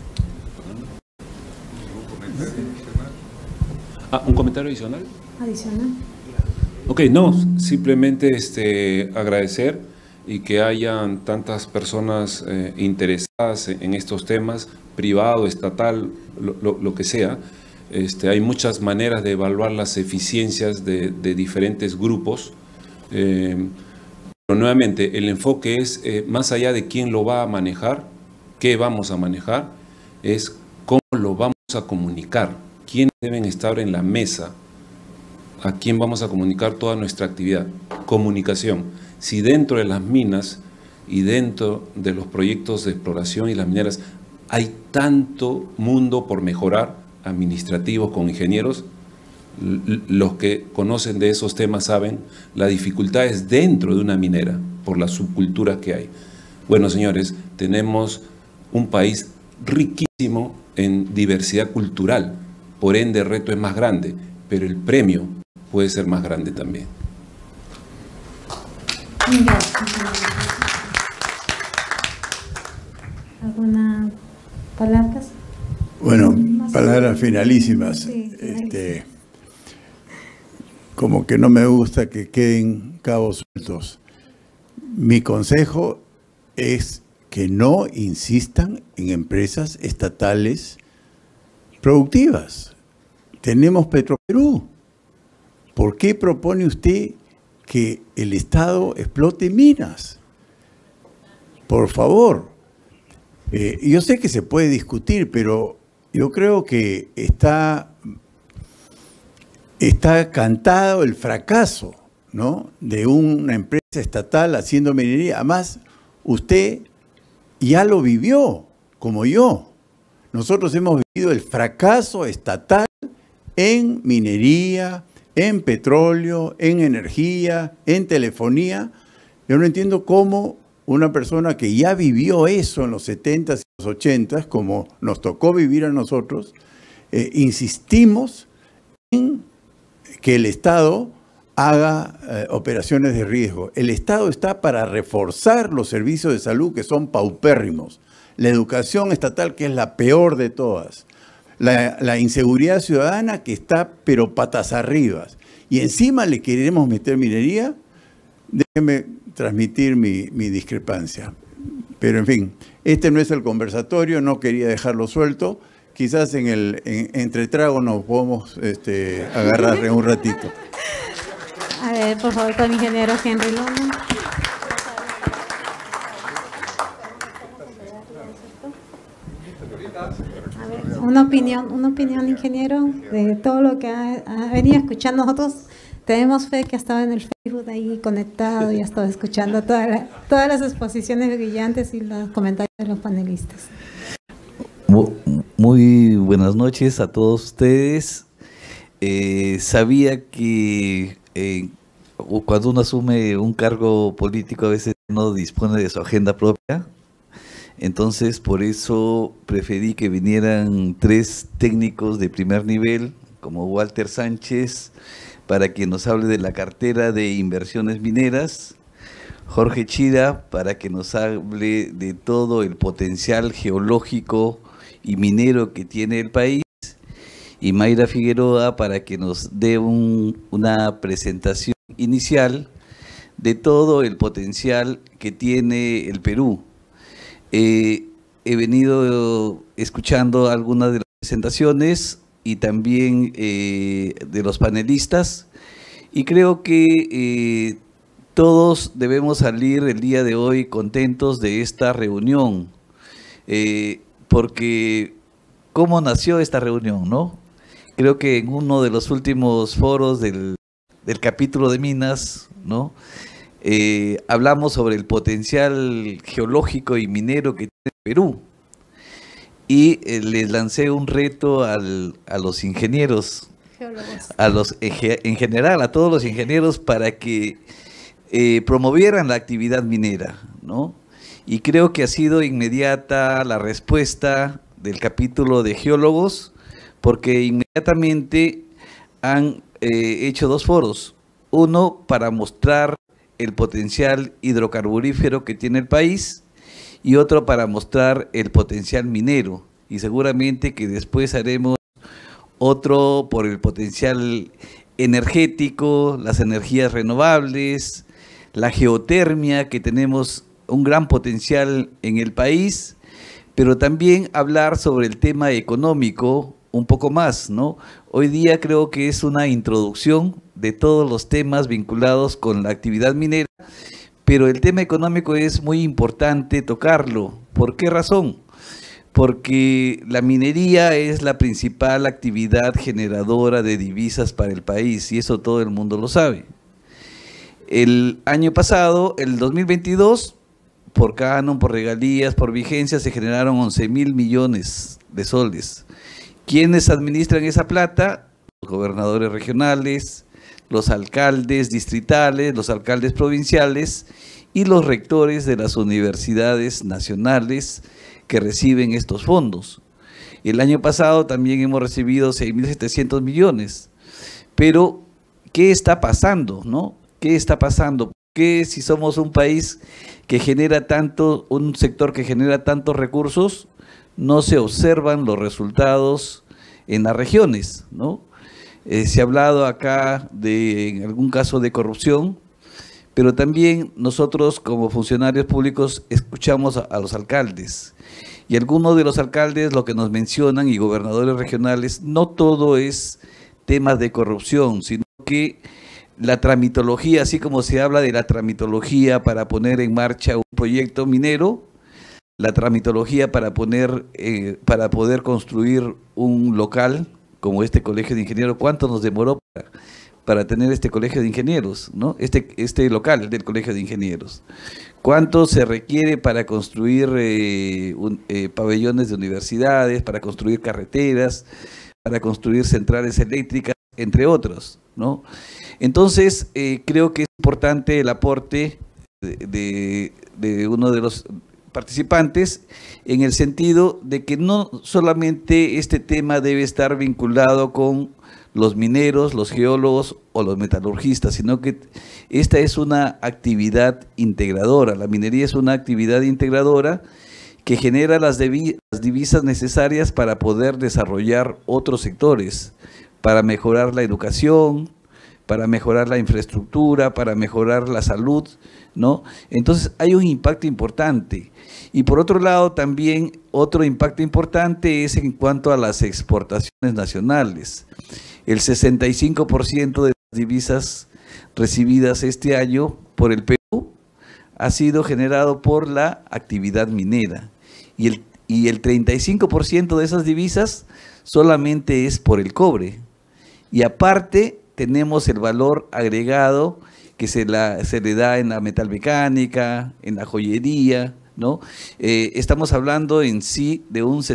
¿Un comentario adicional? Adicional. Ok, no, simplemente agradecer y que hayan tantas personas interesadas en estos temas, privado, estatal, lo que sea. Hay muchas maneras de evaluar las eficiencias de diferentes grupos. Pero nuevamente, el enfoque es, más allá de quién lo va a manejar, qué vamos a manejar, es cómo lo vamos a comunicar, quiénes deben estar en la mesa, a quién vamos a comunicar toda nuestra actividad. Comunicación. Si dentro de las minas y dentro de los proyectos de exploración y las mineras hay tanto mundo por mejorar, administrativos con ingenieros, los que conocen de esos temas saben la dificultad es dentro de una minera por las subculturas que hay. Bueno, señores, tenemos un país riquísimo en diversidad cultural, por ende el reto es más grande, pero el premio puede ser más grande también. ¿Alguna palabras? Bueno, palabras finalísimas. Sí, como que no me gusta que queden cabos sueltos. Mi consejo es que no insistan en empresas estatales productivas. Tenemos Petroperú. ¿Por qué propone usted que el Estado explote minas. Por favor. Yo sé que se puede discutir, pero yo creo que está cantado el fracaso, ¿no?, de una empresa estatal haciendo minería. Además, usted ya lo vivió, como yo. Nosotros hemos vivido el fracaso estatal en minería, en petróleo, en energía, en telefonía. Yo no entiendo cómo una persona que ya vivió eso en los 70s y los 80s, como nos tocó vivir a nosotros, insistimos en que el Estado haga operaciones de riesgo. El Estado está para reforzar los servicios de salud que son paupérrimos, la educación estatal que es la peor de todas, la inseguridad ciudadana que está pero patas arriba, y encima le queremos meter minería. Déjeme transmitir mi discrepancia. Pero en fin, este no es el conversatorio, no quería dejarlo suelto. Quizás en el entretrago nos podemos agarrar en un ratito. A ver, por favor, con el ingeniero Henry Luna. A ver, una opinión, ingeniero, de todo lo que ha venido escuchando. Nosotros tenemos fe que ha estado en el Facebook ahí conectado y ha estado escuchando todas las exposiciones brillantes y los comentarios de los panelistas. Muy buenas noches a todos ustedes. Sabía que cuando uno asume un cargo político a veces no dispone de su agenda propia. Entonces, por eso preferí que vinieran 3 técnicos de primer nivel, como Walter Sánchez, para que nos hable de la cartera de inversiones mineras, Jorge Chira, para que nos hable de todo el potencial geológico y minero que tiene el país, y Mayra Figueroa, para que nos dé una presentación inicial de todo el potencial que tiene el Perú. He venido escuchando algunas de las presentaciones y también de los panelistas, y creo que todos debemos salir el día de hoy contentos de esta reunión, porque ¿cómo nació esta reunión, no? Creo que en uno de los últimos foros del capítulo de minas, ¿no?, hablamos sobre el potencial geológico y minero que tiene Perú, y les lancé un reto a los ingenieros, en general a todos los ingenieros, para que promovieran la actividad minera, ¿no? Y creo que ha sido inmediata la respuesta del capítulo de geólogos, porque inmediatamente han hecho 2 foros, uno para mostrar el potencial hidrocarburífero que tiene el país y otro para mostrar el potencial minero, y seguramente que después haremos otro por el potencial energético, las energías renovables, la geotermia, que tenemos un gran potencial en el país, pero también hablar sobre el tema económico un poco más, ¿no? Hoy día creo que es una introducción de todos los temas vinculados con la actividad minera, pero el tema económico es muy importante tocarlo. ¿Por qué razón? Porque la minería es la principal actividad generadora de divisas para el país, y eso todo el mundo lo sabe. El año pasado, el 2022, por canon, por regalías, por vigencia, se generaron 11.000 millones de soles. ¿Quiénes administran esa plata? Los gobernadores regionales, los alcaldes distritales, los alcaldes provinciales y los rectores de las universidades nacionales que reciben estos fondos. El año pasado también hemos recibido 6.700 millones. Pero, ¿qué está pasando, no? ¿Qué está pasando? ¿Por qué, si somos un país que genera tanto, un sector que genera tantos recursos, no se observan los resultados en las regiones, ¿no? Se ha hablado acá de, en algún caso, de corrupción, pero también nosotros como funcionarios públicos escuchamos a los alcaldes, y algunos de los alcaldes lo que nos mencionan, y gobernadores regionales, no todo es temas de corrupción, sino que la tramitología, así como se habla de la tramitología para poner en marcha un proyecto minero, la tramitología para poder construir un local como este colegio de ingenieros. ¿Cuánto nos demoró para tener este colegio de ingenieros, ¿no? Este local del colegio de ingenieros? ¿Cuánto se requiere para construir pabellones de universidades, para construir carreteras, para construir centrales eléctricas, entre otros, ¿no? Entonces, creo que es importante el aporte de uno de los participantes, en el sentido de que no solamente este tema debe estar vinculado con los mineros, los geólogos o los metalurgistas, sino que esta es una actividad integradora. La minería es una actividad integradora que genera las divisas necesarias para poder desarrollar otros sectores, para mejorar la educación, para mejorar la infraestructura, para mejorar la salud, ¿no? Entonces hay un impacto importante. Y por otro lado también otro impacto importante es en cuanto a las exportaciones nacionales. El 65% de las divisas recibidas este año por el Perú ha sido generado por la actividad minera. Y el 35% de esas divisas solamente es por el cobre. Y aparte tenemos el valor agregado que se le da en la metalmecánica, en la joyería, ¿no? Estamos hablando en sí de un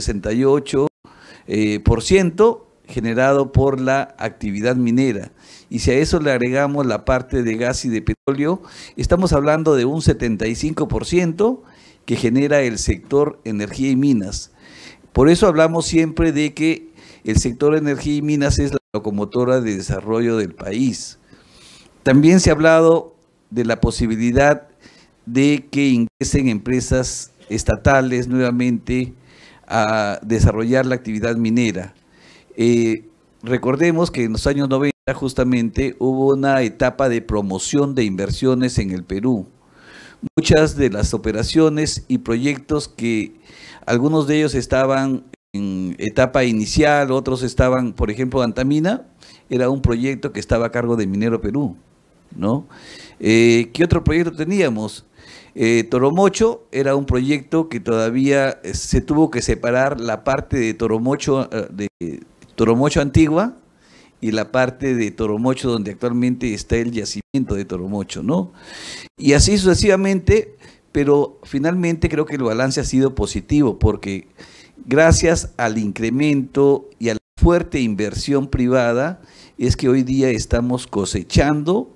68% generado por la actividad minera. Y si a eso le agregamos la parte de gas y de petróleo, estamos hablando de un 75% que genera el sector energía y minas. Por eso hablamos siempre de que el sector energía y minas es la locomotora de desarrollo del país. También se ha hablado de la posibilidad de que ingresen empresas estatales nuevamente a desarrollar la actividad minera. Recordemos que en los años 90 justamente hubo una etapa de promoción de inversiones en el Perú. Muchas de las operaciones y proyectos que algunos de ellos estaban en etapa inicial, otros estaban, por ejemplo, Antamina, era un proyecto que estaba a cargo de Minero Perú, ¿no? ¿Qué otro proyecto teníamos? Toromocho era un proyecto que todavía se tuvo que separar la parte de Toromocho Antigua y la parte de Toromocho donde actualmente está el yacimiento de Toromocho, ¿no? Y así sucesivamente, pero finalmente creo que el balance ha sido positivo porque gracias al incremento y a la fuerte inversión privada es que hoy día estamos cosechando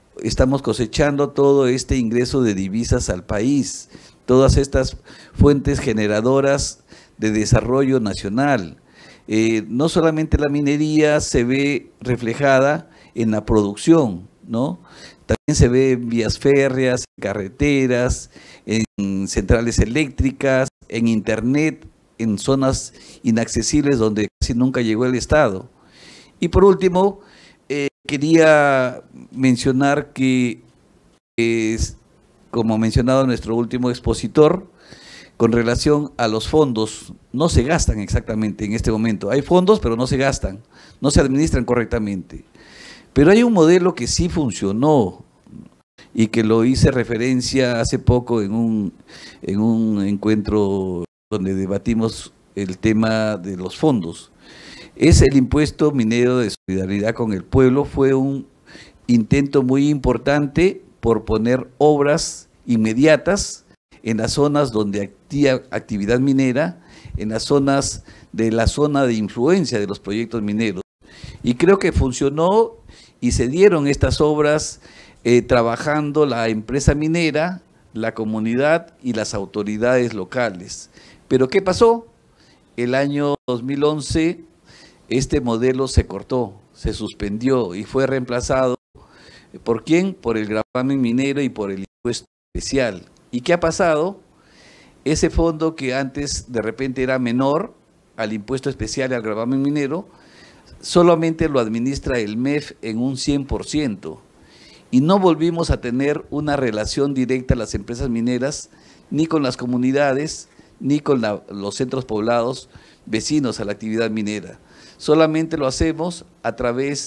todo este ingreso de divisas al país, todas estas fuentes generadoras de desarrollo nacional. No solamente la minería se ve reflejada en la producción, ¿no? También se ve en vías férreas, en carreteras, en centrales eléctricas, en internet, en zonas inaccesibles donde casi nunca llegó el Estado. Y por último, quería mencionar que, como ha mencionado nuestro último expositor, con relación a los fondos, no se gastan exactamente en este momento. Hay fondos, pero no se gastan, no se administran correctamente. Pero hay un modelo que sí funcionó y que lo hice referencia hace poco en un encuentro donde debatimos el tema de los fondos. Es el impuesto minero de solidaridad con el pueblo. Fue un intento muy importante por poner obras inmediatas en las zonas donde activa actividad minera, en las zonas de la zona de influencia de los proyectos mineros. Y creo que funcionó y se dieron estas obras trabajando la empresa minera, la comunidad y las autoridades locales. Pero ¿qué pasó? El año 2011 este modelo se cortó, se suspendió y fue reemplazado. ¿Por quién? Por el gravamen minero y por el impuesto especial. ¿Y qué ha pasado? Ese fondo que antes de repente era menor al impuesto especial y al gravamen minero, solamente lo administra el MEF en un 100%. Y no volvimos a tener una relación directa a las empresas mineras, ni con las comunidades, ni con los centros poblados vecinos a la actividad minera. Solamente lo hacemos a través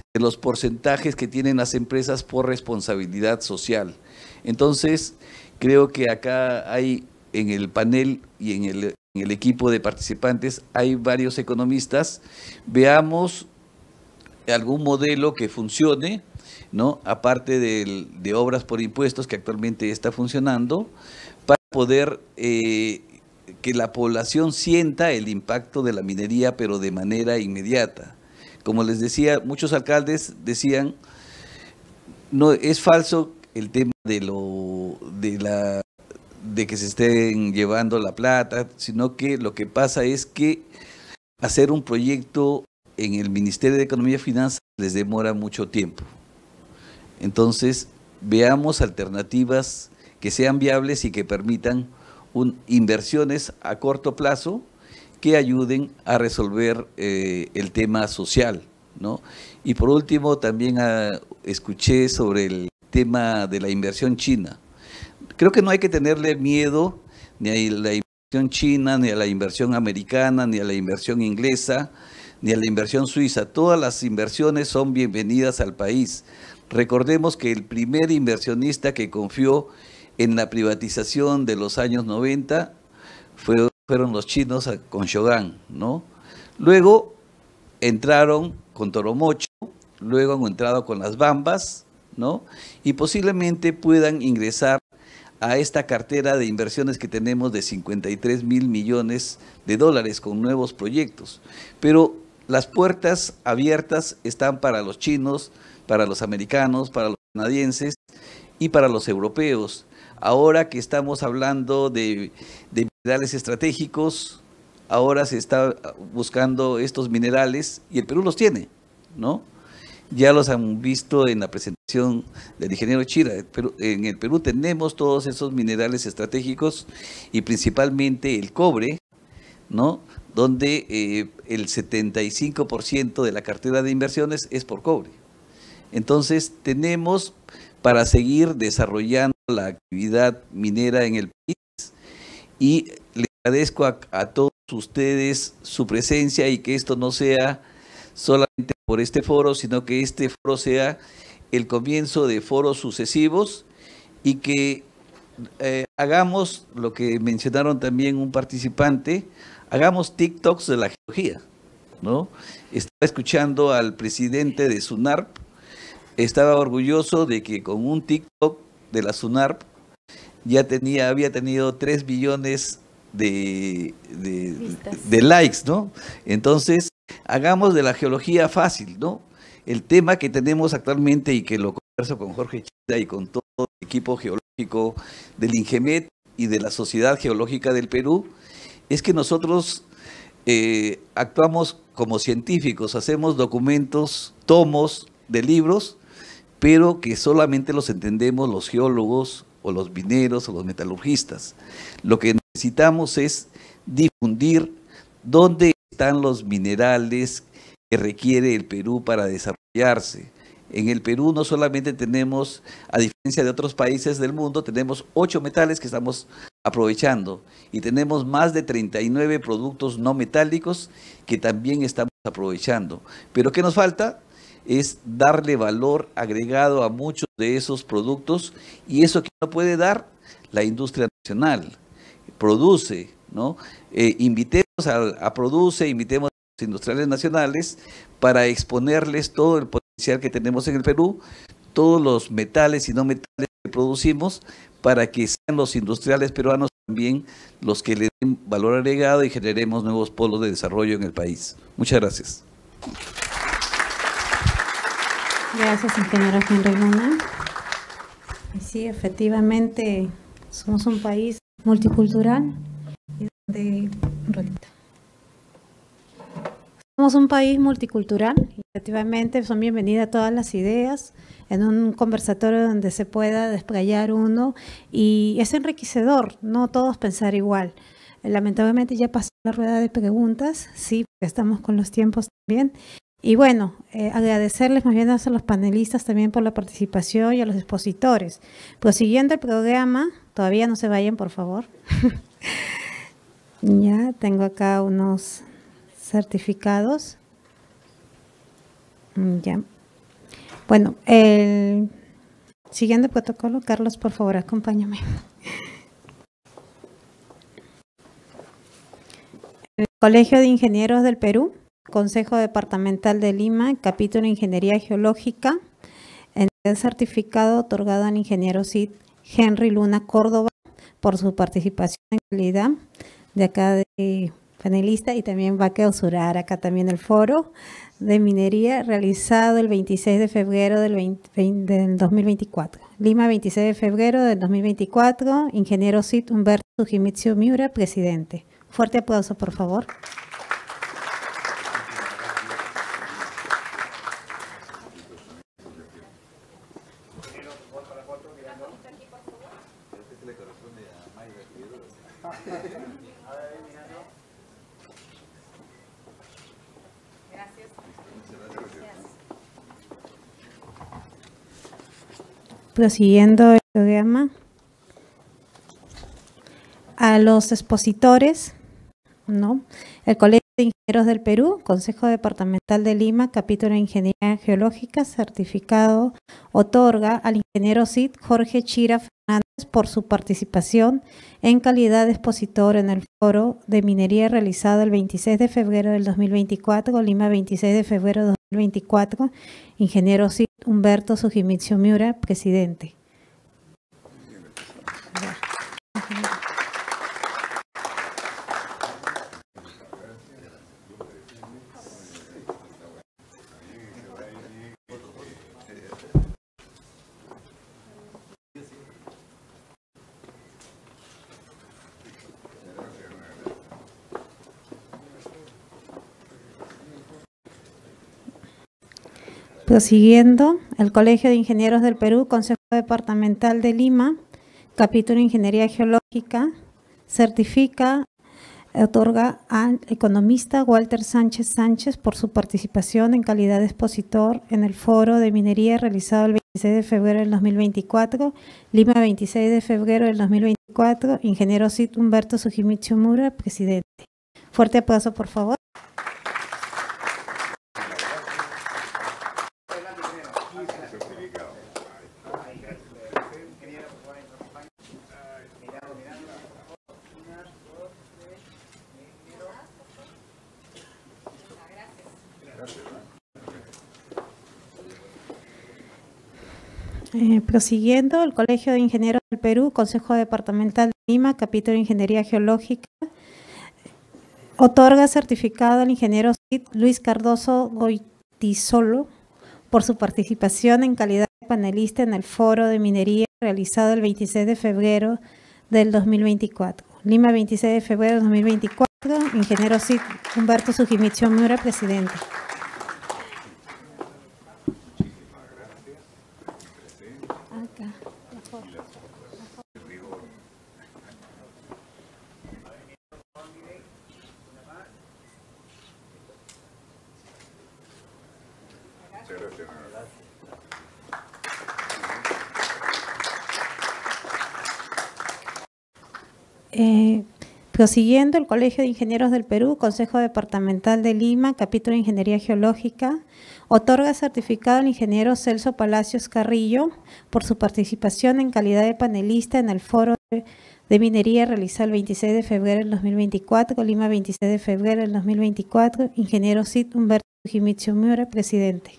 de los porcentajes que tienen las empresas por responsabilidad social. Entonces, creo que acá hay en el panel y en el equipo de participantes hay varios economistas. Veamos algún modelo que funcione, ¿no? Aparte de obras por impuestos que actualmente está funcionando, para poder que la población sienta el impacto de la minería, pero de manera inmediata. Como les decía, muchos alcaldes decían, no es falso el tema de que se estén llevando la plata, sino que lo que pasa es que hacer un proyecto en el Ministerio de Economía y Finanzas les demora mucho tiempo. Entonces, veamos alternativas que sean viables y que permitan inversiones a corto plazo que ayuden a resolver el tema social, ¿no? Y por último, también escuché sobre el tema de la inversión china. Creo que no hay que tenerle miedo ni a la inversión china, ni a la inversión americana, ni a la inversión inglesa, ni a la inversión suiza. Todas las inversiones son bienvenidas al país. Recordemos que el primer inversionista que confió en la privatización de los años 90 fueron los chinos con Shogang, ¿no? Luego entraron con Toromocho, luego han entrado con las Bambas, ¿no? Y posiblemente puedan ingresar a esta cartera de inversiones que tenemos de 53 mil millones de dólares con nuevos proyectos. Pero las puertas abiertas están para los chinos, para los americanos, para los canadienses y para los europeos. Ahora que estamos hablando de minerales estratégicos, ahora se está buscando estos minerales y el Perú los tiene, ¿no? Ya los han visto en la presentación del ingeniero Chira. En el Perú tenemos todos esos minerales estratégicos y principalmente el cobre, ¿no? Donde el 75% de la cartera de inversiones es por cobre. Entonces tenemos para seguir desarrollando la actividad minera en el país y le agradezco a todos ustedes su presencia y que esto no sea solamente por este foro, sino que este foro sea el comienzo de foros sucesivos y que hagamos lo que mencionaron también un participante, hagamos TikToks de la geología, ¿no? Estaba escuchando al presidente de SUNARP, estaba orgulloso de que con un TikTok de la SUNARP ya había tenido 3 billones de likes, ¿no? Entonces, hagamos de la geología fácil, ¿no? El tema que tenemos actualmente y que lo converso con Jorge Chida y con todo el equipo geológico del INGEMET y de la Sociedad Geológica del Perú, es que nosotros actuamos como científicos, hacemos documentos, tomos de libros, pero que solamente los entendemos los geólogos o los mineros o los metalurgistas. Lo que necesitamos es difundir dónde están los minerales que requiere el Perú para desarrollarse. En el Perú no solamente tenemos, a diferencia de otros países del mundo, tenemos 8 metales que estamos aprovechando y tenemos más de 39 productos no metálicos que también estamos aprovechando. Pero ¿qué nos falta? Es darle valor agregado a muchos de esos productos y eso que no puede dar la industria nacional. Produce, ¿no? Invitemos a Produce, invitemos a los industriales nacionales para exponerles todo el potencial que tenemos en el Perú, todos los metales y no metales que producimos, para que sean los industriales peruanos también los que le den valor agregado y generemos nuevos polos de desarrollo en el país. Muchas gracias. Gracias, ingeniero Henry Luna. Y sí, efectivamente, somos un país multicultural y donde, un ratito. Somos un país multicultural y efectivamente son bienvenidas todas las ideas en un conversatorio donde se pueda desplayar uno y es enriquecedor, no todos pensar igual. Lamentablemente ya pasó la rueda de preguntas, sí, porque estamos con los tiempos también. Y bueno, agradecerles más bien a los panelistas también por la participación y a los expositores. Prosiguiendo el programa, todavía no se vayan, por favor. Ya tengo acá unos certificados. Ya. Bueno, el siguiente protocolo, Carlos, por favor, acompáñame. El Colegio de Ingenieros del Perú, Consejo Departamental de Lima, Capítulo de Ingeniería Geológica, entidad certificado otorgado al ingeniero CID Henry Luna Córdoba por su participación en calidad de acá de panelista, y también va a clausurar acá también el foro de minería realizado el 26 de febrero del 2024. Lima, 26 de febrero del 2024, ingeniero CID Humberto Sujimitsu Miura, presidente. Fuerte aplauso, por favor. Prosiguiendo el programa, a los expositores, ¿no? El Colegio de Ingenieros del Perú, Consejo Departamental de Lima, Capítulo de Ingeniería Geológica, certificado otorga al ingeniero CID Jorge Chira Fernández por su participación en calidad de expositor en el foro de minería realizado el 26 de febrero del 2024, Lima, 26 de febrero de 2024, ingeniero CID Humberto Sujimitsu Miura, presidente. Prosiguiendo, el Colegio de Ingenieros del Perú, Consejo Departamental de Lima, Capítulo de Ingeniería Geológica, certifica, otorga al economista Walter Sánchez Sánchez por su participación en calidad de expositor en el foro de minería realizado el 26 de febrero del 2024, Lima, 26 de febrero del 2024, ingeniero CID Humberto Sujimitsu Miura, presidente. Fuerte aplauso, por favor. Prosiguiendo, el Colegio de Ingenieros del Perú, Consejo Departamental de Lima, Capítulo de Ingeniería Geológica, otorga certificado al ingeniero CID Luis Cardoso Goitisolo por su participación en calidad de panelista en el foro de minería realizado el 26 de febrero del 2024. Lima, 26 de febrero del 2024, ingeniero CID Humberto Sujimitsu Miura, presidente. Prosiguiendo, el Colegio de Ingenieros del Perú, Consejo Departamental de Lima, Capítulo de Ingeniería Geológica, otorga certificado al ingeniero Celso Palacios Carrillo por su participación en calidad de panelista en el foro de minería realizado el 26 de febrero del 2024, Lima, 26 de febrero del 2024, ingeniero CID Humberto Sujimitsu Miura, presidente.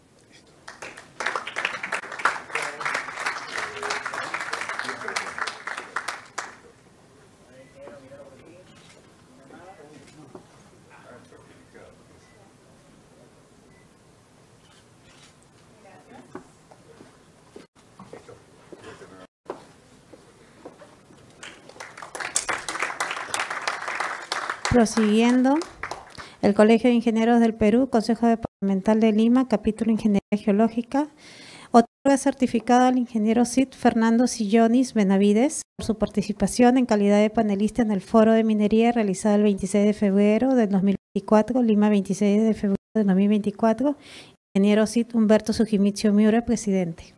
Prosiguiendo, el Colegio de Ingenieros del Perú, Consejo Departamental de Lima, Capítulo de Ingeniería Geológica, otorga certificado al ingeniero CID Fernando Sillonis Benavides por su participación en calidad de panelista en el foro de minería realizado el 26 de febrero del 2024, Lima, 26 de febrero del 2024, ingeniero CID Humberto Sujimitsu Miura, presidente.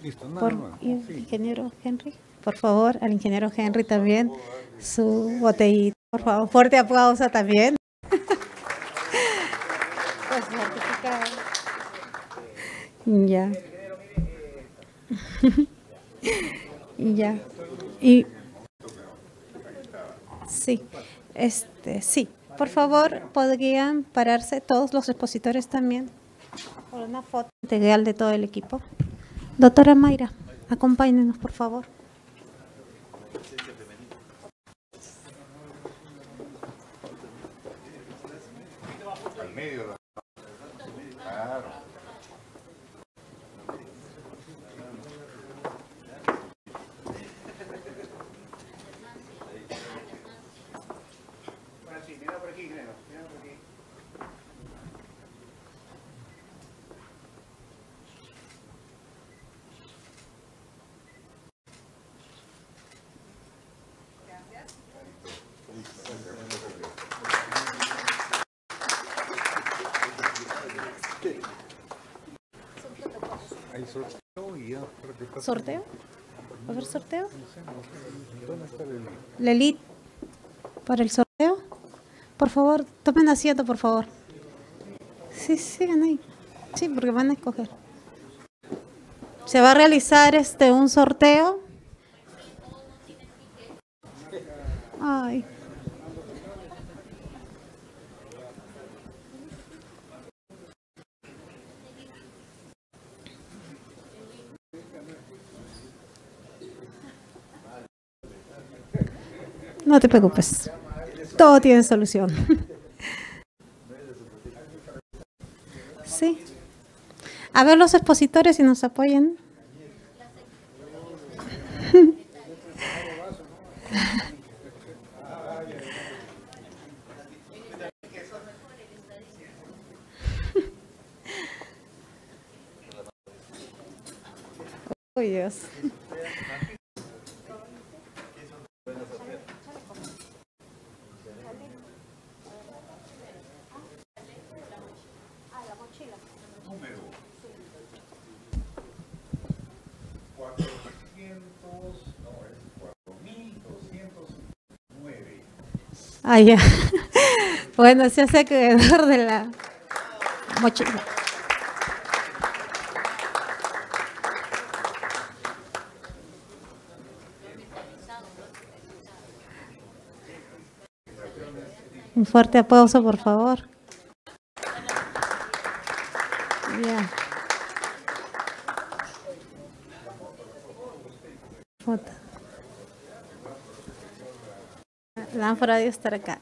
Listo, nada más. Y ingeniero Henry, por favor, al ingeniero Henry también, su botellita, por favor. Fuerte aplauso también. Pues certificado. Ya. Ya. Y sí, sí. Por favor, podrían pararse todos los expositores también por una foto integral de todo el equipo. Doctora Mayra, acompáñenos, por favor. Al medio. Claro. Hay sorteo y ya. ¿Sorteo? ¿Va a haber sorteo? ¿Dónde está el Lelit, para el sorteo. Por favor, tomen asiento, por favor. Sí, sigan ahí. Sí, porque van a escoger. Se va a realizar un sorteo. Ay. No te preocupes. Todo tiene solución. Sí. A ver los expositores si nos apoyan. Oh, Dios. número 4.209. Ah, ya. Bueno, se hace acreedor de la mochila. Un fuerte aplauso, por favor. Ya. Foto. La ánfora debe estar acá.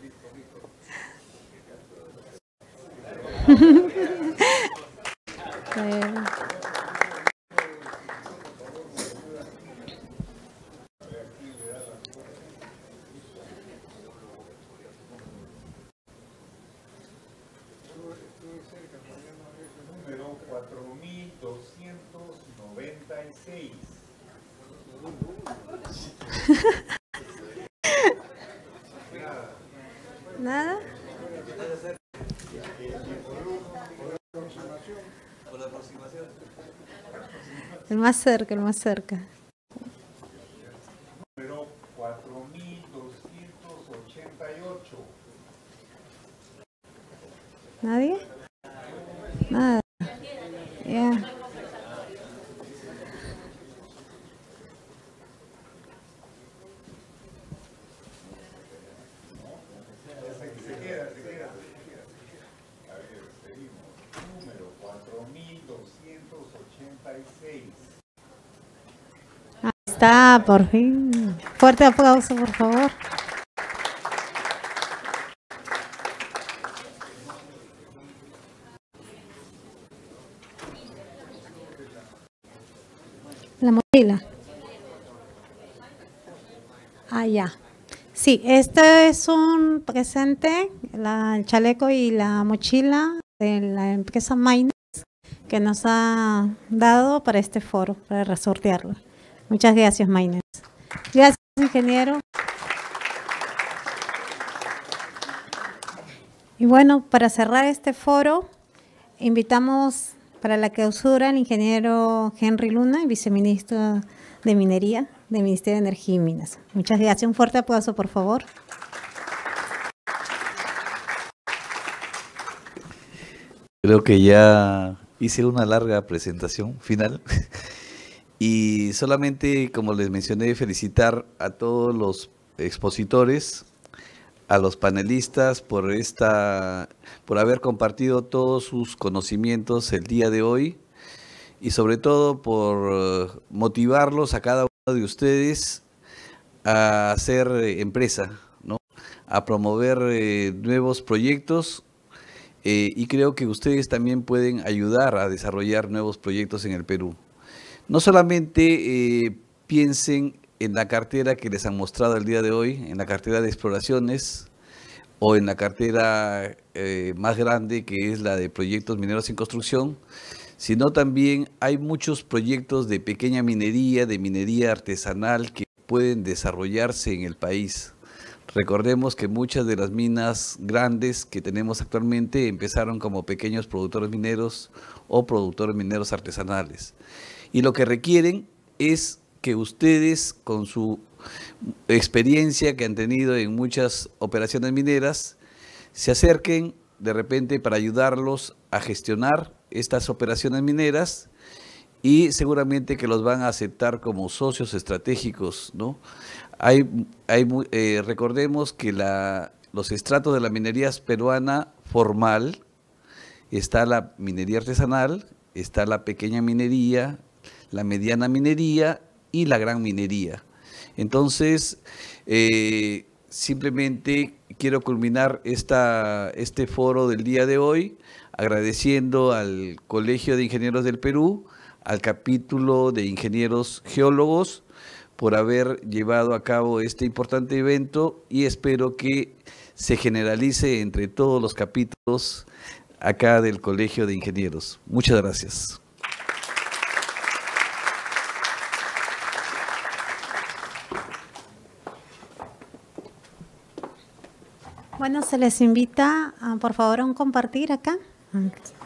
Número 4.296. ¿Nada? El más cerca, el más cerca. Número 4.288. ¿Nadie? Nada. Ya. Se queda. A ver, seguimos. Número 4.286. Ahí está, por fin. Fuerte aplauso, por favor. La mochila. Ah, ya. Sí, este es un presente, el chaleco y la mochila de la empresa Maynes que nos ha dado para este foro, para resortearlo. Muchas gracias, Maynes. Gracias, ingeniero. Y bueno, para cerrar este foro, invitamos Para la clausura, el ingeniero Henry Luna, viceministro de Minería del Ministerio de Energía y Minas. Muchas gracias. Un fuerte aplauso, por favor. Creo que ya hice una larga presentación final y solamente, como les mencioné, felicitar a todos los expositores, a los panelistas por haber compartido todos sus conocimientos el día de hoy y sobre todo por motivarlos a cada uno de ustedes a hacer empresa, ¿no? A promover nuevos proyectos. Y creo que ustedes también pueden ayudar a desarrollar nuevos proyectos en el Perú. No solamente piensen en la cartera que les han mostrado el día de hoy, en la cartera de exploraciones o en la cartera más grande que es la de proyectos mineros en construcción, sino también hay muchos proyectos de pequeña minería, de minería artesanal que pueden desarrollarse en el país. Recordemos que muchas de las minas grandes que tenemos actualmente empezaron como pequeños productores mineros o productores mineros artesanales. Y lo que requieren es que ustedes, con su experiencia que han tenido en muchas operaciones mineras, se acerquen de repente para ayudarlos a gestionar estas operaciones mineras y seguramente que los van a aceptar como socios estratégicos, ¿no? Recordemos que los estratos de la minería peruana formal, está la minería artesanal, está la pequeña minería, la mediana minería y la gran minería. Entonces, simplemente quiero culminar este foro del día de hoy agradeciendo al Colegio de Ingenieros del Perú, al capítulo de Ingenieros Geólogos, por haber llevado a cabo este importante evento y espero que se generalice entre todos los capítulos acá del Colegio de Ingenieros. Muchas gracias. Bueno, se les invita, por favor, a un compartir acá.